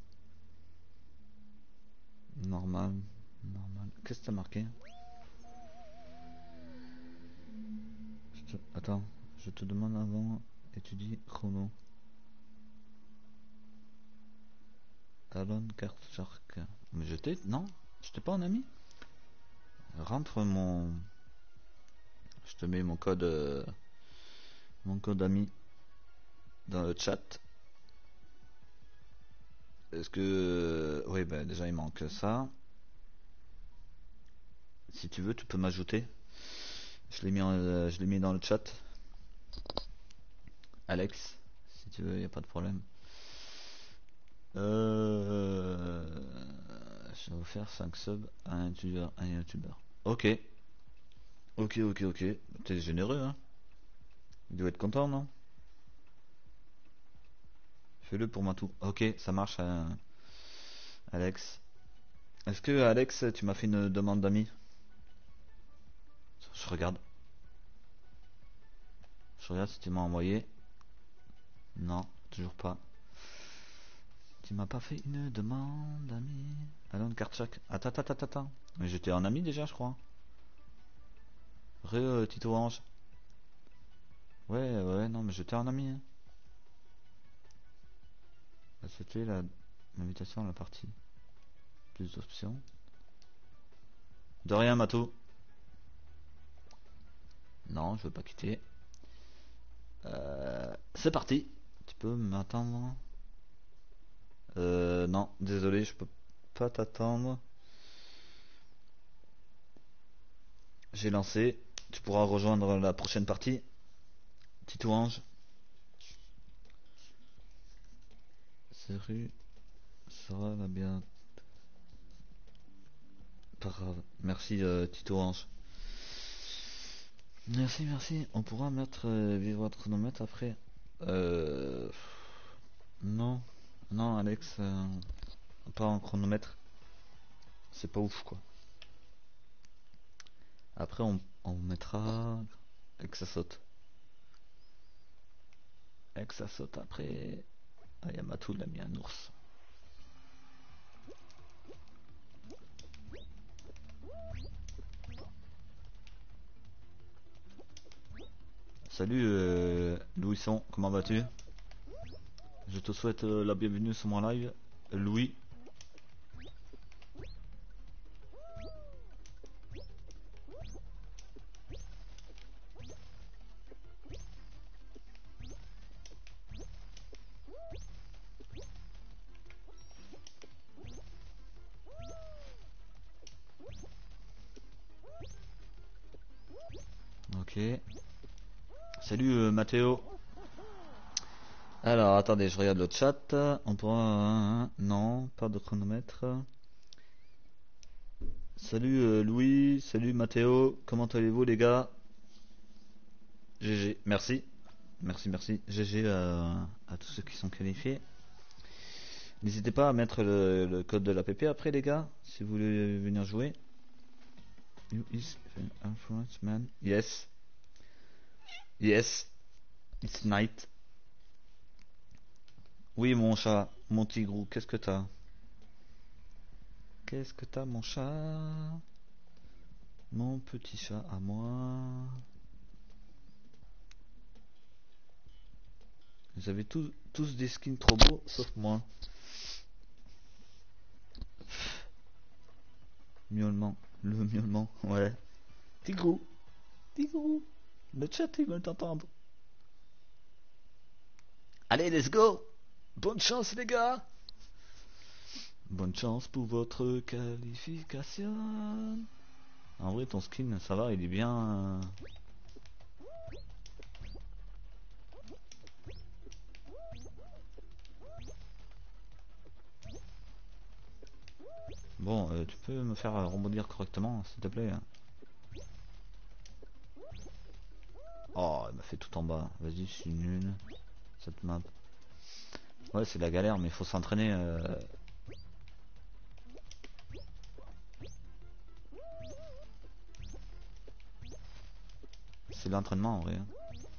Normal. Normal. Qu'est-ce que t'as marqué? Je te- Attends, je te demande avant et tu dis chrono. Talon carte shark. Mais je t'ai... Non, je t'ai pas en ami. Rentre mon... Je te mets mon code... euh, Mon code ami dans le chat. Est-ce que... Oui, bah déjà il manque ça. Si tu veux, tu peux m'ajouter. Je l'ai mis, en- euh, je l'ai mis dans le chat. Alex, si tu veux, y a pas de problème. Euh... Je vais vous faire cinq subs à un youtubeur. Un youtubeur. Ok. Ok, ok, ok. T'es généreux, hein. Il doit être content, non? Fais-le pour moi tout. Ok, ça marche, euh, Alex. Est-ce que, Alex, tu m'as fait une demande d'amis? Je regarde. Je regarde si tu m'as envoyé. Non, toujours pas. Tu m'as pas fait une demande d'amis. Allons, Karchak. Attends, attends, attends, attends. Mais j'étais en ami déjà, je crois. Re, euh, Tito Orange. Ouais, ouais, non, mais j'étais en ami, hein. C'était la l'invitation à la partie. Plus d'options. De rien, Mato. Non, je veux pas quitter. Euh, c'est parti. Tu peux m'attendre? Euh, non, désolé, je peux pas t'attendre. J'ai lancé. Tu pourras rejoindre la prochaine partie. Tito Ange. Salut. Sarah va bien. Pas grave. Merci, euh, Tito Ange. Merci, merci. On pourra mettre euh, vivre votre chronomètre après. Euh... Non. Non, Alex. euh, Pas en chronomètre. C'est pas ouf, quoi. Après, on, on mettra... Et que ça saute. Et que ça saute après... Ah, Yamato, il a mis un ours. Salut, euh, Louisson. Comment vas-tu? Je te souhaite euh, la bienvenue sur mon live. Louis. Ok. Salut, euh, Mathéo. Alors, attendez, je regarde le chat. On pourra... hein, non, pas de chronomètre. Salut euh, Louis, salut Mathéo. Comment allez-vous, les gars? G G. Merci. Merci, merci. G G euh, à tous ceux qui sont qualifiés. N'hésitez pas à mettre le, le code de l'app après, les gars, si vous voulez venir jouer. You is an influence man. Yes. Yes. It's night. Oui, mon chat, mon tigrou, qu'est-ce que t'as? Qu'est-ce que t'as, mon chat? Mon petit chat à moi. Ils avaient tous, tous des skins trop beaux, sauf moi. Miaulement, le miaulement, ouais. Tigrou, Tigrou, le chat ils veulent t'entendre. Allez, let's go. Bonne chance les gars. Bonne chance pour votre qualification. En vrai ton skin ça va, il est bien... euh, Bon, euh, tu peux me faire euh, rebondir correctement s'il te plaît. Oh, il m'a fait tout en bas. Vas-y, je suis nul. Cette map. Ouais, c'est de la galère, mais il faut s'entraîner. euh, C'est l'entraînement en vrai. hein.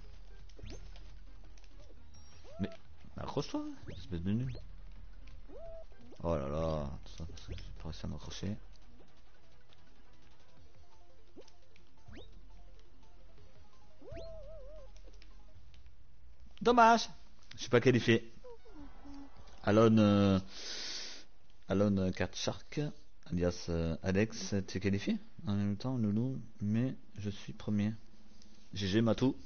Mais, accroche-toi, espèce de nul. Oh là là, tout ça parce que j'ai pas réussi à m'accrocher. Dommage. Je suis pas qualifié. Alon, euh, Alon euh, Kartshark, alias euh, Alex, t'es qualifié en même temps, Loulou, mais je suis premier. G G Matou.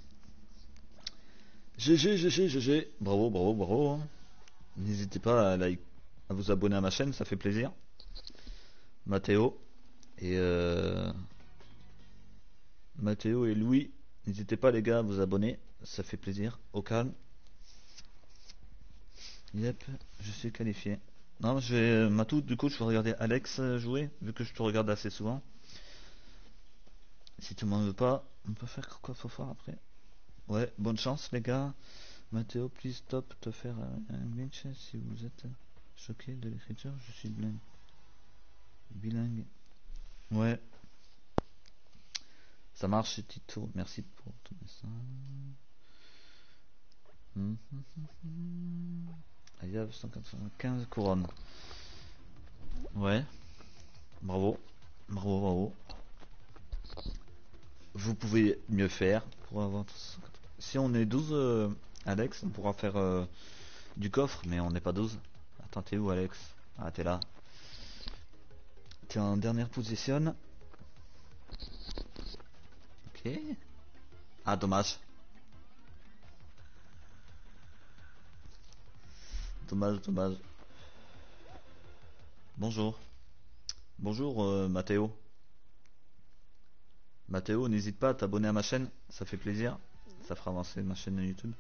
G G, G G, G G. Bravo, bravo, bravo. hein. N'hésitez pas à, like, à vous abonner à ma chaîne, ça fait plaisir. Mathéo et euh, Mathéo et Louis, n'hésitez pas les gars à vous abonner, ça fait plaisir. Au calme. Yep, je suis qualifié. Non, je vais euh, Matou, du coup je vais regarder Alex euh, jouer, vu que je te regarde assez souvent. Si tu m'en veux pas, on peut faire quoi faut faire après. Ouais, bonne chance les gars. Mathéo, please stop te faire un, un glitch si vous êtes choqué de l'écriture, je suis bilingue. Bilingue. Ouais, ça marche Tito, merci pour tout ça. Hum, hum, hum, hum. I have cent quatre-vingt-quinze couronnes. Ouais, bravo, bravo, bravo. Vous pouvez mieux faire pour avoir... Si on est douze, euh, Alex, on pourra faire euh, du coffre, mais on n'est pas douze. Attends, t'es où Alex? Ah, t'es là. T'es en dernière position. Ok. Ah, dommage. Dommage, dommage. Bonjour. Bonjour euh, Mathéo. Mathéo, n'hésite pas à t'abonner à ma chaîne, ça fait plaisir. Ça fera avancer ma chaîne YouTube.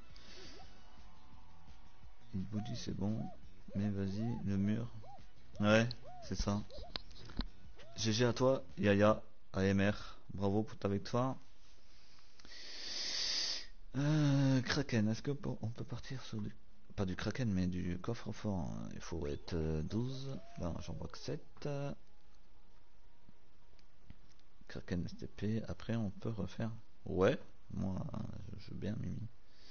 Il body c'est bon. Mais vas-y, le mur. Ouais, c'est ça. G G à toi, Yaya, A M R. Bravo pour ta victoire. Euh, Kraken, est-ce que pour- on peut partir sur du... Pas du Kraken, mais du coffre-fort. hein. Il faut être euh, douze. Ben, j'en vois que sept. Kraken S T P. Après, on peut refaire. Ouais, moi, je joue bien, Mimi.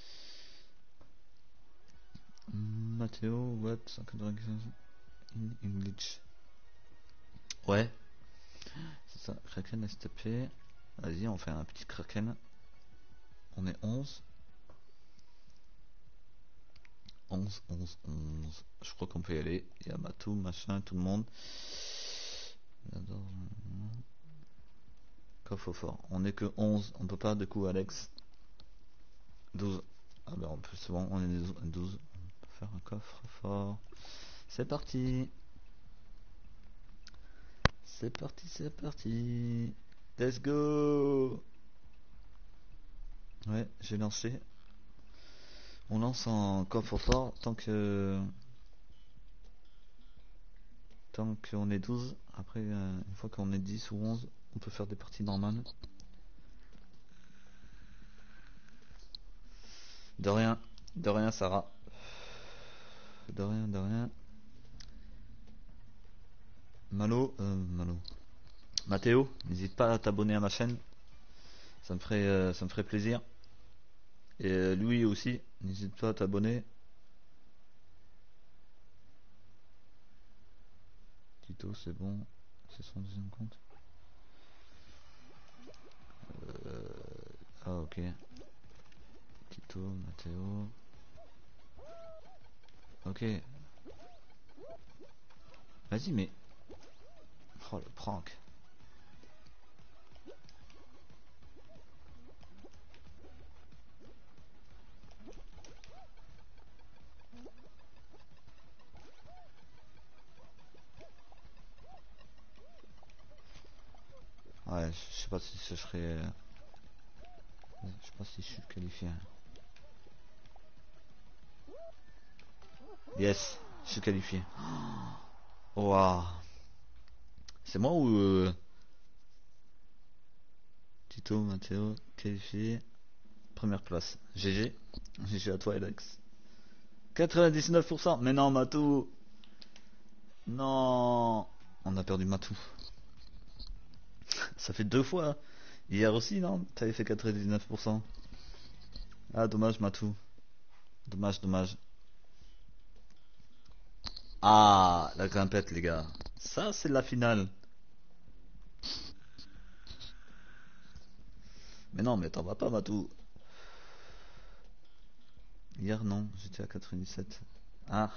Mathéo, what cent quatre-vingt-quinze in English. Ouais, c'est ça. Kraken S T P. Vas-y, on fait un petit Kraken. On est onze. onze, onze, onze. Je crois qu'on peut y aller. Il y a Matou, machin, tout le monde. Coffre fort. On est que onze. On peut pas, du coup, Alex. douze. Ah ben, en plus, c'est bon, on est douze. On peut faire un coffre fort. C'est parti. C'est parti, c'est parti. Let's go. Ouais, j'ai lancé. On lance en coffre fort tant que tant qu'on est douze. Après, euh, une fois qu'on est dix ou onze, on peut faire des parties normales. De rien, de rien, Sarah. De rien, de rien. Malo, euh, Malo. Mathéo, n'hésite pas à t'abonner à ma chaîne. Ça me ferait, euh, ça me ferait plaisir. Et euh, Louis aussi, n'hésite pas à t'abonner. Tito, c'est bon. C'est son deuxième compte. Euh... Ah, ok. Tito, Mathéo. Ok. Vas-y, mais... Oh, le prank. Ouais, je sais pas si ce serait... euh, Je sais pas si je suis qualifié. Yes, je suis qualifié. Waouh. C'est moi ou... euh, Tito, Matteo, qualifié. Première place. G G. G G à toi, Alex. quatre-vingt-dix-neuf pour cent. Mais non, Matou. Non. On a perdu Matou. Ça fait deux fois. Hier aussi, non? T'avais fait quatre-vingt-dix-neuf pour cent. Ah, dommage, Matou. Dommage, dommage. Ah, la grimpette, les gars. Ça, c'est la finale. Mais non, mais t'en vas pas, Matou. Hier, non. J'étais à quatre-vingt-dix-sept. Ah.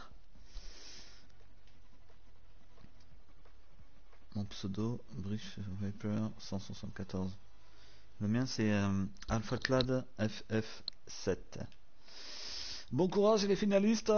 Mon pseudo, Brief Viper cent soixante-quatorze. Le mien, c'est euh, AlphaClad F F sept. Bon courage, les finalistes.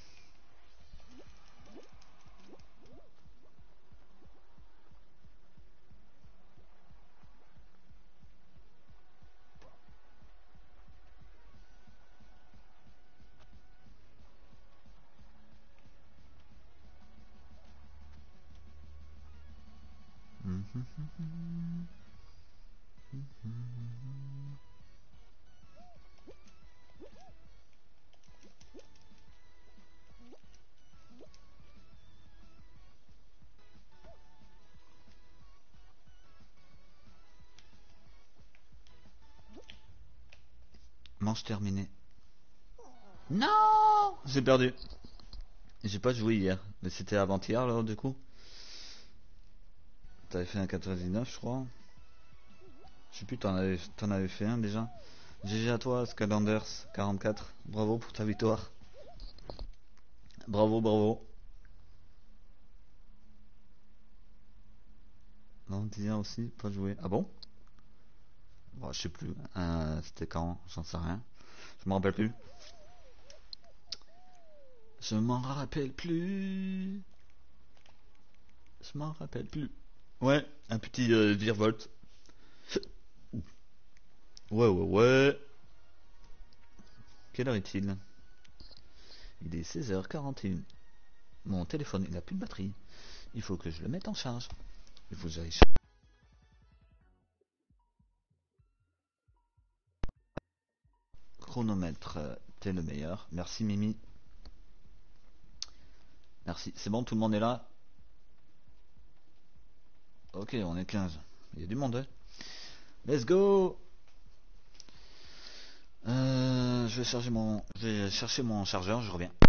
Manche terminée. Non, j'ai perdu. J'ai pas joué hier, mais c'était avant-hier alors du coup. T'avais fait un quatre-vingt-dix-neuf, je crois. Je sais plus, t'en avais, t'en avais fait un déjà. G G à toi, Scalanders quarante-quatre. Bravo pour ta victoire. Bravo, bravo. Non, Dizien aussi, pas joué. Ah bon? Bon, je sais plus. Euh, c'était quand? J'en sais rien. Je m'en rappelle plus. Je m'en rappelle plus. Je m'en rappelle plus. Ouais, un petit euh, virevolt. Ouais, ouais, ouais. Quelle heure est-il? Il est seize heures quarante et une. Mon téléphone, il a plus de batterie. Il faut que je le mette en charge. Il faut que j'aille charger. Chronomètre, euh, t'es le meilleur. Merci Mimi. Merci. C'est bon, tout le monde est là? Ok, on est quinze. Il y a du monde, hein. Let's go. Euh, je vais charger mon, je vais chercher mon chargeur, je reviens.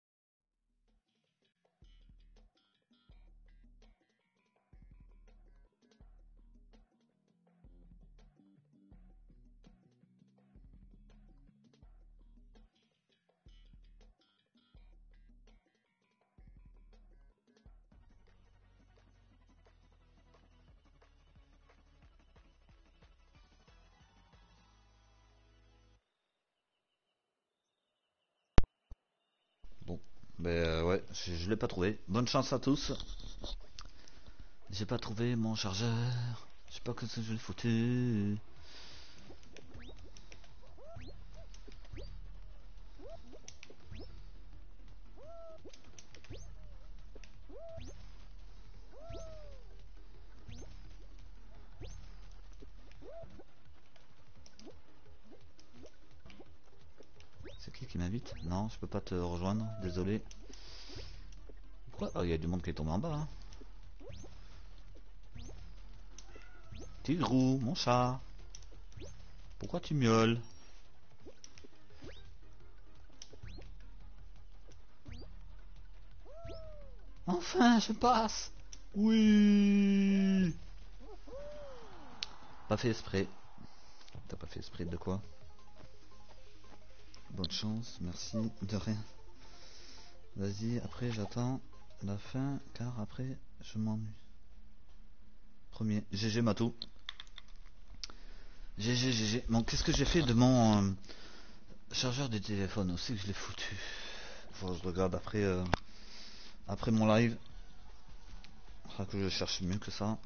Bon, ben euh, ouais, je, je l'ai pas trouvé. Bonne chance à tous. J'ai pas trouvé mon chargeur. Je sais pas que je l'ai foutu. C'est qui qui m'invite? Non, je peux pas te rejoindre, désolé. Pourquoi? Oh, il y a du monde qui est tombé en bas, hein. Tigrou, mon chat. Pourquoi tu miaules? Enfin, je passe. Oui. Pas fait exprès. T'as pas fait exprès de quoi? Bonne chance, merci, de rien. Vas-y, après j'attends la fin, car après je m'ennuie. Premier, G G Matou. G G, G G. Bon, qu'est-ce que j'ai fait de mon euh, chargeur de téléphone aussi que je l'ai foutu. Faut que je regarde après, euh, après mon live. Il faudra que je cherche mieux que ça.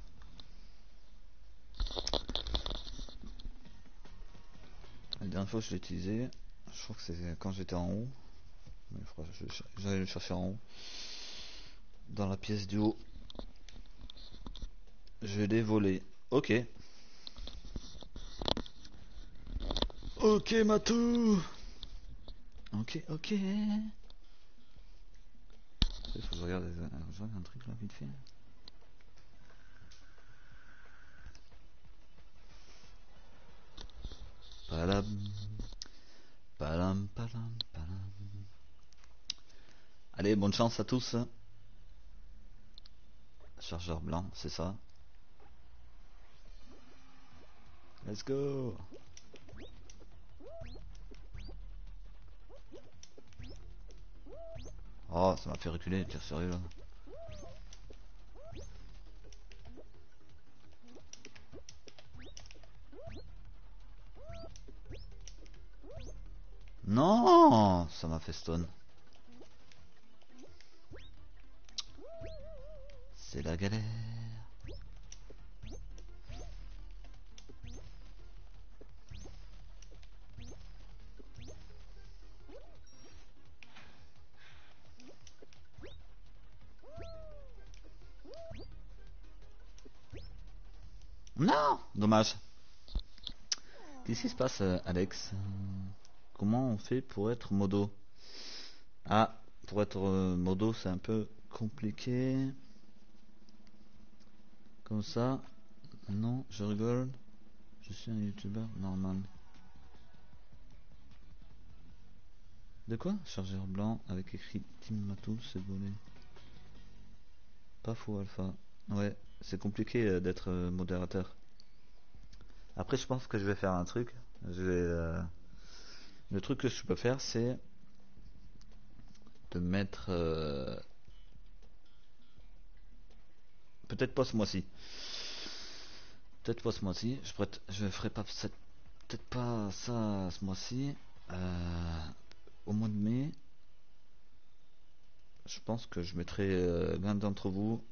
La dernière fois que je l'ai utilisé, je crois que c'est quand j'étais en haut. Mais je crois que je- j'allais le chercher en haut. Dans la pièce du haut. Je l'ai volé. Ok. Ok Matou. Ok, ok. Il faut que je regarde, euh, je regarde un truc là vite fait. Palam. Palam, palam, palam. Allez, bonne chance à tous. Chargeur blanc, c'est ça. Let's go. Oh, ça m'a fait reculer, t'es sérieux là. Non, ça m'a fait stun. C'est la galère. Non, dommage. Qu'est-ce qui se passe, euh, Alex? Comment on fait pour être modo? Ah, pour être euh, modo, c'est un peu compliqué. Comme ça. Non, je rigole. Je suis un youtubeur normal. De quoi? Chargeur blanc avec écrit Team Matou, c'est volé. Pas faux, Alpha. Ouais, c'est compliqué euh, d'être euh, modérateur. Après, je pense que je vais faire un truc. Je vais, euh, le truc que je peux faire, c'est de mettre. euh, Peut-être pas ce mois-ci. Peut-être pas ce mois-ci. Je, pourrais t- je ferai pas cette- peut-être pas ça ce mois-ci. Euh, Au mois de mai, je pense que je mettrai euh, l'un d'entre vous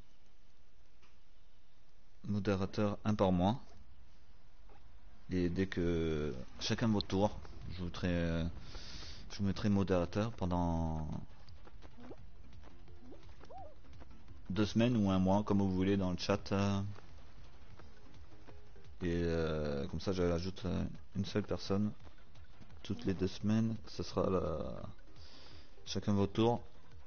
modérateur un par mois. Et dès que chacun votre tour, je vous mettrai, euh, je vous mettrai modérateur pendant deux semaines ou un mois, comme vous voulez, dans le chat. euh, et euh, comme ça, j'ajoute euh, une seule personne toutes les deux semaines. Ce sera la... chacun votre tour.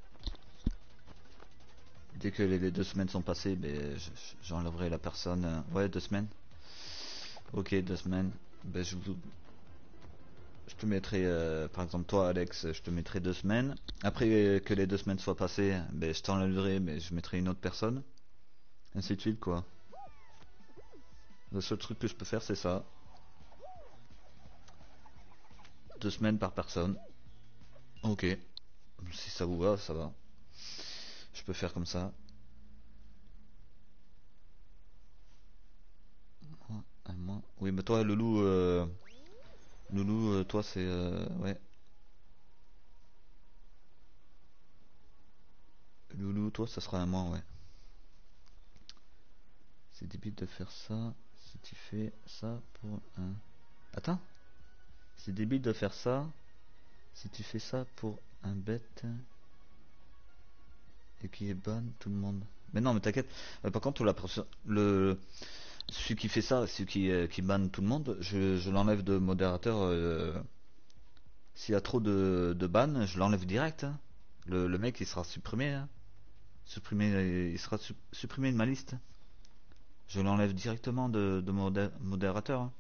Dès que les, les deux semaines sont passées, ben, je- je- j'enlèverai la personne. euh, Ouais, deux semaines. Ok, deux semaines. Ben, je vous, je te mettrai, euh, par exemple, toi, Alex, je te mettrai deux semaines. Après euh, que les deux semaines soient passées, ben, je t'enlèverai, mais je mettrai une autre personne. Ainsi de suite, quoi. Le seul truc que je peux faire, c'est ça. Deux semaines par personne. Ok. Si ça vous va, ça va. Je peux faire comme ça. Moi, un mois. Oui, mais toi, Loulou, euh, Loulou, euh, toi, c'est, euh, ouais. Loulou, toi, ça sera un mois, ouais. C'est débile de faire ça si tu fais ça pour un... Attends. C'est débile de faire ça si tu fais ça pour un bête et qui est ban tout le monde. Mais non, mais t'inquiète. Euh, par contre, la, le celui qui fait ça, celui qui, euh, qui banne tout le monde, je, je l'enlève de modérateur. euh, S'il y a trop de, de ban, je l'enlève direct. hein. Le, le mec, il sera supprimé. hein. Supprimé, il sera su- supprimé de ma liste. Je l'enlève directement de, de modé- modérateur. hein.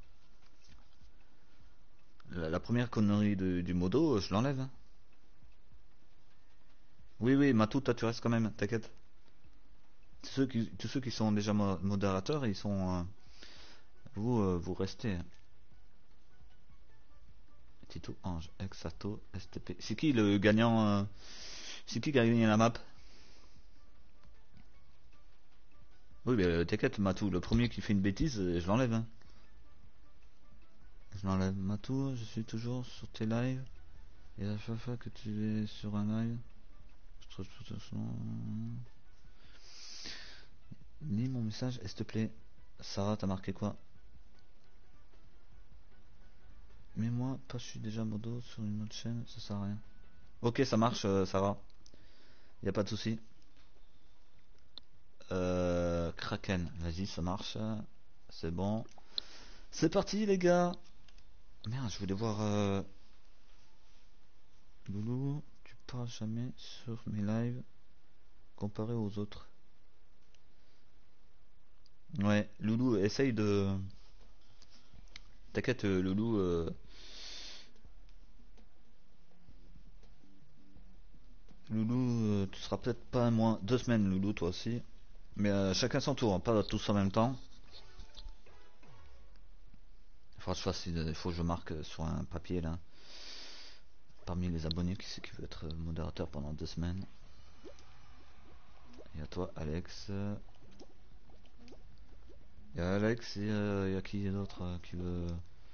La, la première connerie de- du modo, je l'enlève. hein. Oui, oui, Matou, toi tu restes quand même, t'inquiète. Tous ceux qui, tous ceux qui sont déjà mo- modérateurs, ils sont. euh, vous, euh, vous restez. hein. Tito, Ange, Exato, S T P. C'est qui le gagnant euh, C'est qui qui a gagné la map? Oui, mais euh, t'inquiète, Matou, le premier qui fait une bêtise, euh, je l'enlève. Hein. Je l'enlève, Matou, je suis toujours sur tes lives. Et à chaque fois que tu es sur un live, je trouve tout ça. Lis mon message, s'il te plaît. Sarah, t'as marqué quoi? Mais moi, pas, je suis déjà modo sur une autre chaîne, ça sert à rien. Ok, ça marche, euh, Sarah. Y a pas de souci. Euh, Kraken, vas-y, ça marche. C'est bon. C'est parti, les gars. Merde, je voulais voir. Euh... Loulou, tu parles jamais sur mes lives comparé aux autres. Ouais, Loulou, essaye de. T'inquiète, euh, Loulou. Euh... Loulou, euh, tu seras peut-être pas moins deux semaines, Loulou, toi aussi. Mais euh, chacun son tour, hein, pas tous en même temps. Il faudra que je fasse, il faut que je marque sur un papier là. Parmi les abonnés, qui c'est qui veut être modérateur pendant deux semaines? Il y a toi, Alex. Il y a Alex et euh, il y a qui d'autre euh, qui veut.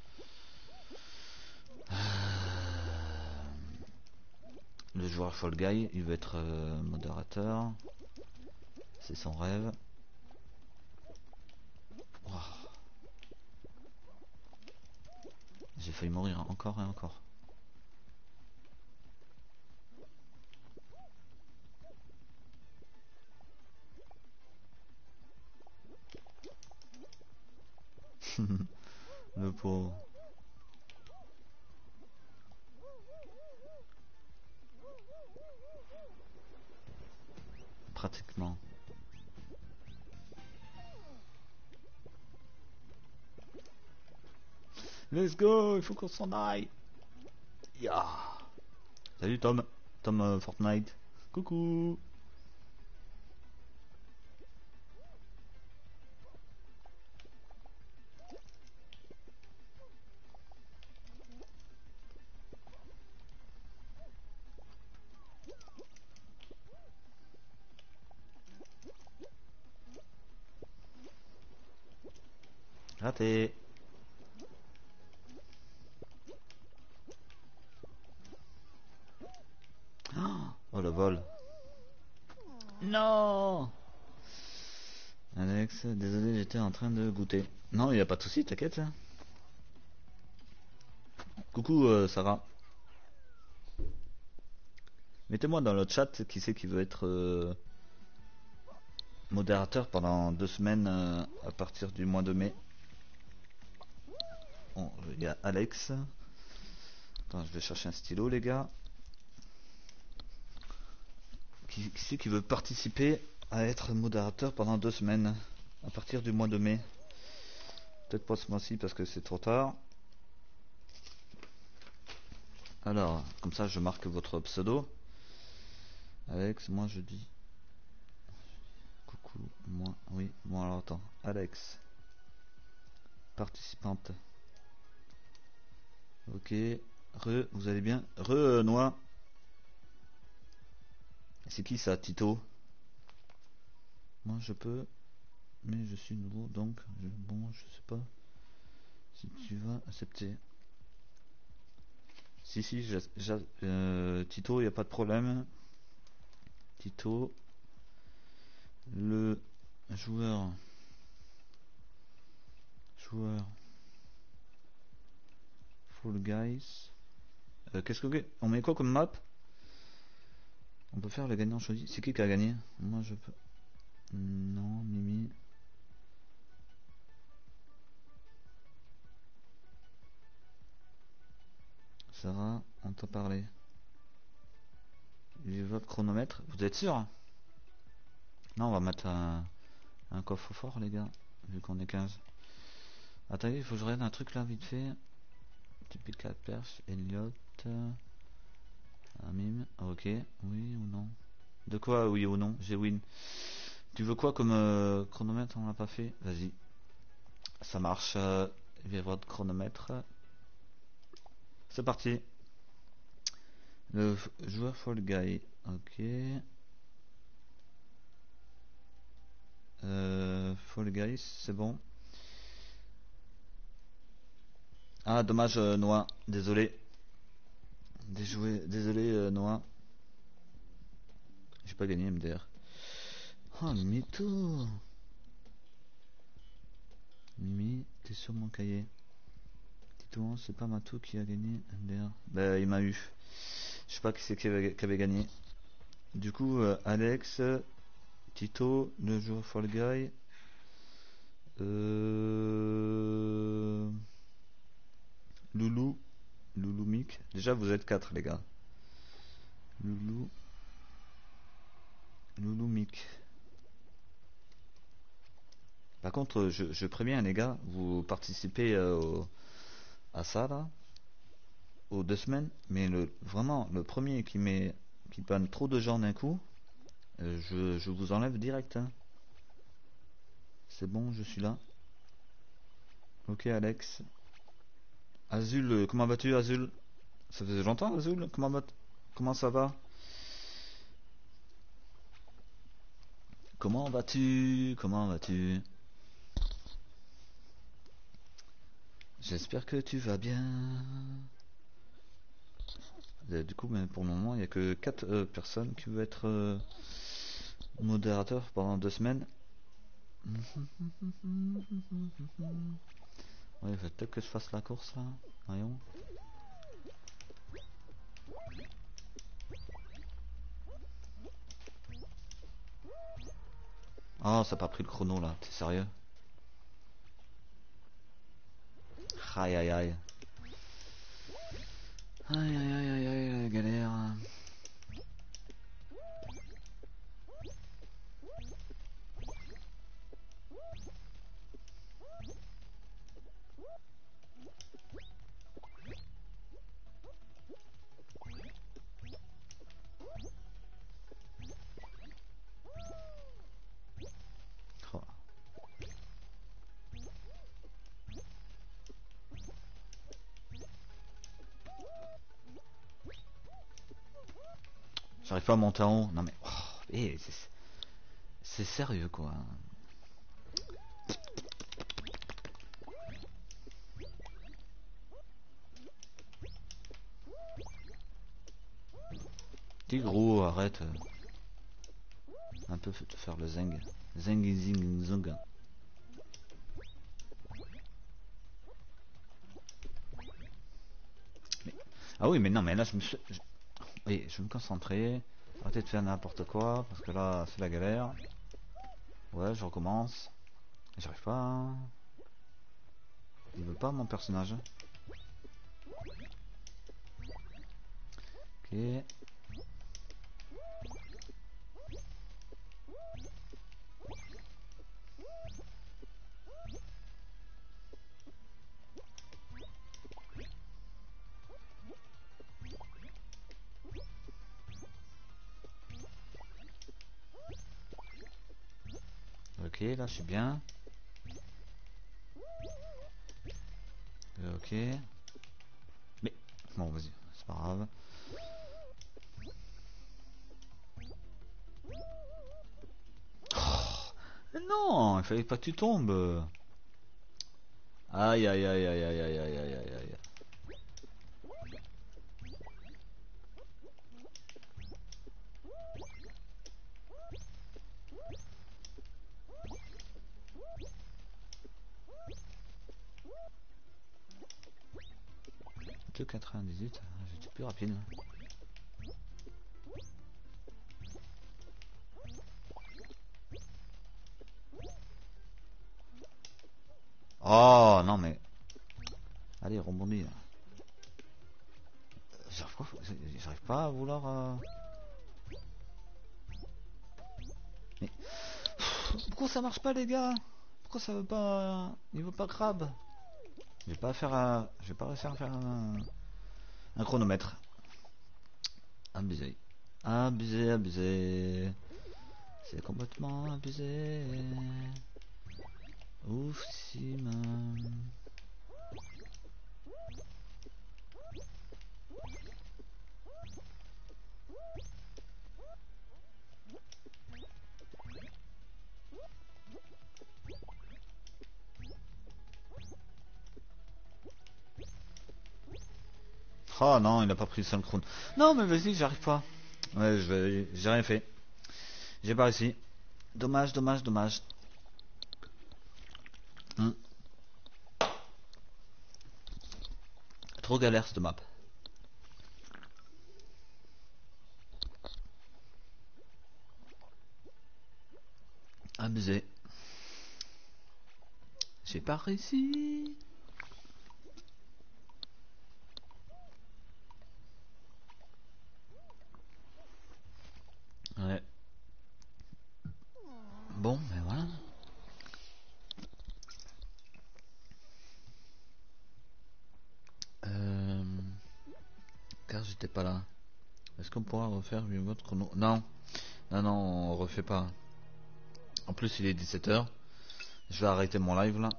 Le joueur Fall Guy, il veut être euh, modérateur. C'est son rêve. Wow. J'ai failli mourir encore et encore. Le pauvre. Pratiquement. Let's go, il faut qu'on s'en aille. Yeah. Salut Tom. Tom euh, Fortnite. Coucou. Raté. Oh le vol. Non. Alex, désolé, j'étais en train de goûter. Non, il n'y a pas de souci, t'inquiète. Coucou euh, Sarah. Mettez-moi dans le chat qui c'est qui veut être euh, modérateur pendant deux semaines euh, à partir du mois de mai. Bon, il y a Alex. Attends, je vais chercher un stylo, les gars. Qui, qui c'est qui veut participer à être modérateur pendant deux semaines à partir du mois de mai? Peut-être pas ce mois-ci parce que c'est trop tard. Alors, comme ça, je marque votre pseudo. Alex, moi je dis. Coucou, moi, oui, bon alors attends. Alex, participante. Ok, re, vous allez bien? Re, euh, Noix. C'est qui ça, Tito? Moi je peux, mais je suis nouveau donc, je, bon, je sais pas si tu vas accepter. Si, si, j'ai, j'ai, euh, Tito, y a pas de problème. Tito, le joueur, joueur, Fall Guys. Euh, qu'est-ce que on met quoi comme map? On peut faire le gagnant choisi. C'est qui qui a gagné? Moi je peux. Non, Mimi. Sarah, on t'a parlé. Il votre chronomètre. Vous êtes sûr? Non, on va mettre un, un coffre fort, les gars. Vu qu'on est quinze. Attendez, il faut que je regarde un truc là, vite fait. Typique la perche, Elliot. Un mime. Ok, oui ou non? De quoi, oui ou non? J'ai win. Tu veux quoi comme euh, chronomètre? On l'a pas fait. Vas-y. Ça marche. Euh, votre chronomètre. C'est parti. Le joueur Fall Guy. Ok. Euh, Fall Guys, c'est bon. Ah, dommage, euh, Noah. Désolé. Déjoué, désolé, euh, Noah. J'ai pas gagné, M D R. Oh, mytho. Mimi, t'es sur mon cahier. Tito, c'est pas Matou qui a gagné M D R. Bah, il m'a eu. Je sais pas qui c'est qui avait, qui avait gagné. Du coup, euh, Alex, Tito, le joueur Fall Guy. Euh... Loulou. Loulou Mick. Déjà, vous êtes quatre, les gars. Loulou. Loulou Mick. Par contre, je, je préviens, les gars, vous participez euh, au- à ça, là, aux deux semaines. Mais le, vraiment, le premier qui met, qui banne trop de gens d'un coup, euh, je, je vous enlève direct. Hein. C'est bon, je suis là. Ok, Alex. Azul, euh, comment vas-tu, Azul? Ça faisait longtemps, Azul? Comment va Comment ça va? Comment vas-tu? Comment vas-tu? J'espère que tu vas bien. Euh, Du coup, mais pour le moment, il n'y a que quatre euh, personnes qui veulent être euh, modérateurs pendant deux semaines. Ouais, il faut peut-être que je fasse la course là. Voyons. Ah, ça n'a pas pris le chrono là, t'es sérieux? Aïe aïe aïe. Aïe aïe aïe aïe aïe, la galère. Oh. J'arrive pas à monter en haut. Non mais. Oh, eh, c'est c'est sérieux quoi. T'es gros, arrête. Un peu te faire le zeng. Zeng zing zong. Mais... Ah oui, mais non, mais là je me suis. Je... Oui, je vais me concentrer. Arrêtez de faire n'importe quoi, parce que là c'est la galère. Ouais, je recommence. J'arrive pas. Hein. Il veut pas mon personnage. Ok. Ok, là je suis bien. Euh, ok. Mais. Bon, vas-y, c'est pas grave. Oh, non, il fallait pas que tu tombes. Aïe aïe aïe aïe aïe aïe aïe aïe aïe aïe. deux quatre-vingt-dix-huit, j'étais plus rapide. Oh non mais. Allez, rebondis là. J'arrive pas à vouloir. Euh... Mais. Pourquoi ça marche pas les gars? Pourquoi ça veut pas. Il veut pas crabe? Je vais pas faire un. Je vais pas réussir à faire un. Un chronomètre. Abusé. Abusé, abusé. C'est complètement abusé. Ouf, Simon. Oh non, il a pas pris le synchrone. Non, mais vas-y, j'arrive pas. Ouais, je vais- j'ai rien fait. J'ai pas réussi. Dommage, dommage, dommage. Hmm. Trop galère cette map. Abusé. J'ai pas réussi. Ouais. Bon, ben voilà. Euh... Car j'étais pas là. Est-ce qu'on pourra refaire une autre chrono? Non. Non, non, on refait pas. En plus, il est dix-sept heures. Je vais arrêter mon live là.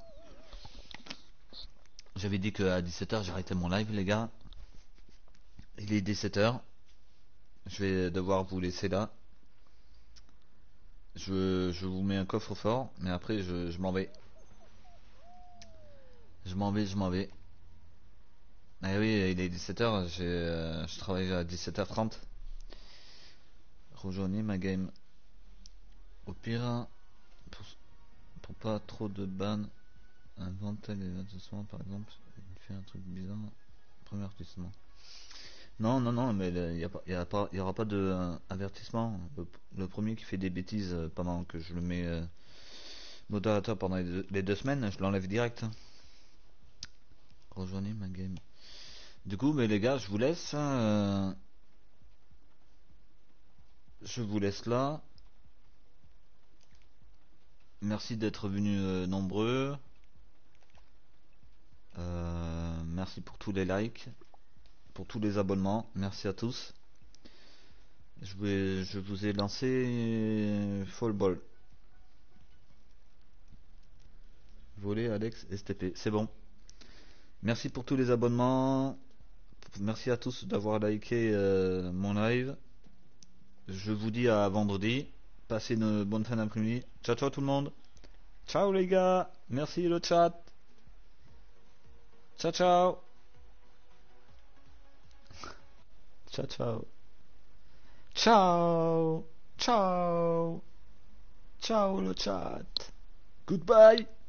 J'avais dit qu'à dix-sept heures j'arrêtais mon live, les gars. Il est dix-sept heures. Je vais devoir vous laisser là. Je, je vous mets un coffre fort, mais après je, je m'en vais. Je m'en vais, je m'en vais. Ah oui, il est dix-sept heures, j'ai, euh, je travaille à dix-sept heures trente. Rejoignez ma game. Au pire, pour, pour pas trop de ban, inventez les avertissements par exemple. Il fait un truc bizarre. Premier avertissement. Non, non, non, mais il n'y a, pas- y a pas- y aura pas de euh, avertissement. Le, le premier qui fait des bêtises euh, pendant que je le mets euh, modérateur pendant les deux, les deux semaines, je l'enlève direct. Rejoignez ma game. Du coup, mais les gars, je vous laisse. euh, je vous laisse là. Merci d'être venus euh, nombreux. Euh, merci pour tous les likes, pour tous les abonnements. Merci à tous. Je, vais, je vous ai lancé Fall Ball. Voler Alex S T P. C'est bon. Merci pour tous les abonnements. Merci à tous d'avoir liké euh, mon live. Je vous dis à vendredi. Passez une bonne fin d'après-midi. Ciao ciao tout le monde. Ciao les gars. Merci le chat. Ciao ciao. Ciao ciao. Ciao. Ciao. Ciao le chat. Goodbye.